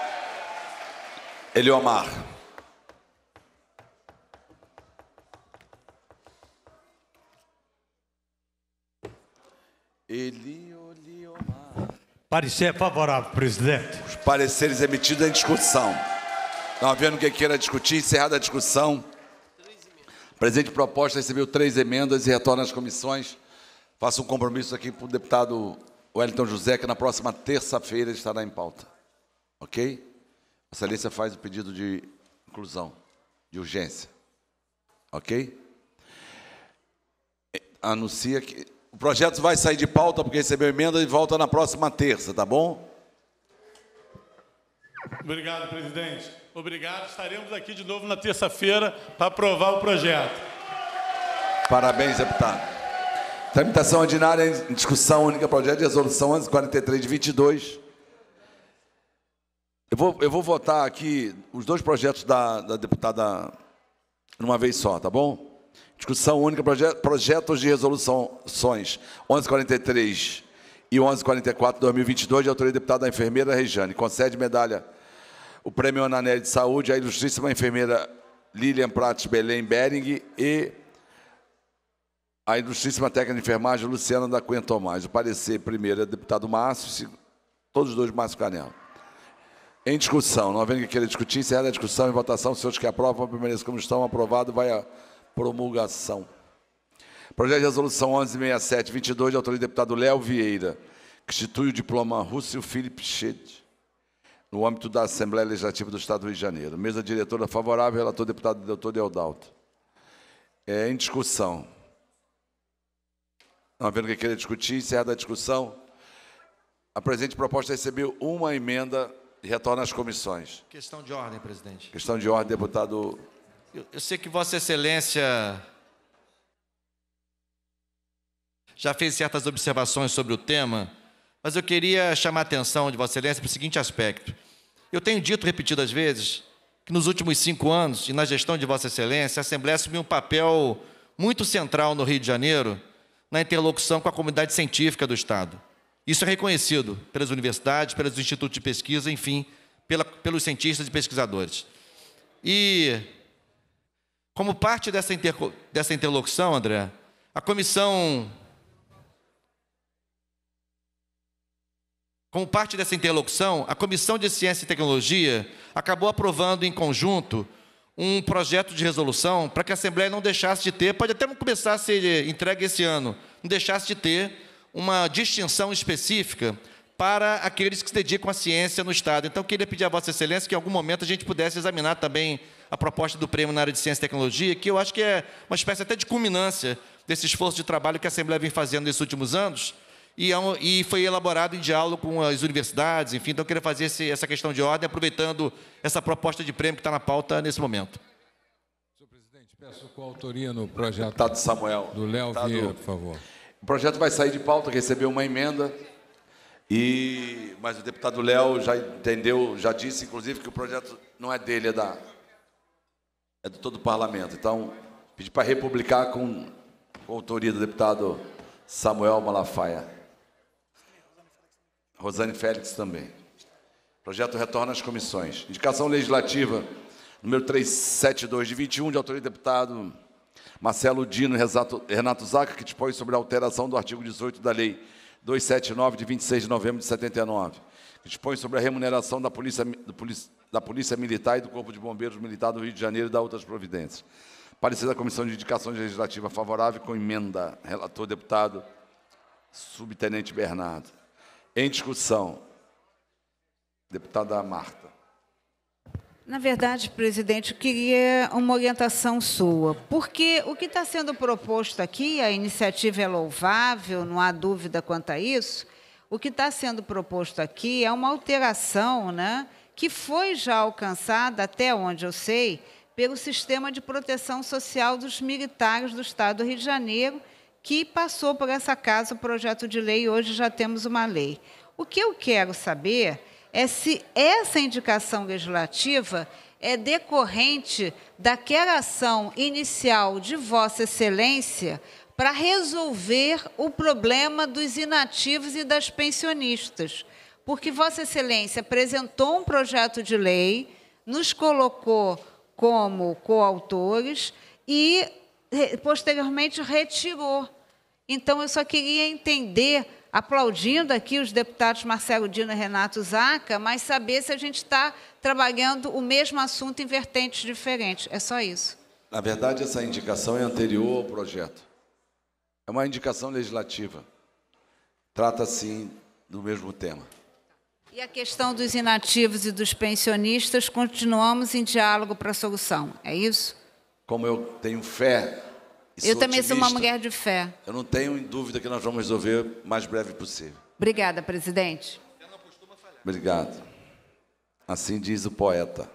Eliomar. Eliomar. Parecer favorável, presidente. Os pareceres emitidos em discussão. Não havendo quem queira discutir, encerrada a discussão. A presente proposta recebeu três emendas e retorna às comissões. Faço um compromisso aqui para o deputado Wellington José, que na próxima terça-feira estará em pauta. Ok? Excelência faz o pedido de inclusão, de urgência. Ok? Anuncia que o projeto vai sair de pauta porque recebeu emenda e volta na próxima terça, tá bom? Obrigado, presidente. Obrigado. Estaremos aqui de novo na terça-feira para aprovar o projeto. Parabéns, deputado. Tramitação ordinária em discussão única, projeto de resolução onze quarenta e três de vinte e dois. Eu vou, eu vou votar aqui os dois projetos da, da deputada numa vez só, tá bom? Discussão única, proje, projetos de resoluções onze quarenta e três e onze quarenta e quatro de dois mil e vinte e dois, de autoria da deputada enfermeira Rejane. Concede medalha, o prêmio Ananelli de Saúde à ilustríssima enfermeira Lilian Prates Belém Bering e a ilustríssima técnica de enfermagem Luciana da Cunha Tomás. O parecer primeiro é do deputado Márcio, todos os dois Márcio Canela. Em discussão, não havendo que queira discutir, encerrada a discussão e votação, os senhores que aprovam, permaneçam como estão, aprovado, vai a promulgação. Projeto de resolução onze sessenta e sete vinte e dois, de autoria do deputado Léo Vieira, que institui o diploma Russell Philip Shedd no âmbito da Assembleia Legislativa do Estado do Rio de Janeiro. Mesa diretora favorável, relator deputado doutor Deodalto. É, em discussão. Não havendo que queira discutir, encerrada a discussão, a presente proposta recebeu uma emenda e retorna às comissões. Questão de ordem, presidente. Questão de ordem, deputado. Eu, eu sei que Vossa Excelência já fez certas observações sobre o tema, mas eu queria chamar a atenção de Vossa Excelência para o seguinte aspecto. Eu tenho dito repetidas vezes que nos últimos cinco anos, e na gestão de Vossa Excelência, a Assembleia assumiu um papel muito central no Rio de Janeiro na interlocução com a comunidade científica do Estado. Isso é reconhecido pelas universidades, pelos institutos de pesquisa, enfim, pela, pelos cientistas e pesquisadores. E, como parte dessa, inter, dessa interlocução, André, a comissão... Como parte dessa interlocução, a Comissão de Ciência e Tecnologia acabou aprovando em conjunto um projeto de resolução para que a Assembleia não deixasse de ter, pode até não começar a ser entregue esse ano, não deixasse de ter uma distinção específica para aqueles que se dedicam à ciência no Estado. Então, eu queria pedir a Vossa Excelência que, em algum momento, a gente pudesse examinar também a proposta do prêmio na área de ciência e tecnologia, que eu acho que é uma espécie até de culminância desse esforço de trabalho que a Assembleia vem fazendo nesses últimos anos, e, é um, e foi elaborado em diálogo com as universidades, enfim. Então, eu queria fazer esse, essa questão de ordem, aproveitando essa proposta de prêmio que está na pauta nesse momento. Senhor presidente, peço coautoria no projeto deputado Samuel, do Léo deputado... Vieira, por favor. O projeto vai sair de pauta, recebeu uma emenda, e, mas o deputado Léo já entendeu, já disse, inclusive, que o projeto não é dele, é, da, é de todo o parlamento. Então, pedi para republicar com, com a autoria do deputado Samuel Malafaia. Rosane Félix também. O projeto retorna às comissões. Indicação legislativa número trezentos e setenta e dois de vinte e um, de autoria do deputado Marcelo Dino e Renato Zaca, que dispõe sobre a alteração do artigo dezoito da Lei duzentos e setenta e nove, de vinte e seis de novembro de setenta e nove, que dispõe sobre a remuneração da Polícia, do Polícia, da Polícia Militar e do Corpo de Bombeiros Militar do Rio de Janeiro e da outras providências. Parecer da Comissão de Indicações Legislativa favorável com emenda. Relator deputado Subtenente Bernardo. Em discussão, deputada Marta. Na verdade, presidente, eu queria uma orientação sua, porque o que está sendo proposto aqui, a iniciativa é louvável, não há dúvida quanto a isso, o que está sendo proposto aqui é uma alteração, né, que foi já alcançada, até onde eu sei, pelo Sistema de Proteção Social dos Militares do Estado do Rio de Janeiro, que passou por essa casa o projeto de lei, e hoje já temos uma lei. O que eu quero saber é se essa indicação legislativa é decorrente daquela ação inicial de Vossa Excelência para resolver o problema dos inativos e das pensionistas. Porque Vossa Excelência apresentou um projeto de lei, nos colocou como coautores e, posteriormente, retirou. Então, eu só queria entender, aplaudindo aqui os deputados Marcelo Dino e Renato Zaca, mas saber se a gente está trabalhando o mesmo assunto em vertentes diferentes. É só isso. Na verdade, essa indicação é anterior ao projeto. É uma indicação legislativa. Trata, sim, do mesmo tema. E a questão dos inativos e dos pensionistas, continuamos em diálogo para a solução, é isso? Como eu tenho fé e Eu sou também sou uma otimista, mulher de fé. eu não tenho dúvida que nós vamos resolver o mais breve possível. Obrigada, presidente. Obrigado. Assim diz o poeta.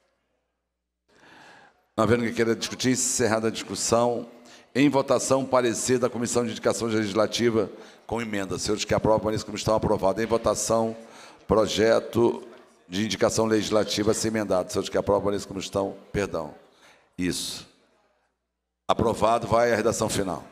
Não havendo que queira discutir, encerrada a discussão. Em votação, parecer da Comissão de Indicação Legislativa com emenda. Senhores que aprovam, parecer como estão aprovados. Em votação, projeto de indicação legislativa sem emendado. Senhores que aprovam, parecer como estão. Perdão. Isso. Aprovado, vai a redação final.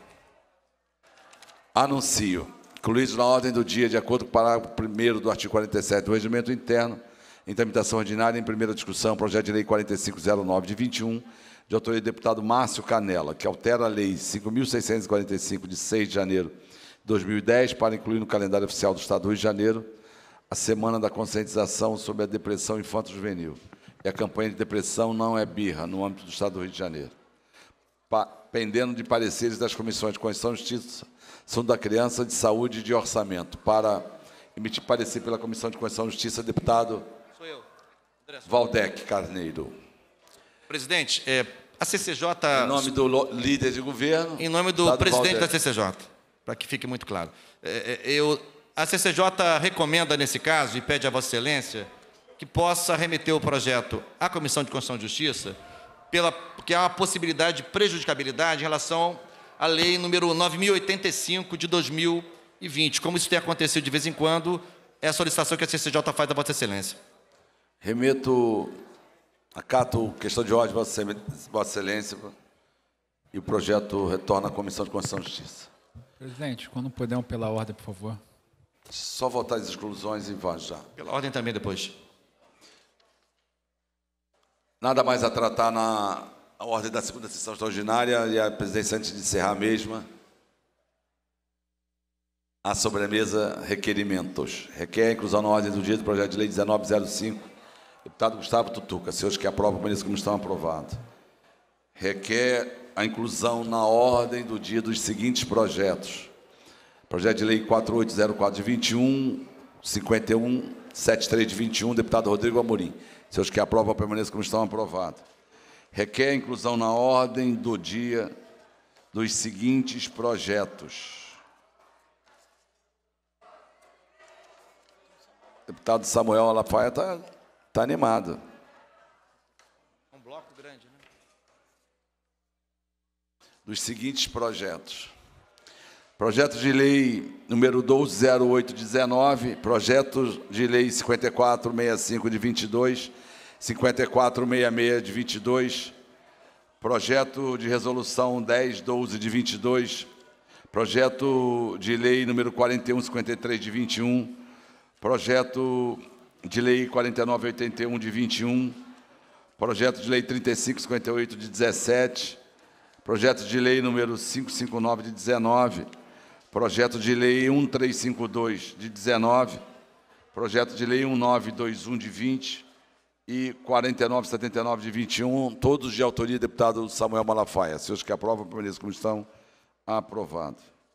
Anuncio. Incluídos na ordem do dia, de acordo com o parágrafo primeiro do artigo quarenta e sete do Regimento Interno, em tramitação ordinária, em primeira discussão, projeto de lei quarenta e cinco zero nove de vinte e um, de autoria do deputado Márcio Canella, que altera a lei cinco mil seiscentos e quarenta e cinco, de seis de janeiro de dois mil e dez, para incluir no calendário oficial do Estado do Rio de Janeiro a Semana da Conscientização sobre a Depressão Infanto-Juvenil. E a campanha de depressão não é birra, no âmbito do Estado do Rio de Janeiro. Pa pendendo de pareceres das comissões de Constituição e Justiça, Assunto da Criança, de Saúde e de Orçamento. Para emitir parecer pela Comissão de Constituição e Justiça, deputado Sou eu. Valdec Carneiro. Presidente, é, a C C J... Em nome do líder de governo... Em nome do deputado presidente Valdec. da C C J, para que fique muito claro. É, é, eu, a C C J recomenda, nesse caso, e pede a Vossa Excelência, que possa remeter o projeto à Comissão de Constituição e Justiça, pela, porque há uma possibilidade de prejudicabilidade em relação à lei número nove mil e oitenta e cinco de dois mil e vinte. Como isso tem acontecido de vez em quando, é a solicitação que a C C J faz da Vossa Excelência. Remeto, acato questão de ordem, Vossa Excelência, e o projeto retorna à Comissão de Constituição e Justiça. Presidente, quando puder, pela ordem, por favor. Só votar as exclusões e vai já. Pela ordem também depois. Nada mais a tratar na ordem da segunda sessão extraordinária e a presidência, antes de encerrar a mesma, a sobremesa requerimentos. Requer a inclusão na ordem do dia do projeto de lei dezenove zero cinco, deputado Gustavo Tutuca. Senhores que aprovam, permaneçam como estão aprovados. Requer a inclusão na ordem do dia dos seguintes projetos. Projeto de lei quatro oito zero quatro de vinte e um, cinquenta e um, setenta e três de vinte e um, deputado Rodrigo Amorim. Senhores que aprovam, permaneçam como estão aprovados. Requer a inclusão na ordem do dia dos seguintes projetos. Deputado Samuel Malafaia está tá animado. Um bloco grande, né? Dos seguintes projetos. Projeto de lei número doze zero oito dezenove, projeto de lei cinquenta e quatro sessenta e cinco de vinte e dois, cinquenta e quatro sessenta e seis de vinte e dois, projeto de resolução dez doze de vinte e dois, projeto de lei número quarenta e um cinquenta e três de vinte e um, projeto de lei quarenta e nove oitenta e um de vinte e um, projeto de lei trinta e cinco cinquenta e oito de dezessete, projeto de lei número quinhentos e cinquenta e nove de dezenove, projeto de lei cento e trezentos e cinquenta e dois de dezenove, projeto de lei mil novecentos e vinte e um de vinte e quarenta e nove setenta e nove de vinte e um, todos de autoria do deputado Samuel Malafaia. Senhores que aprovam, permaneçam como estão. Aprovado.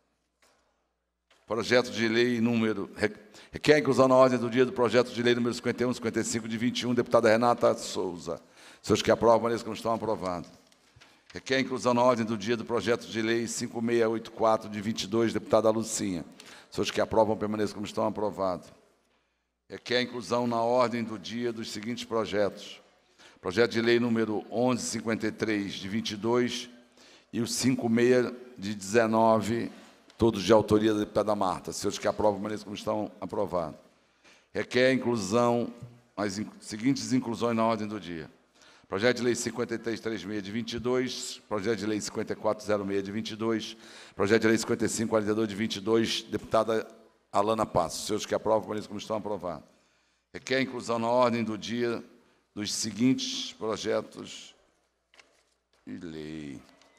Projeto de lei número... Requer a inclusão na ordem do dia do projeto de lei número cinquenta e um cinquenta e cinco de vinte e um, deputada Renata Souza. Senhores que aprovam, permaneçam como estão. Aprovado. Requer a inclusão na ordem do dia do projeto de lei cinco mil seiscentos e oitenta e quatro de vinte e dois, deputada Lucinha. Senhores que aprovam, permaneçam como estão. Aprovado. Requer a inclusão na ordem do dia dos seguintes projetos. Projeto de lei número onze cinquenta e três de vinte e dois e o cinquenta e seis de dezenove, todos de autoria da deputada Marta. Senhores que aprovam, permaneçam como estão. Aprovado. Requer a inclusão, as in, seguintes inclusões na ordem do dia. Projeto de lei cinquenta e três trinta e seis de vinte e dois, projeto de lei cinquenta e quatro zero seis de vinte e dois, projeto de lei cinquenta e cinco quarenta e dois de vinte e dois, deputada Alana Passos. Senhores que aprovam, permaneçam como estão. Aprovados. Requer a inclusão na ordem do dia dos seguintes projetos de lei.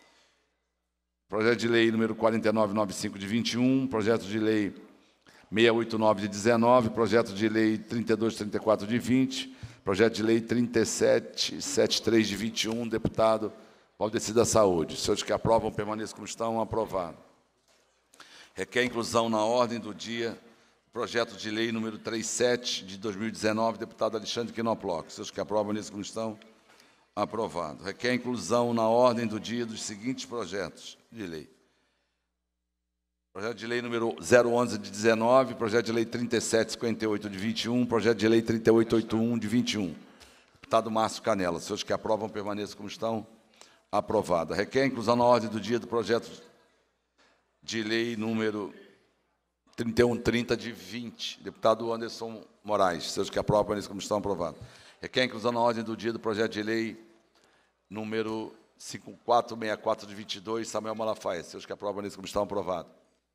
Projeto de lei número quarenta e nove noventa e cinco de vinte e um, projeto de lei seiscentos e oitenta e nove de dezenove, projeto de lei trinta e dois trinta e quatro de vinte, projeto de lei trinta e sete setenta e três de vinte e um, deputado Valdeci da Saúde. Senhores que aprovam, permaneçam como estão. Aprovado. Requer a inclusão na ordem do dia projeto de lei número trinta e sete de dois mil e dezenove, deputado Alexandre Quinoploc. Seus que aprovam nisso como estão, aprovado. Requer a inclusão na ordem do dia dos seguintes projetos de lei. Projeto de lei número zero onze de dezenove, projeto de lei trinta e sete cinquenta e oito de vinte e um, projeto de lei trinta e oito oitenta e um de vinte e um. Deputado Márcio Canela. Seus que aprovam permaneçam como estão, aprovado. Requer a inclusão na ordem do dia do projeto de lei número trinta e um trinta de vinte. Deputado Anderson Moraes. Seus que aprovam permaneçam como estão, aprovado. Requer a inclusão na ordem do dia do projeto de lei número cinquenta e quatro sessenta e quatro de vinte e dois, Samuel Malafaia. Seus que aprovam permaneçam como estão, aprovado.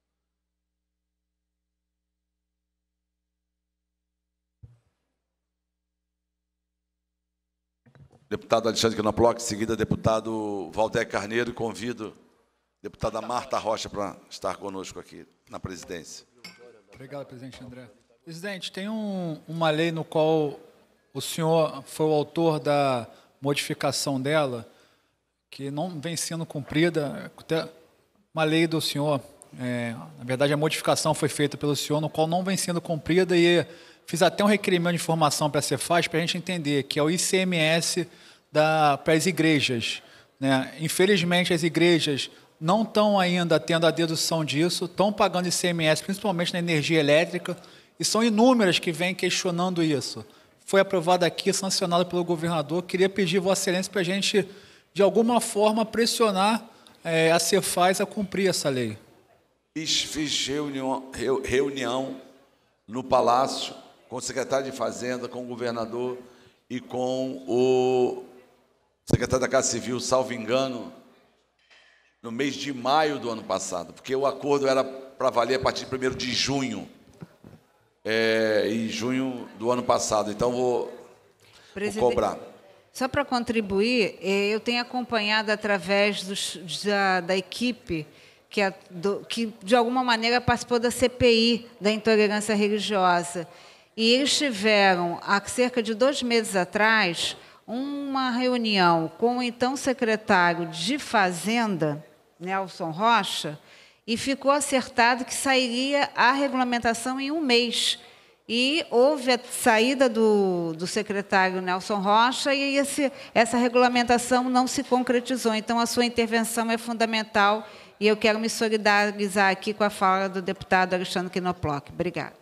Deputado Alexandre Quinoploc, em seguida, deputado Valdeir Carneiro, e convido a deputada Marta Rocha para estar conosco aqui na presidência. Obrigado, presidente André. Presidente, tem um, uma lei no qual o senhor foi o autor da modificação dela, que não vem sendo cumprida, uma lei do senhor, é, na verdade a modificação foi feita pelo senhor, no qual não vem sendo cumprida, e fiz até um requerimento de informação para a Cefaz para a gente entender, que é o I C M S da, para as igrejas, né? Infelizmente, as igrejas não estão ainda tendo a dedução disso, estão pagando I C M S, principalmente na energia elétrica, e são inúmeras que vêm questionando isso. Foi aprovado aqui, sancionado pelo governador. Queria pedir Vossa Excelência para a gente, de alguma forma, pressionar é, a Cefaz a cumprir essa lei. Fiz, fiz reunião, reunião no Palácio com o secretário de Fazenda, com o governador e com o secretário da Casa Civil, salvo engano, no mês de maio do ano passado, porque o acordo era para valer a partir de primeiro de junho, é, em junho do ano passado. Então, vou, vou cobrar. Só para contribuir, eu tenho acompanhado através dos, da, da equipe que, a, do, que, de alguma maneira, participou da C P I da intolerância religiosa. E eles tiveram, há cerca de dois meses atrás, uma reunião com o então secretário de Fazenda, Nelson Rocha, e ficou acertado que sairia a regulamentação em um mês. E houve a saída do, do secretário Nelson Rocha e esse, essa regulamentação não se concretizou. Então, a sua intervenção é fundamental e eu quero me solidarizar aqui com a fala do deputado Alexandre Quinoploc. Obrigada.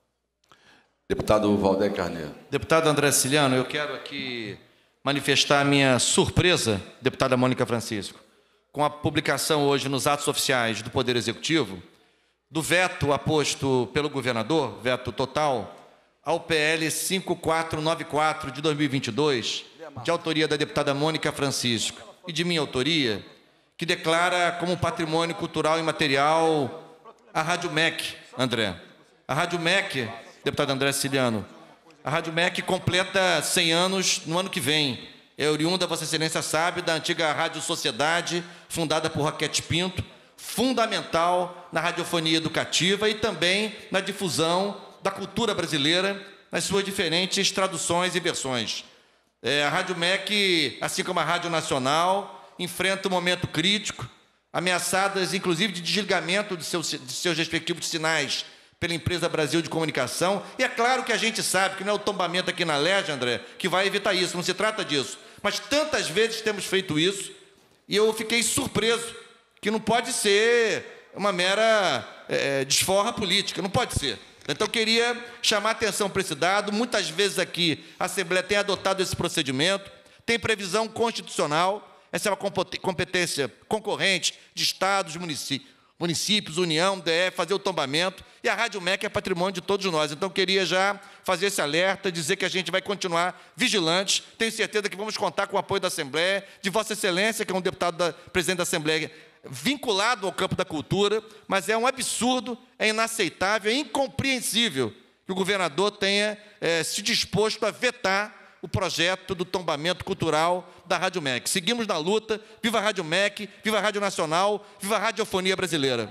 Deputado Valdeir Carneiro. Deputado André Siciliano, eu quero aqui manifestar a minha surpresa, deputada Mônica Francisco, com a publicação hoje nos atos oficiais do Poder Executivo do veto aposto pelo governador, veto total, ao P L cinco quatro nove quatro de dois mil e vinte e dois, de autoria da deputada Mônica Francisco e de minha autoria, que declara como patrimônio cultural imaterial a Rádio M E C, André. A Rádio M E C, deputado André Siciliano, a Rádio M E C completa cem anos no ano que vem. É oriunda, Vossa Excelência sabe, da antiga Rádio Sociedade, fundada por Roquete Pinto, fundamental na radiofonia educativa e também na difusão da cultura brasileira nas suas diferentes traduções e versões. É, a Rádio M E C, assim como a Rádio Nacional, enfrenta um momento crítico, ameaçadas inclusive de desligamento de seus, de seus respectivos sinais pela empresa Brasil de Comunicação. E é claro que a gente sabe que não é o tombamento aqui na L E G, André, que vai evitar isso, não se trata disso. Mas tantas vezes temos feito isso e eu fiquei surpreso que não pode ser uma mera é, desforra política, não pode ser. Então, eu queria chamar a atenção para esse dado. Muitas vezes aqui a Assembleia tem adotado esse procedimento, tem previsão constitucional, essa é uma competência concorrente de estados, municípios, municípios, União, D F, fazer o tombamento, e a Rádio M E C é patrimônio de todos nós. Então, eu queria já fazer esse alerta, dizer que a gente vai continuar vigilantes. Tenho certeza que vamos contar com o apoio da Assembleia, de Vossa Excelência, que é um deputado da, presidente da Assembleia, vinculado ao campo da cultura, mas é um absurdo, é inaceitável, é incompreensível que o governador tenha é, se disposto a vetar o projeto do tombamento cultural da Rádio M E C. Seguimos na luta. Viva a Rádio M E C, viva a Rádio Nacional, viva a radiofonia brasileira.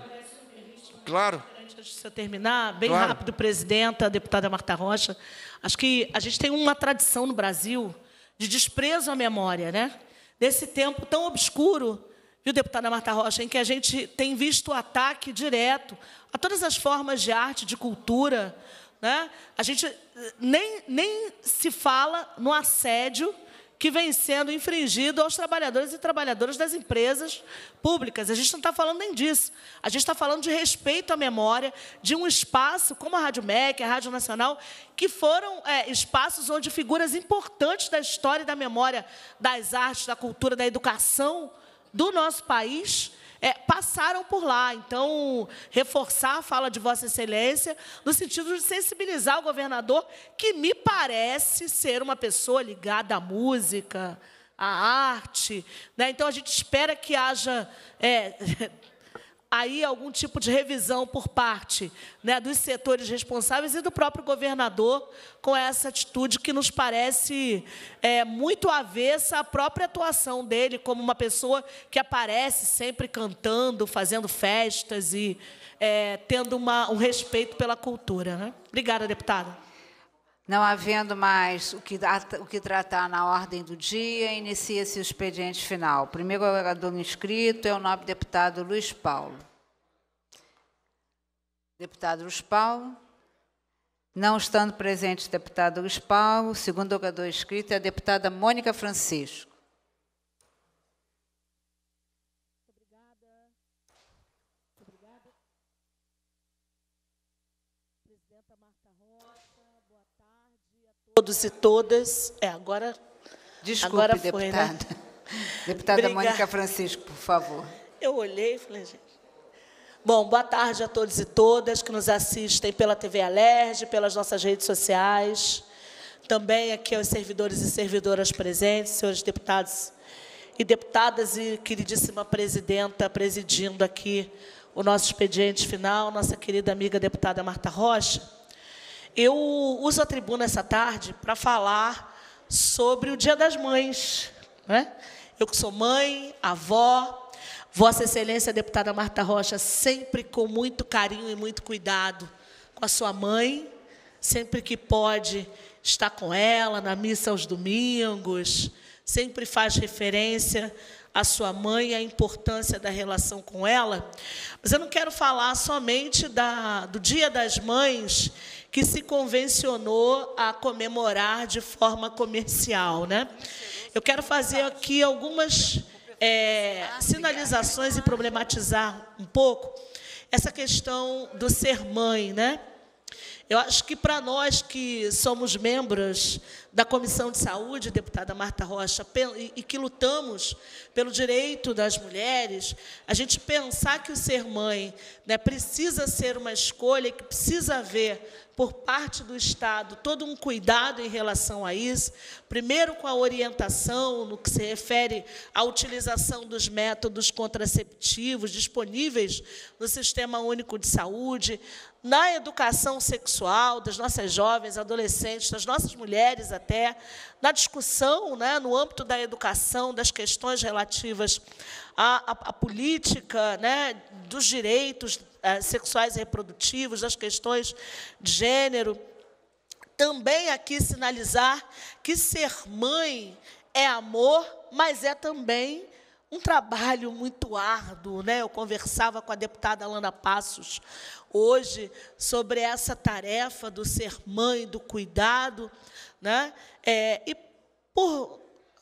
Claro. Antes de eu terminar, bem Claro. rápido, presidenta, deputada Marta Rocha, acho que a gente tem uma tradição no Brasil de desprezo à memória, né? Desse tempo tão obscuro viu, deputada Marta Rocha, em que a gente tem visto o ataque direto a todas as formas de arte, de cultura, né? A gente nem, nem se fala no assédio que vem sendo infringido aos trabalhadores e trabalhadoras das empresas públicas. A gente não está falando nem disso. A gente está falando de respeito à memória, de um espaço como a Rádio M E C, a Rádio Nacional, que foram é, espaços onde figuras importantes da história e da memória das artes, da cultura, da educação do nosso país É, passaram por lá. Então, reforçar a fala de Vossa Excelência no sentido de sensibilizar o governador, que me parece ser uma pessoa ligada à música, à arte, né? Então, a gente espera que haja é, aí algum tipo de revisão por parte, né, dos setores responsáveis e do próprio governador com essa atitude que nos parece é, muito avessa à própria atuação dele como uma pessoa que aparece sempre cantando, fazendo festas e é, tendo uma, um respeito pela cultura, né? Obrigada, deputada. Não havendo mais o que, o que tratar na ordem do dia, inicia-se o expediente final. O primeiro orador inscrito é o nobre deputado Luiz Paulo. Deputado Luiz Paulo. Não estando presente o deputado Luiz Paulo, o segundo orador inscrito é a deputada Mônica Francisco. Todos e todas. É, agora. Desculpe, agora foi, deputada. né? Deputada Obrigada. Mônica Francisco, por favor. Eu olhei e falei, gente. Bom, boa tarde a todos e todas que nos assistem pela T V Alerj, pelas nossas redes sociais. Também aqui aos servidores e servidoras presentes, senhores deputados e deputadas e queridíssima presidenta presidindo aqui o nosso expediente final, nossa querida amiga deputada Marta Rocha. Eu uso a tribuna essa tarde para falar sobre o Dia das Mães, né? Eu que sou mãe, avó, Vossa Excelência, a deputada Marta Rocha, sempre com muito carinho e muito cuidado com a sua mãe, sempre que pode estar com ela na missa aos domingos, sempre faz referência à sua mãe e à importância da relação com ela. Mas eu não quero falar somente da, do Dia das Mães, que se convencionou a comemorar de forma comercial, né? Eu quero fazer aqui algumas é, sinalizações e problematizar um pouco essa questão do ser mãe, né? Eu acho que para nós que somos membros da Comissão de Saúde, deputada Marta Rocha, e que lutamos pelo direito das mulheres, a gente pensar que o ser mãe, né, precisa ser uma escolha, que precisa haver, por parte do Estado, todo um cuidado em relação a isso, primeiro com a orientação, no que se refere à utilização dos métodos contraceptivos disponíveis no Sistema Único de Saúde, na educação sexual das nossas jovens, adolescentes, das nossas mulheres até, na discussão, né, no âmbito da educação, das questões relativas à, à, à política, né, dos direitos eh, sexuais e reprodutivos, das questões de gênero. Também aqui sinalizar que ser mãe é amor, mas é também um trabalho muito árduo, né? Eu conversava com a deputada Alana Passos hoje sobre essa tarefa do ser mãe, do cuidado, né? É, e por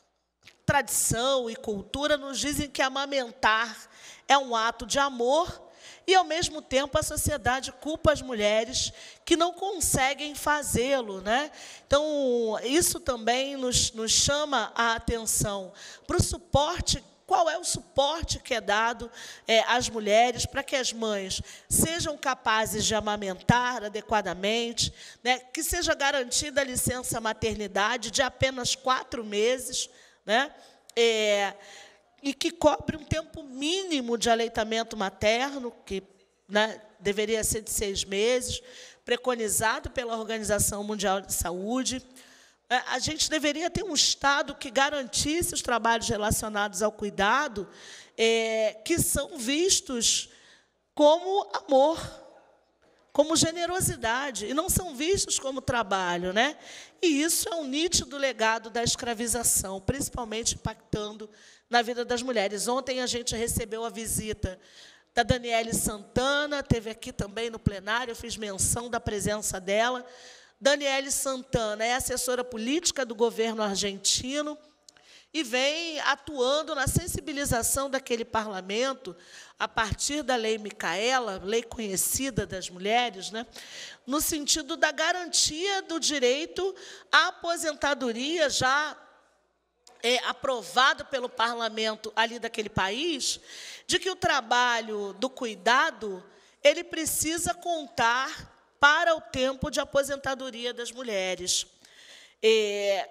tradição e cultura nos dizem que amamentar é um ato de amor e, ao mesmo tempo, a sociedade culpa as mulheres que não conseguem fazê-lo, né? Então, isso também nos, nos chama a atenção para o suporte. Qual é o suporte que é dado é, às mulheres para que as mães sejam capazes de amamentar adequadamente, né, que seja garantida a licença maternidade de apenas quatro meses, né, é, e que cobre um tempo mínimo de aleitamento materno, que, né, deveria ser de seis meses, preconizado pela Organização Mundial de Saúde. A gente deveria ter um Estado que garantisse os trabalhos relacionados ao cuidado, é, que são vistos como amor, como generosidade, e não são vistos como trabalho, né? E isso é um nítido legado da escravização, principalmente impactando na vida das mulheres. Ontem a gente recebeu a visita da Daniele Santana, teve aqui também no plenário, eu fiz menção da presença dela. Daniele Santana é assessora política do governo argentino e vem atuando na sensibilização daquele parlamento a partir da Lei Micaela, lei conhecida das mulheres, né, no sentido da garantia do direito à aposentadoria já é, aprovado pelo parlamento ali daquele país, de que o trabalho do cuidado ele precisa contar para o tempo de aposentadoria das mulheres. É,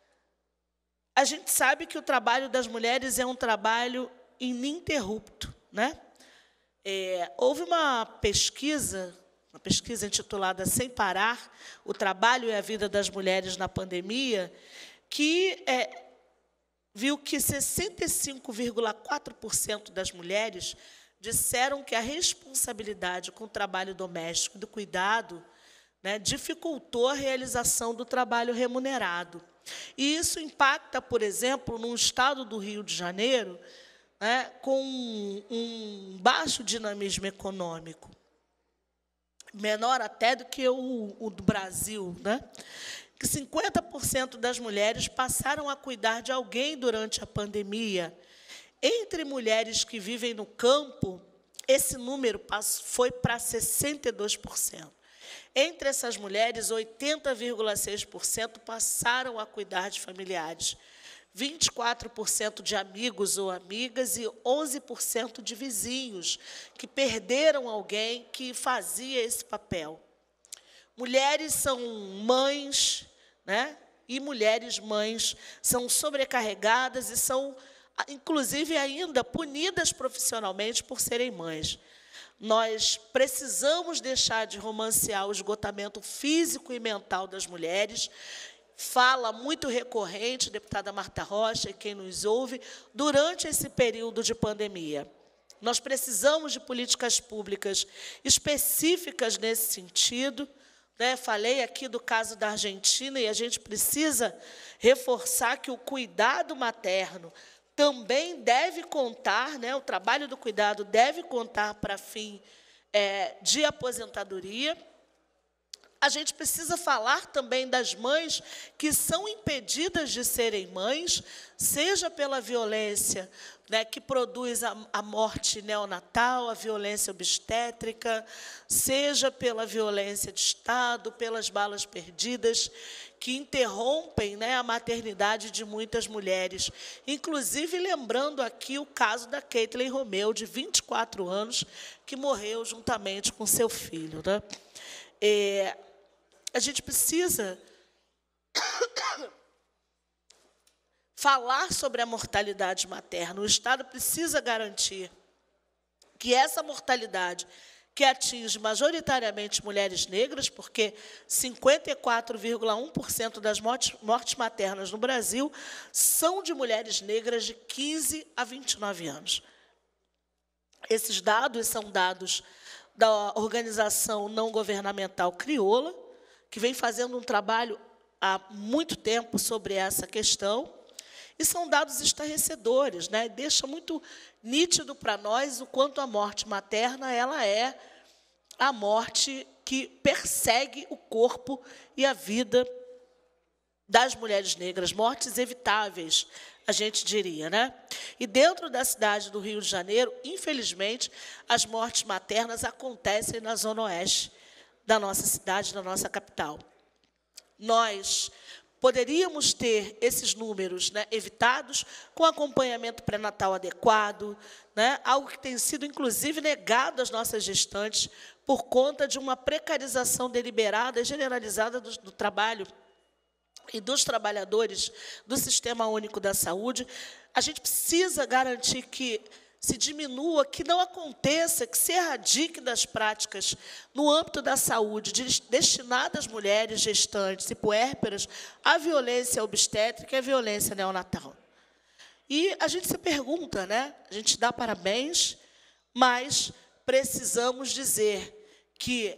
a gente sabe que o trabalho das mulheres é um trabalho ininterrupto, né? É, houve uma pesquisa, uma pesquisa intitulada Sem Parar, o trabalho e a vida das mulheres na pandemia, que é, viu que sessenta e cinco vírgula quatro por cento das mulheres disseram que a responsabilidade com o trabalho doméstico e do cuidado, né, dificultou a realização do trabalho remunerado. E isso impacta, por exemplo, no estado do Rio de Janeiro, né, com um, um baixo dinamismo econômico, menor até do que o, o do Brasil, né? Que cinquenta por cento das mulheres passaram a cuidar de alguém durante a pandemia. Entre mulheres que vivem no campo, esse número foi para sessenta e dois por cento. Entre essas mulheres, oitenta vírgula seis por cento passaram a cuidar de familiares, vinte e quatro por cento de amigos ou amigas e onze por cento de vizinhos que perderam alguém que fazia esse papel. Mulheres são mães, né? E mulheres mães são sobrecarregadas e são, inclusive, ainda punidas profissionalmente por serem mães. Nós precisamos deixar de romancear o esgotamento físico e mental das mulheres. Fala muito recorrente, deputada Marta Rocha, e quem nos ouve, durante esse período de pandemia. Nós precisamos de políticas públicas específicas nesse sentido. Né? Falei aqui do caso da Argentina, e a gente precisa reforçar que o cuidado materno também deve contar, né, o trabalho do cuidado deve contar para fim é, de aposentadoria. A gente precisa falar também das mães que são impedidas de serem mães, seja pela violência, né, que produz a, a morte neonatal, a violência obstétrica, seja pela violência de Estado, pelas balas perdidas, que interrompem, né, a maternidade de muitas mulheres. Inclusive, lembrando aqui o caso da Caitlyn Romeu, de vinte e quatro anos, que morreu juntamente com seu filho. Né? É, a gente precisa falar sobre a mortalidade materna. O Estado precisa garantir que essa mortalidade, que atinge majoritariamente mulheres negras, porque cinquenta e quatro vírgula um por cento das mortes, mortes maternas no Brasil são de mulheres negras de quinze a vinte e nove anos. Esses dados são dados da organização não governamental Crioula, que vem fazendo um trabalho há muito tempo sobre essa questão, e são dados estarrecedores, né? Deixa muito nítido para nós o quanto a morte materna ela é a morte que persegue o corpo e a vida das mulheres negras, mortes evitáveis, a gente diria, né? E dentro da cidade do Rio de Janeiro, infelizmente, as mortes maternas acontecem na zona oeste da nossa cidade, da nossa capital. Nós poderíamos ter esses números, né, evitados com acompanhamento pré-natal adequado, né, algo que tem sido, inclusive, negado às nossas gestantes por conta de uma precarização deliberada e generalizada do, do trabalho e dos trabalhadores do Sistema Único da Saúde. A gente precisa garantir que se diminua, que não aconteça, que se erradique das práticas no âmbito da saúde destinadas às mulheres gestantes e puérperas a violência obstétrica e a violência neonatal. E a gente se pergunta, né? A gente dá parabéns, mas precisamos dizer que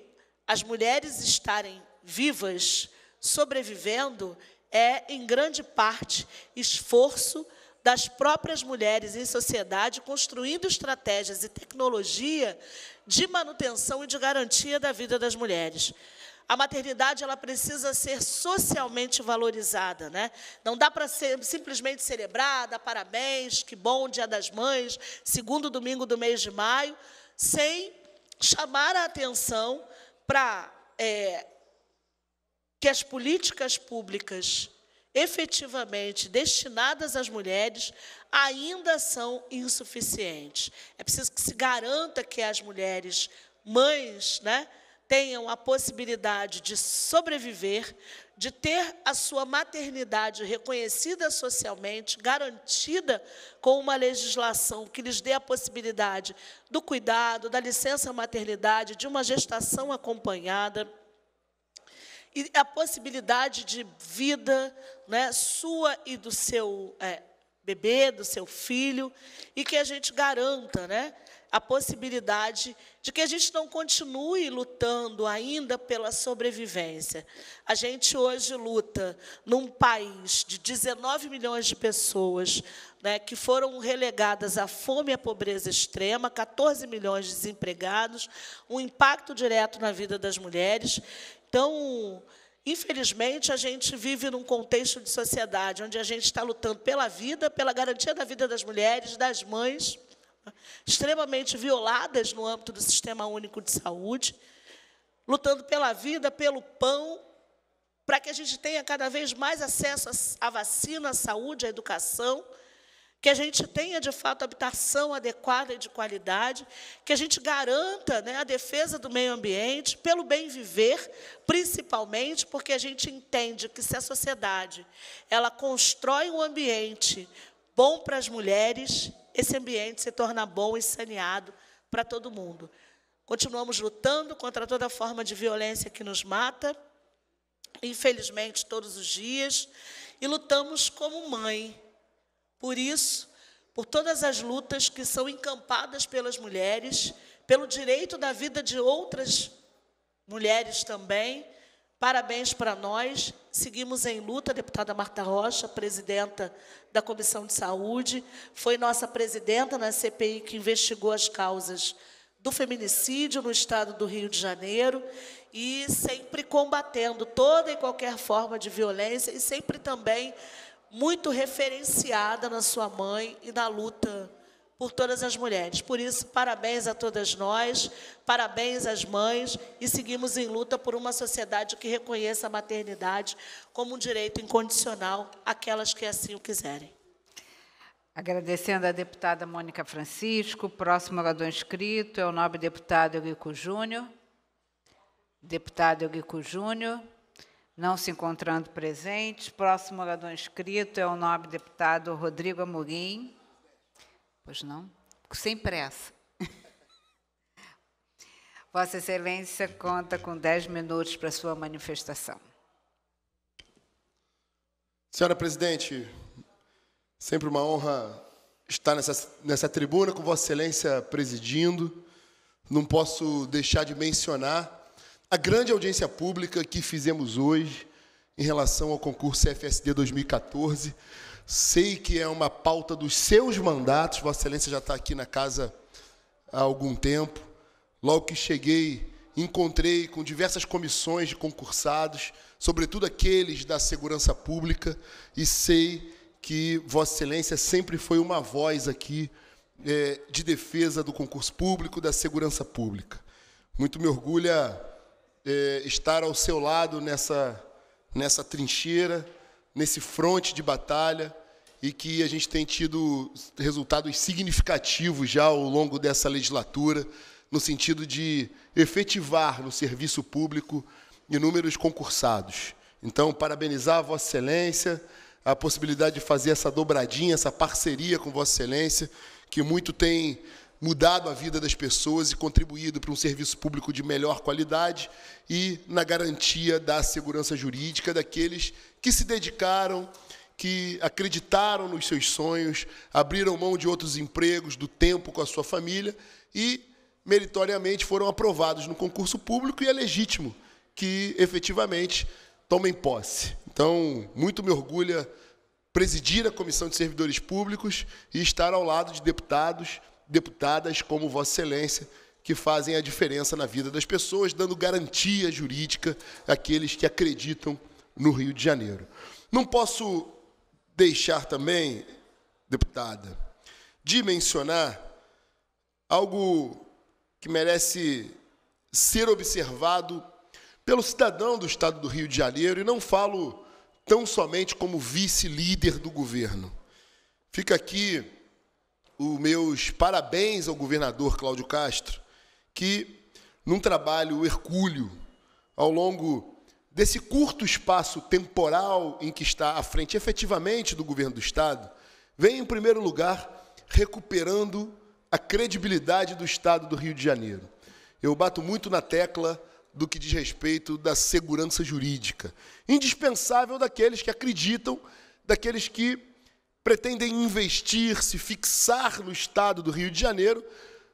as mulheres estarem vivas, sobrevivendo, é, em grande parte, esforço das próprias mulheres em sociedade, construindo estratégias e tecnologia de manutenção e de garantia da vida das mulheres. A maternidade ela precisa ser socialmente valorizada, né? Não dá para ser simplesmente celebrada, parabéns, que bom, Dia das Mães, segundo domingo do mês de maio, sem chamar a atenção para é, que as políticas públicas efetivamente destinadas às mulheres ainda são insuficientes. É preciso que se garanta que as mulheres mães, né, tenham a possibilidade de sobreviver, de ter a sua maternidade reconhecida socialmente, garantida com uma legislação que lhes dê a possibilidade do cuidado, da licença maternidade, de uma gestação acompanhada, e a possibilidade de vida, né, sua e do seu é, bebê, do seu filho, e que a gente garanta, né, a possibilidade de que a gente não continue lutando ainda pela sobrevivência. A gente hoje luta num país de dezenove milhões de pessoas, né, que foram relegadas à fome e à pobreza extrema, quatorze milhões de desempregados, um impacto direto na vida das mulheres. Então, infelizmente, a gente vive num contexto de sociedade onde a gente está lutando pela vida, pela garantia da vida das mulheres, das mães, extremamente violadas no âmbito do Sistema Único de Saúde, lutando pela vida, pelo pão, para que a gente tenha cada vez mais acesso à vacina, à saúde, à educação, que a gente tenha, de fato, habitação adequada e de qualidade, que a gente garanta, né, a defesa do meio ambiente, pelo bem viver, principalmente porque a gente entende que se a sociedade ela constrói um ambiente bom para as mulheres, esse ambiente se torna bom e saneado para todo mundo. Continuamos lutando contra toda forma de violência que nos mata, infelizmente, todos os dias, e lutamos como mãe. Por isso, por todas as lutas que são encampadas pelas mulheres, pelo direito da vida de outras mulheres também, parabéns para nós. Seguimos em luta. A deputada Marta Rocha, presidenta da Comissão de Saúde, foi nossa presidenta na C P I que investigou as causas do feminicídio no estado do Rio de Janeiro, e sempre combatendo toda e qualquer forma de violência, e sempre também muito referenciada na sua mãe e na luta por todas as mulheres. Por isso, parabéns a todas nós, parabéns às mães, e seguimos em luta por uma sociedade que reconheça a maternidade como um direito incondicional àquelas que assim o quiserem. Agradecendo à deputada Mônica Francisco. Próximo orador inscrito é o nobre deputado Eurico Júnior. Deputado Eurico Júnior. Não se encontrando presente. Próximo orador inscrito é o nobre deputado Rodrigo Amorim. Pois não? Sem pressa. Vossa Excelência conta com dez minutos para sua manifestação. Senhora Presidente, sempre uma honra estar nessa, nessa tribuna com Vossa Excelência presidindo. Não posso deixar de mencionar a grande audiência pública que fizemos hoje em relação ao concurso C F S D dois mil e quatorze. Sei que é uma pauta dos seus mandatos, Vossa Excelência já está aqui na casa há algum tempo. Logo que cheguei, encontrei com diversas comissões de concursados, sobretudo aqueles da segurança pública, e sei que Vossa Excelência sempre foi uma voz aqui é, de defesa do concurso público, da segurança pública. Muito me orgulha é, estar ao seu lado nessa, nessa trincheira, nesse fronte de batalha, e que a gente tem tido resultados significativos já ao longo dessa legislatura, no sentido de efetivar no serviço público inúmeros concursados. Então, parabenizar a Vossa Excelência, a possibilidade de fazer essa dobradinha, essa parceria com Vossa Excelência, que muito tem mudado a vida das pessoas e contribuído para um serviço público de melhor qualidade e na garantia da segurança jurídica daqueles que se dedicaram, que acreditaram nos seus sonhos, abriram mão de outros empregos, do tempo com a sua família e meritoriamente foram aprovados no concurso público e é legítimo que, efetivamente, tomem posse. Então, muito me orgulha presidir a Comissão de Servidores Públicos e estar ao lado de deputados, deputadas como Vossa Excelência, que fazem a diferença na vida das pessoas, dando garantia jurídica àqueles que acreditam no Rio de Janeiro. Não posso deixar também, deputada, de mencionar algo que merece ser observado pelo cidadão do Estado do Rio de Janeiro, e não falo tão somente como vice-líder do governo. Fica aqui os meus parabéns ao governador Cláudio Castro, que, num trabalho hercúleo, ao longo desse curto espaço temporal em que está à frente efetivamente do governo do Estado, vem, em primeiro lugar, recuperando a credibilidade do Estado do Rio de Janeiro. Eu bato muito na tecla do que diz respeito da segurança jurídica, indispensável daqueles que acreditam, daqueles que pretendem investir, se fixar no Estado do Rio de Janeiro.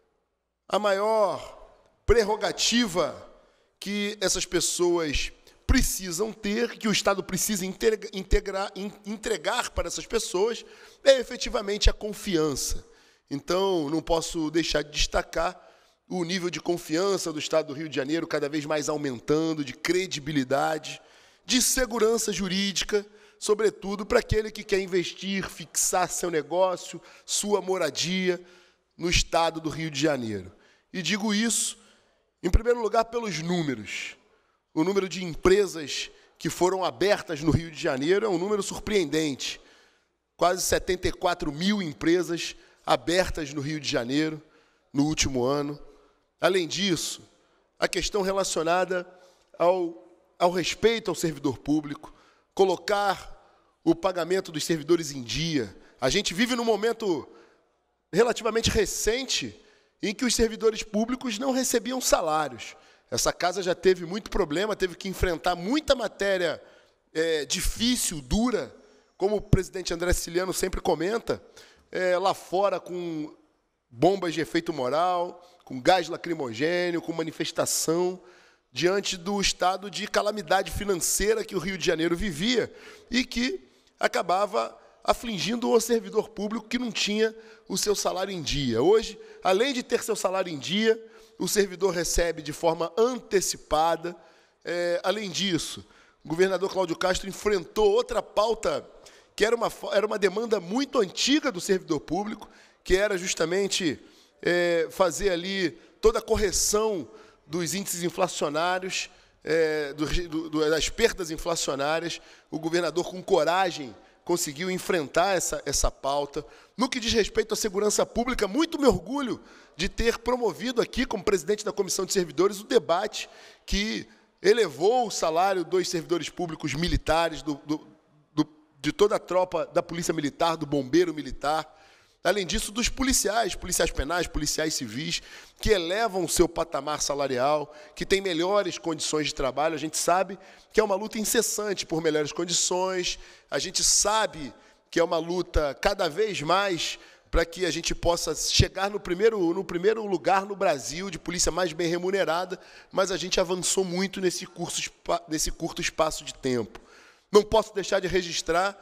A maior prerrogativa que essas pessoas precisam ter, que o Estado precisa integrar, entregar para essas pessoas, é efetivamente a confiança. Então, não posso deixar de destacar o nível de confiança do Estado do Rio de Janeiro cada vez mais aumentando, de credibilidade, de segurança jurídica, sobretudo para aquele que quer investir, fixar seu negócio, sua moradia no Estado do Rio de Janeiro. E digo isso, em primeiro lugar, pelos números. O número de empresas que foram abertas no Rio de Janeiro é um número surpreendente. Quase setenta e quatro mil empresas abertas no Rio de Janeiro no último ano. Além disso, a questão relacionada ao, ao respeito ao servidor público, colocar o pagamento dos servidores em dia. A gente vive num momento relativamente recente em que os servidores públicos não recebiam salários. Essa casa já teve muito problema, teve que enfrentar muita matéria é, difícil, dura, como o presidente André Siciliano sempre comenta, é, lá fora com bombas de efeito moral, com gás lacrimogênio, com manifestação, diante do estado de calamidade financeira que o Rio de Janeiro vivia e que acabava afligindo o servidor público que não tinha o seu salário em dia. Hoje, além de ter seu salário em dia, o servidor recebe de forma antecipada. É, além disso, o governador Cláudio Castro enfrentou outra pauta que era uma, era uma demanda muito antiga do servidor público, que era justamente é, fazer ali toda a correção dos índices inflacionários, é, do, do, das perdas inflacionárias. O governador, com coragem, conseguiu enfrentar essa, essa pauta. No que diz respeito à segurança pública, muito me orgulho de ter promovido aqui, como presidente da Comissão de Servidores, o debate que elevou o salário dos servidores públicos militares, do, do, do, de toda a tropa da Polícia Militar, do Bombeiro Militar. Além disso, dos policiais, policiais penais, policiais civis, que elevam o seu patamar salarial, que têm melhores condições de trabalho. A gente sabe que é uma luta incessante por melhores condições, a gente sabe que é uma luta cada vez mais para que a gente possa chegar no primeiro, no primeiro lugar no Brasil de polícia mais bem remunerada, mas a gente avançou muito nesse, curso, nesse curto espaço de tempo. Não posso deixar de registrar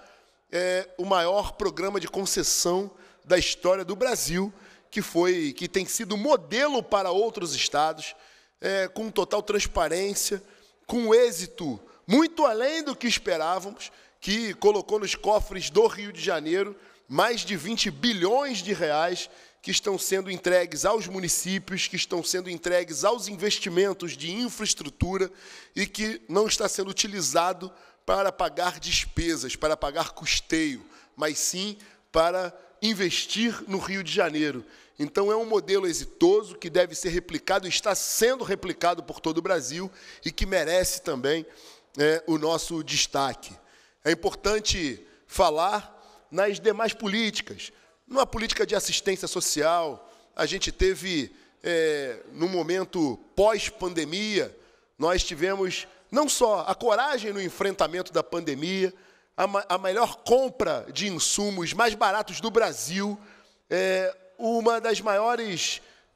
é, o maior programa de concessão da história do Brasil, que, foi, que tem sido modelo para outros estados, é, com total transparência, com êxito muito além do que esperávamos, que colocou nos cofres do Rio de Janeiro mais de vinte bilhões de reais que estão sendo entregues aos municípios, que estão sendo entregues aos investimentos de infraestrutura e que não está sendo utilizado para pagar despesas, para pagar custeio, mas sim para investir no Rio de Janeiro. Então, é um modelo exitoso que deve ser replicado, está sendo replicado por todo o Brasil e que merece também é, o nosso destaque. É importante falar nas demais políticas. Numa política de assistência social, a gente teve, é, no momento pós-pandemia, nós tivemos não só a coragem no enfrentamento da pandemia, a, a melhor compra de insumos mais baratos do Brasil, é, uma das maiores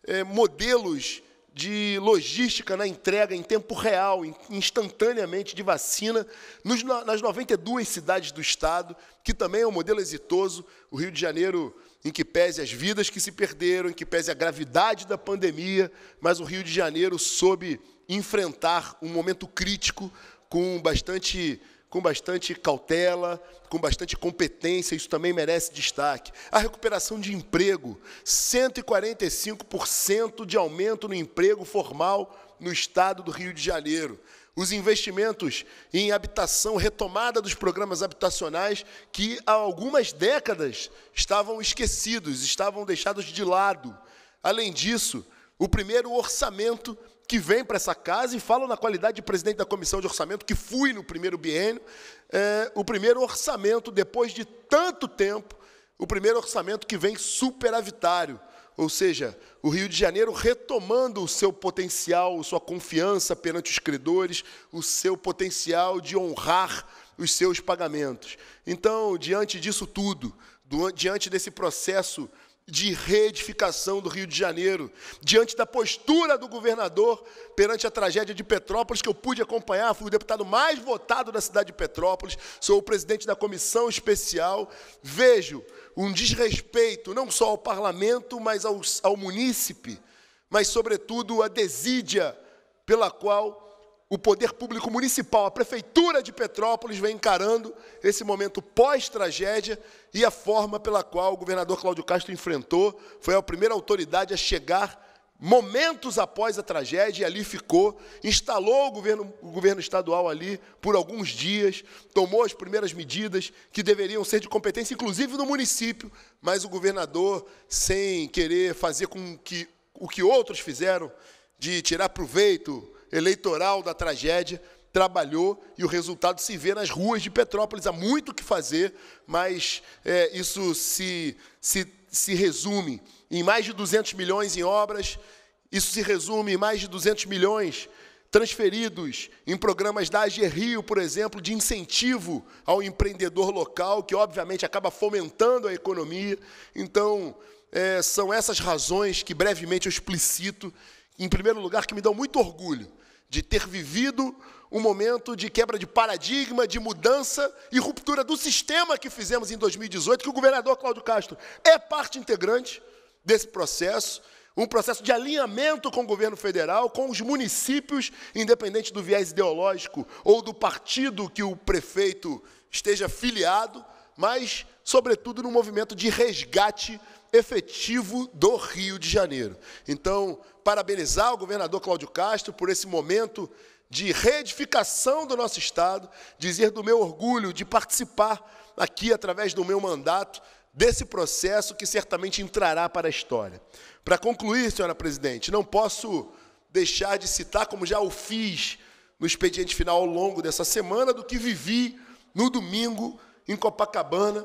é, modelos de logística na entrega em tempo real, instantaneamente, de vacina, nos, nas noventa e duas cidades do Estado, que também é um modelo exitoso. O Rio de Janeiro, em que pese as vidas que se perderam, em que pese a gravidade da pandemia, mas o Rio de Janeiro soube enfrentar um momento crítico com bastante, com bastante cautela, com bastante competência, isso também merece destaque. A recuperação de emprego, cento e quarenta e cinco por cento de aumento no emprego formal no Estado do Rio de Janeiro. Os investimentos em habitação, retomada dos programas habitacionais que há algumas décadas estavam esquecidos, estavam deixados de lado. Além disso, o primeiro orçamento que vem para essa casa, e falo na qualidade de presidente da Comissão de Orçamento, que fui no primeiro biênio, é, o primeiro orçamento, depois de tanto tempo, o primeiro orçamento que vem superavitário, ou seja, o Rio de Janeiro retomando o seu potencial, sua confiança perante os credores, o seu potencial de honrar os seus pagamentos. Então, diante disso tudo, do, diante desse processo de reedificação do Rio de Janeiro, diante da postura do governador perante a tragédia de Petrópolis, que eu pude acompanhar, fui o deputado mais votado da cidade de Petrópolis, sou o presidente da comissão especial, vejo um desrespeito não só ao parlamento, mas ao, ao munícipe, mas, sobretudo, a desídia pela qual o poder público municipal, a Prefeitura de Petrópolis, vem encarando esse momento pós-tragédia e a forma pela qual o governador Cláudio Castro enfrentou. Foi a primeira autoridade a chegar momentos após a tragédia, e ali ficou, instalou o governo, o governo estadual ali por alguns dias, tomou as primeiras medidas que deveriam ser de competência, inclusive no município, mas o governador, sem querer fazer com que o que outros fizeram, de tirar proveito eleitoral da tragédia, trabalhou, e o resultado se vê nas ruas de Petrópolis. Há muito o que fazer, mas é, isso se, se, se resume em mais de duzentos milhões em obras, isso se resume em mais de duzentos milhões transferidos em programas da AGRIO, por exemplo, de incentivo ao empreendedor local, que obviamente acaba fomentando a economia. Então, é, são essas razões que brevemente eu explicito, em primeiro lugar, que me dão muito orgulho de ter vivido um momento de quebra de paradigma, de mudança e ruptura do sistema que fizemos em dois mil e dezoito, que o governador Cláudio Castro é parte integrante desse processo, um processo de alinhamento com o governo federal, com os municípios, independente do viés ideológico ou do partido que o prefeito esteja filiado, mas, sobretudo, num movimento de resgate efetivo do Rio de Janeiro. Então, parabenizar o governador Cláudio Castro por esse momento de reedificação do nosso Estado, dizer do meu orgulho de participar aqui, através do meu mandato, desse processo que certamente entrará para a história. Para concluir, senhora presidente, não posso deixar de citar, como já o fiz no expediente final ao longo dessa semana, do que vivi no domingo em Copacabana,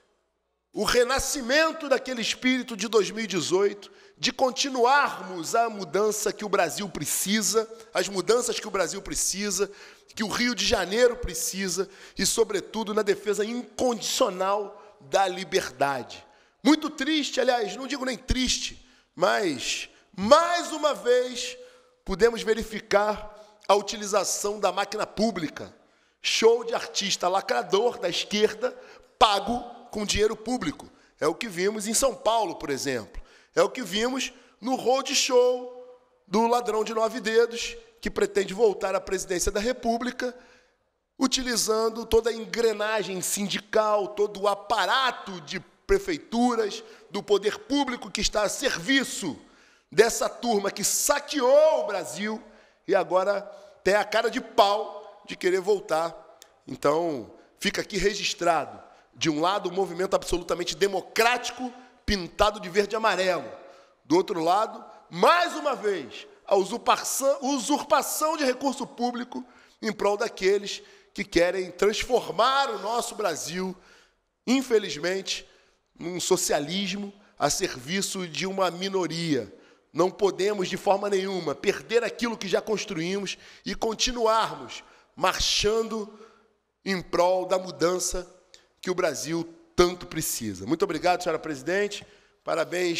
o renascimento daquele espírito de dois mil e dezoito, de continuarmos a mudança que o Brasil precisa, as mudanças que o Brasil precisa, que o Rio de Janeiro precisa, e, sobretudo, na defesa incondicional da liberdade. Muito triste, aliás, não digo nem triste, mas, mais uma vez, pudemos verificar a utilização da máquina pública. Show de artista lacrador da esquerda, pago com dinheiro público. É o que vimos em São Paulo, por exemplo. É o que vimos no roadshow do ladrão de nove dedos, que pretende voltar à presidência da República, utilizando toda a engrenagem sindical, todo o aparato de prefeituras, do poder público que está a serviço dessa turma que saqueou o Brasil e agora tem a cara de pau de querer voltar. Então, fica aqui registrado, de um lado, um movimento absolutamente democrático, pintado de verde e amarelo. Do outro lado, mais uma vez, a usurpação, usurpação de recurso público em prol daqueles que querem transformar o nosso Brasil, infelizmente, num socialismo a serviço de uma minoria. Não podemos, de forma nenhuma, perder aquilo que já construímos e continuarmos marchando em prol da mudança que o Brasil tanto precisa. Muito obrigado, senhora presidente. Parabéns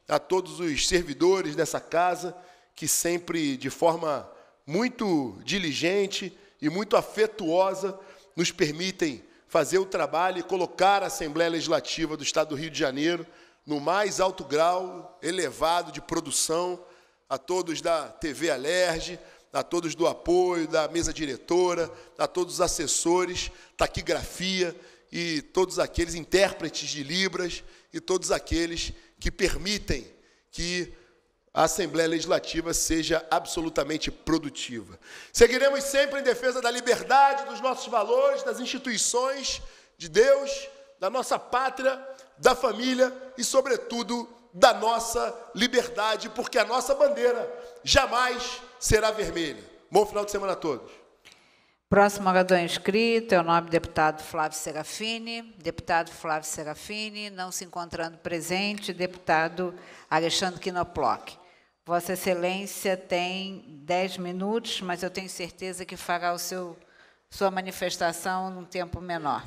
a todos os servidores dessa casa, que sempre, de forma muito diligente e muito afetuosa, nos permitem fazer o trabalho e colocar a Assembleia Legislativa do Estado do Rio de Janeiro no mais alto grau elevado de produção, a todos da T V Alerj, a todos do apoio, da mesa diretora, a todos os assessores, taquigrafia e todos aqueles intérpretes de Libras e todos aqueles que permitem que a Assembleia Legislativa seja absolutamente produtiva. Seguiremos sempre em defesa da liberdade, dos nossos valores, das instituições de Deus, da nossa pátria, da família e, sobretudo, da nossa liberdade, porque a nossa bandeira jamais será vermelha. Bom final de semana a todos. Próximo orador inscrito é o nobre deputado Flávio Serafini. Deputado Flávio Serafini, não se encontrando presente, deputado Alexandre Knoploch. Vossa Excelência tem dez minutos, mas eu tenho certeza que fará o seu, sua manifestação num tempo menor.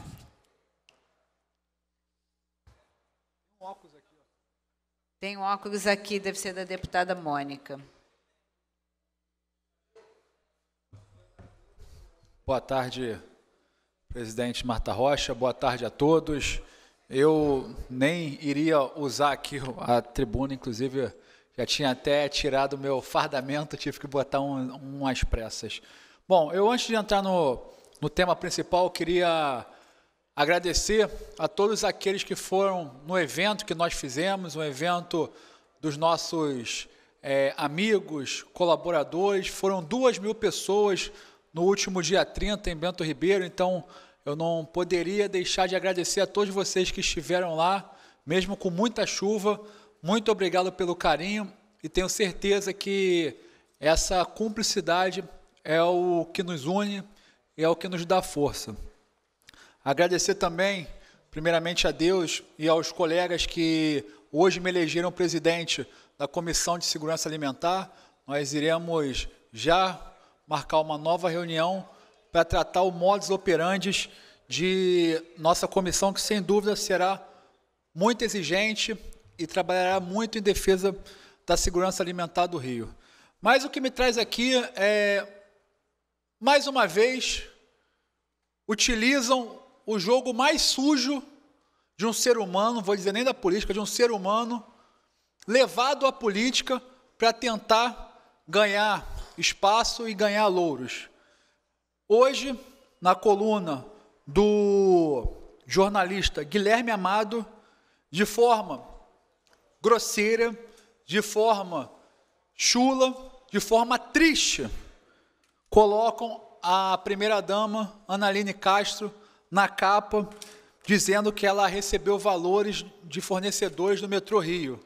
Tem um óculos aqui, deve ser da deputada Mônica. Boa tarde, presidente Marta Rocha. Boa tarde a todos. Eu nem iria usar aqui a tribuna, inclusive já tinha até tirado o meu fardamento, tive que botar um, umas pressas. Bom, eu antes de entrar no, no tema principal, queria agradecer a todos aqueles que foram no evento que nós fizemos, um evento dos nossos é, amigos, colaboradores. Foram duas mil pessoas no último dia trinta em Bento Ribeiro, então eu não poderia deixar de agradecer a todos vocês que estiveram lá, mesmo com muita chuva. Muito obrigado pelo carinho e tenho certeza que essa cumplicidade é o que nos une e é o que nos dá força. Agradecer também, primeiramente, a Deus e aos colegas que hoje me elegeram presidente da Comissão de Segurança Alimentar. Nós iremos já marcar uma nova reunião para tratar o modus operandi de nossa comissão, que sem dúvida será muito exigente e trabalhará muito em defesa da segurança alimentar do Rio. Mas o que me traz aqui é, mais uma vez, utilizam o jogo mais sujo de um ser humano, não vou dizer nem da política, de um ser humano, levado à política para tentar ganhar espaço e ganhar louros. Hoje, na coluna do jornalista Guilherme Amado, de forma grosseira, de forma chula, de forma triste, colocam a primeira-dama, Analine Castro, na capa, dizendo que ela recebeu valores de fornecedores do Metrô Rio.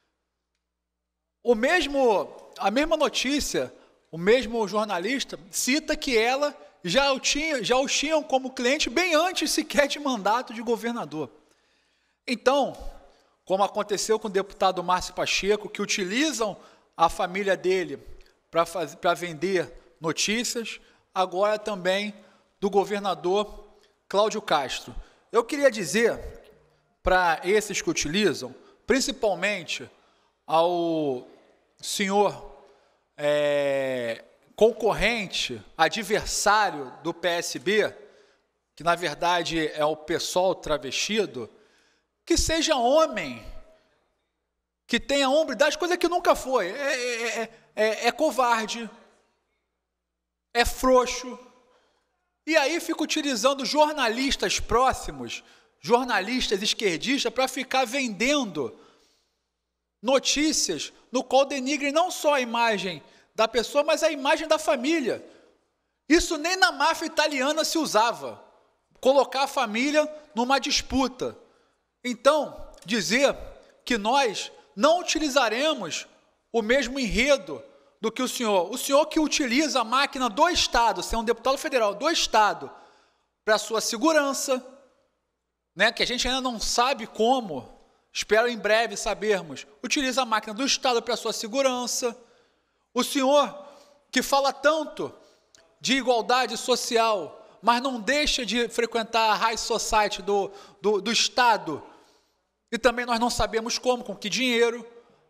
O mesmo, a mesma notícia, o mesmo jornalista cita que ela já o tinha, já o tinham como cliente bem antes sequer de mandato de governador. Então, como aconteceu com o deputado Márcio Pacheco, que utilizam a família dele para fazer, para vender notícias, agora também do governador Cláudio Castro. Eu queria dizer para esses que utilizam, principalmente ao senhor é, concorrente, adversário do P S B, que na verdade é o PSOL travestido, que seja homem, que tenha hombridade, coisa que nunca foi, é, é, é, é covarde, é frouxo. E aí fica utilizando jornalistas próximos, jornalistas esquerdistas, para ficar vendendo notícias no qual denigrem não só a imagem da pessoa, mas a imagem da família. Isso nem na máfia italiana se usava, colocar a família numa disputa. Então, dizer que nós não utilizaremos o mesmo enredo do que o senhor. O senhor que utiliza a máquina do Estado, ser um deputado federal do Estado, para a sua segurança, né, que a gente ainda não sabe como, espero em breve sabermos, utiliza a máquina do Estado para a sua segurança. O senhor que fala tanto de igualdade social, mas não deixa de frequentar a high society do, do, do Estado, e também nós não sabemos como, com que dinheiro.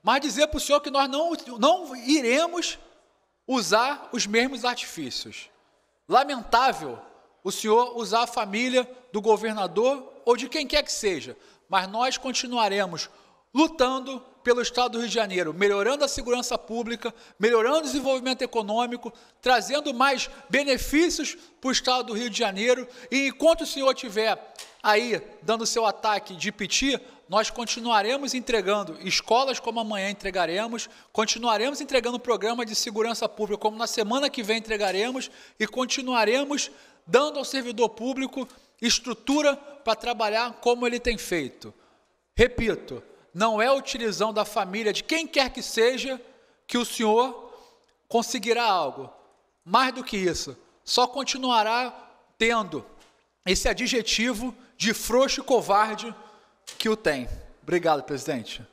mas dizer para o senhor que nós não, não iremos usar os mesmos artifícios. Lamentável o senhor usar a família do governador ou de quem quer que seja, mas nós continuaremos lutando pelo Estado do Rio de Janeiro, melhorando a segurança pública, melhorando o desenvolvimento econômico, trazendo mais benefícios para o Estado do Rio de Janeiro, e enquanto o senhor estiver aí dando seu ataque de piti, nós continuaremos entregando escolas como amanhã entregaremos, continuaremos entregando programa de segurança pública como na semana que vem entregaremos, e continuaremos dando ao servidor público estrutura para trabalhar como ele tem feito. Repito, não é a utilização da família de quem quer que seja que o senhor conseguirá algo. Mais do que isso, só continuará tendo esse adjetivo de frouxo e covarde que o tem. Obrigado, presidente.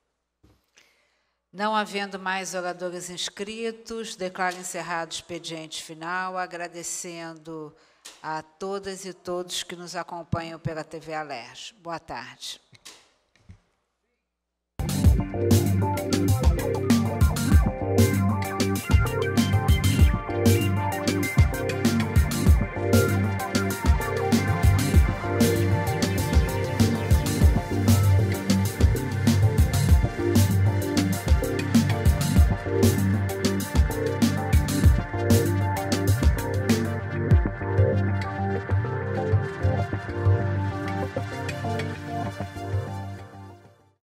Não havendo mais oradores inscritos, declaro encerrado o expediente final, agradecendo a todas e todos que nos acompanham pela T V Alerj. Boa tarde.